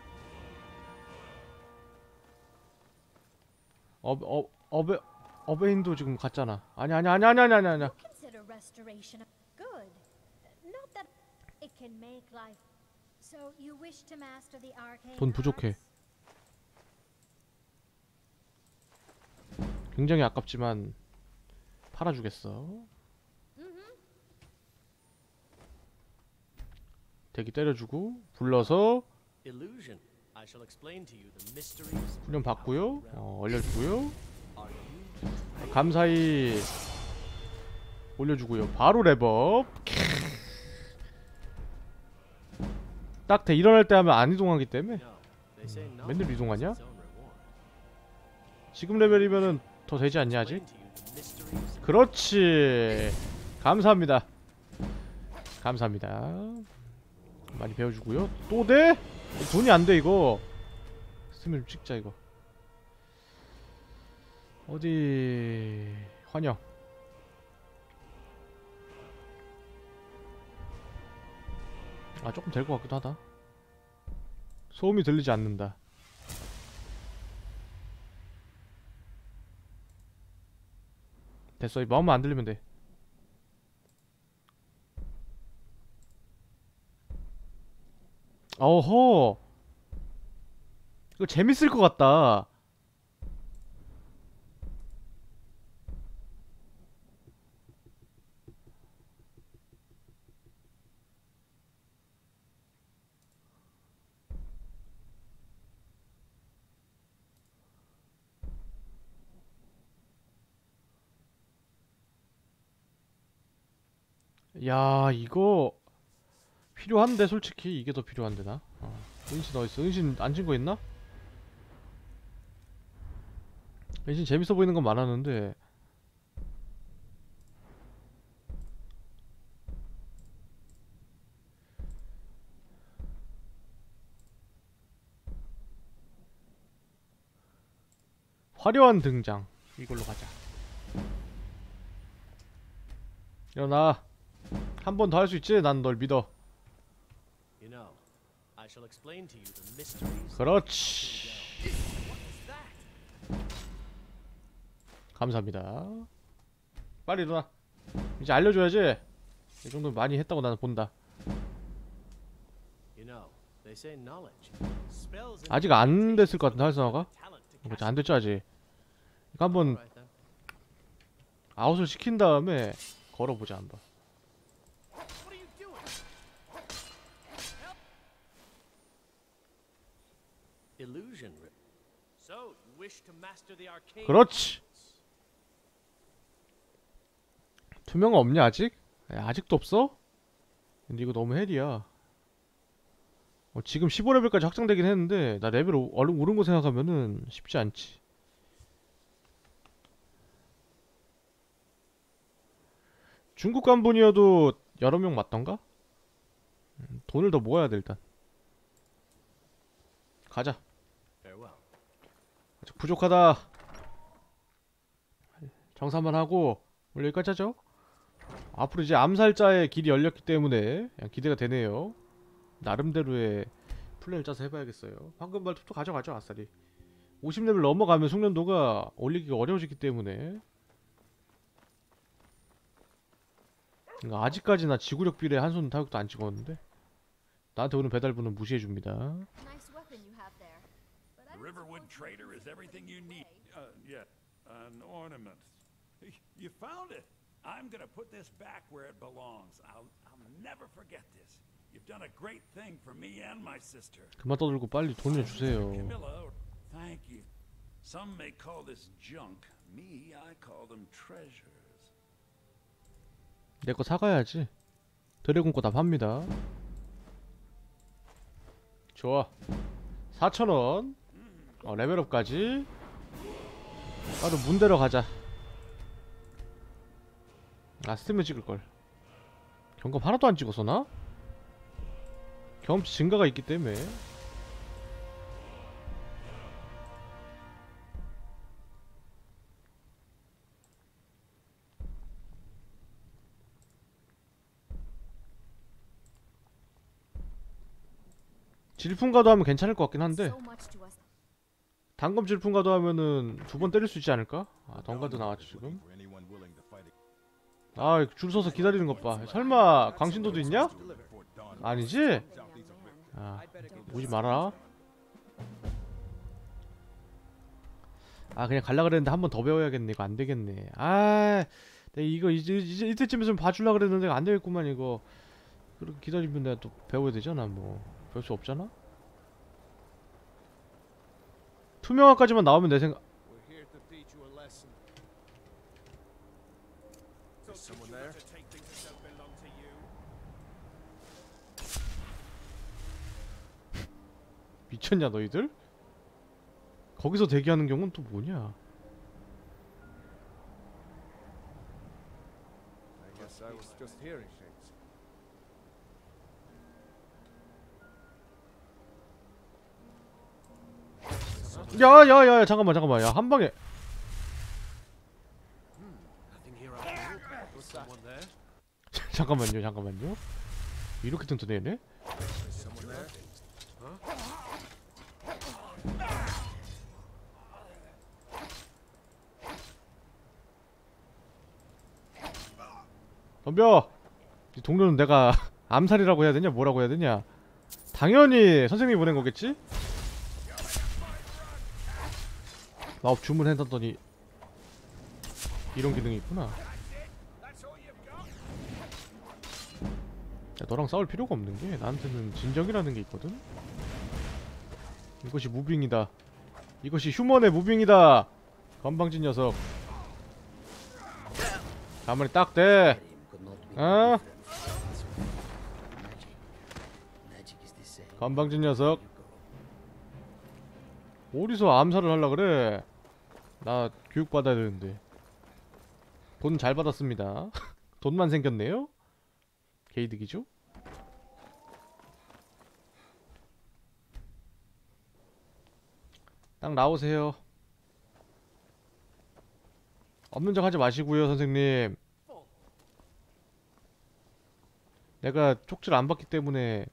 어어 어베 어베인도 지금 갔잖아. 아니 아니 아니 아니 아니 아니 아니. Consider restoration good. Not that it can make life. So you wish to master the arcane 돈 부족해. 굉장히 아깝지만 팔아주겠어. 대기 때려주고 불러서 Illusion. I shall explain to you the mysteries. 훈련 받고요. 어, 올려주고요. 감사히 올려주고요. 바로 랩업. 딱 대 일어날 때 하면 안 이동하기 때문에 음, 맨날 이동하냐? 지금 레벨이면은 더 되지 않냐 아직? 그렇지. 감사합니다. 감사합니다. 많이 배워주고요. 또 돼? 돈이 안 돼 이거. 스팀을 좀 찍자 이거. 어디 환영. 아 조금 될 것 같기도 하다. 소음이 들리지 않는다. 됐어. 이 마음만 안 들리면 돼. 어허. 이거 재밌을 것 같다. 야 이거 필요한데 솔직히 이게 더 필요한데 나. 어. 은신 어딨어? 은신 안 진 거 있나? 은신 재밌어 보이는 건 많았는데 화려한 등장 이걸로 가자. 일어나. 한 번 더 할 수 있지? 난 널 믿어. 그렇지. 감사합니다. 빨리 일어나. 이제 알려줘야지. 이 정도면 많이 했다고 나는 본다. 아직 안 됐을 것 같은데 활성화가? 그렇지 안 됐죠 아직. 이거 한번 아웃을 시킨 다음에 걸어보자 한번. 그렇지. 투명은 없냐 아직? 야, 아직도 없어? 근데 이거 너무 헬이야. 어, 지금 십오 레벨까지 확장되긴 했는데 나 레벨 오, 얼른 오른 거 생각하면은 쉽지 않지. 중국 간분이어도 여러 명 맞던가? 음, 돈을 더 모아야 돼 일단. 가자. 아직 부족하다. 정산만 하고 오늘 여기까지 하죠. 앞으로 이제 암살자의 길이 열렸기 때문에 기대가 되네요. 나름대로의 플랜을 짜서 해봐야겠어요. 황금발 툭툭 가져가죠 아싸리. 오십 레벨 넘어가면 숙련도가 올리기가 어려워지기 때문에. 그러니까 아직까지나 지구력 비례 한 손 타격도 안 찍었는데 나한테 오는 배달부는 무시해줍니다. The Riverwood Trader is everything you need. Uh, yeah, an ornament. You found it. I'm gonna put this back where it belongs. I'll, I'll never forget this. You've done a great thing for me and my sister. 그만 떠들고 빨리 돈을 주세요. Camilla, thank you. Some may call this junk. Me, I call them treasures. 내 거 사가야지. 드래곤 거 다 팝니다. 좋아. 사천 원. 어, 레벨업까지. 바로 문대로 가자. 아, 스팀을 찍을걸. 경험 하나도 안 찍어서 나? 경험치 증가가 있기 때문에. 질풍가도 하면 괜찮을 것 같긴 한데 단검 질풍가도 하면은 두 번 때릴 수 있지 않을까? 아, 덩가도 나왔지 지금. 아, 줄 서서 기다리는 것 봐. 설마 광신도도 있냐? 아니지? 아, 오지 마라. 아, 그냥 갈라 그랬는데 한 번 더 배워야겠네. 이거 안 되겠네. 아, 내가 이거 이제, 이제 이때쯤에서 봐줄라 그랬는데 안 되겠구만 이거. 그렇게 기다리면 내가 또 배워야 되잖아. 뭐 배울 수 없잖아. 투명화까지만 나오면 내 생각. 미쳤냐 너희들? 거기서 대기하는 경우는 또 뭐냐? I guess I was just hearing things. 야야야 잠깐만 잠깐만 야 한방에 잠깐만요 잠깐만요 이렇게 튼튼해네? 덤벼! 이 동료는 내가 암살이라고 해야 되냐 뭐라고 해야 되냐. 당연히 선생님이 보낸 거겠지? 마법 주문해놨더니 이런 기능이 있구나. 야, 너랑 싸울 필요가 없는 게 나한테는 진정이라는 게 있거든? 이것이 무빙이다. 이것이 휴먼의 무빙이다. 건방진 녀석. 가만히 딱 대. 어? 건방진 녀석. 어디서 암살을 하려 그래? 나 교육 받아야 되는데. 돈 잘 받았습니다. 돈만 생겼네요? 개이득이죠? 딱 나오세요. 없는 척 하지 마시고요, 선생님. 내가 쪽지를 안 받기 때문에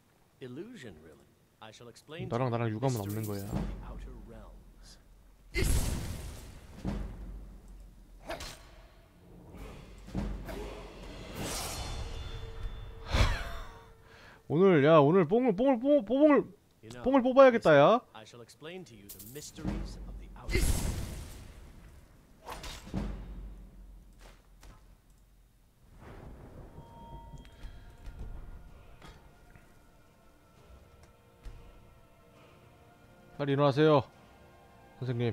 너랑 나랑 유감은 없는 거야. 오늘 야 오늘 뽕을 뽕을 뽕 뽕을 뽕을 뽑아야겠다 야. 빨리 일어나세요, 선생님.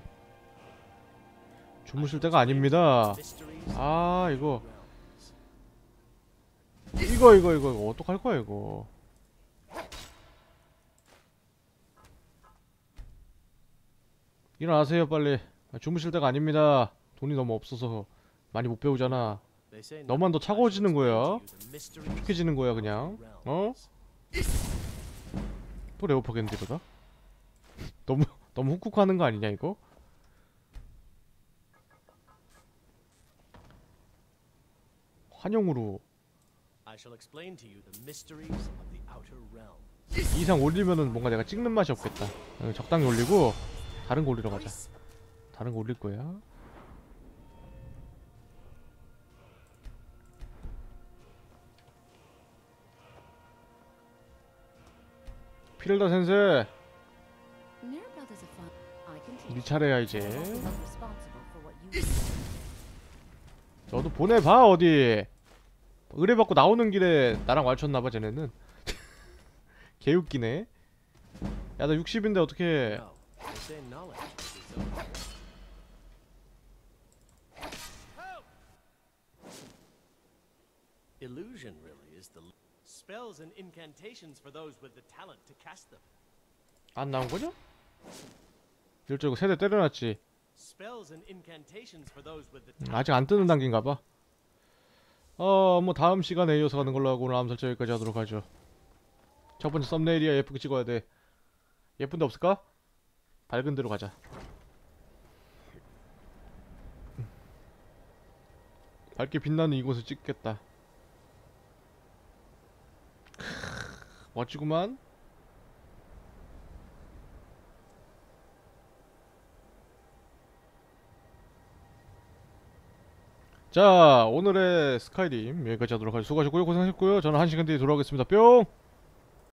주무실 때가 아닙니다. 아 이거 이거 이거 이거 이거 어떡할 거야 이거. 일어나세요 빨리. 주무실 때가 아닙니다. 돈이 너무 없어서 많이 못 배우잖아. 너만 더 차가워지는 거야. 축해지는 거야 그냥. 어? 또 레오퍼겠는데 이러다? 너무 너무 훅훅 하는 거 아니냐 이거? 환영으로 이 이상 올리면은 뭔가 내가 찍는 맛이 없겠다. 적당히 올리고 다른 거 올리러 가자. 다른 거 올릴 거야. 피렐다 센세. 네 차례야 이제. 너도 보내봐 어디. 의뢰받고 나오는 길에 나랑 왈쳤나봐 쟤네는. 개웃기네. 야 나 육십인데 어떡해. Illusion really is the spells and incantations for those with the talent to cast them. 안 나온 거죠? 일주고 세대 때려놨지. Spells and incantations for those with the 음, 아직 안 뜨는 단계인가 봐. 어, 뭐 다음 시간에 이어서 가는 걸로 하고 오늘 암살자 여기까지 하도록 하죠. 첫 번째 썸네일이야. 예쁘게 찍어야 돼. 예쁜 데 없을까? 밝은 데로 가자. 밝게 빛나는 이곳을 찍겠다. 크으, 멋지구만. 자, 오늘의 스카이림 여기까지 하도록 하죠. 수고하셨고요. 고생하셨고요. 저는 한 시간 뒤에 돌아오겠습니다. 뿅!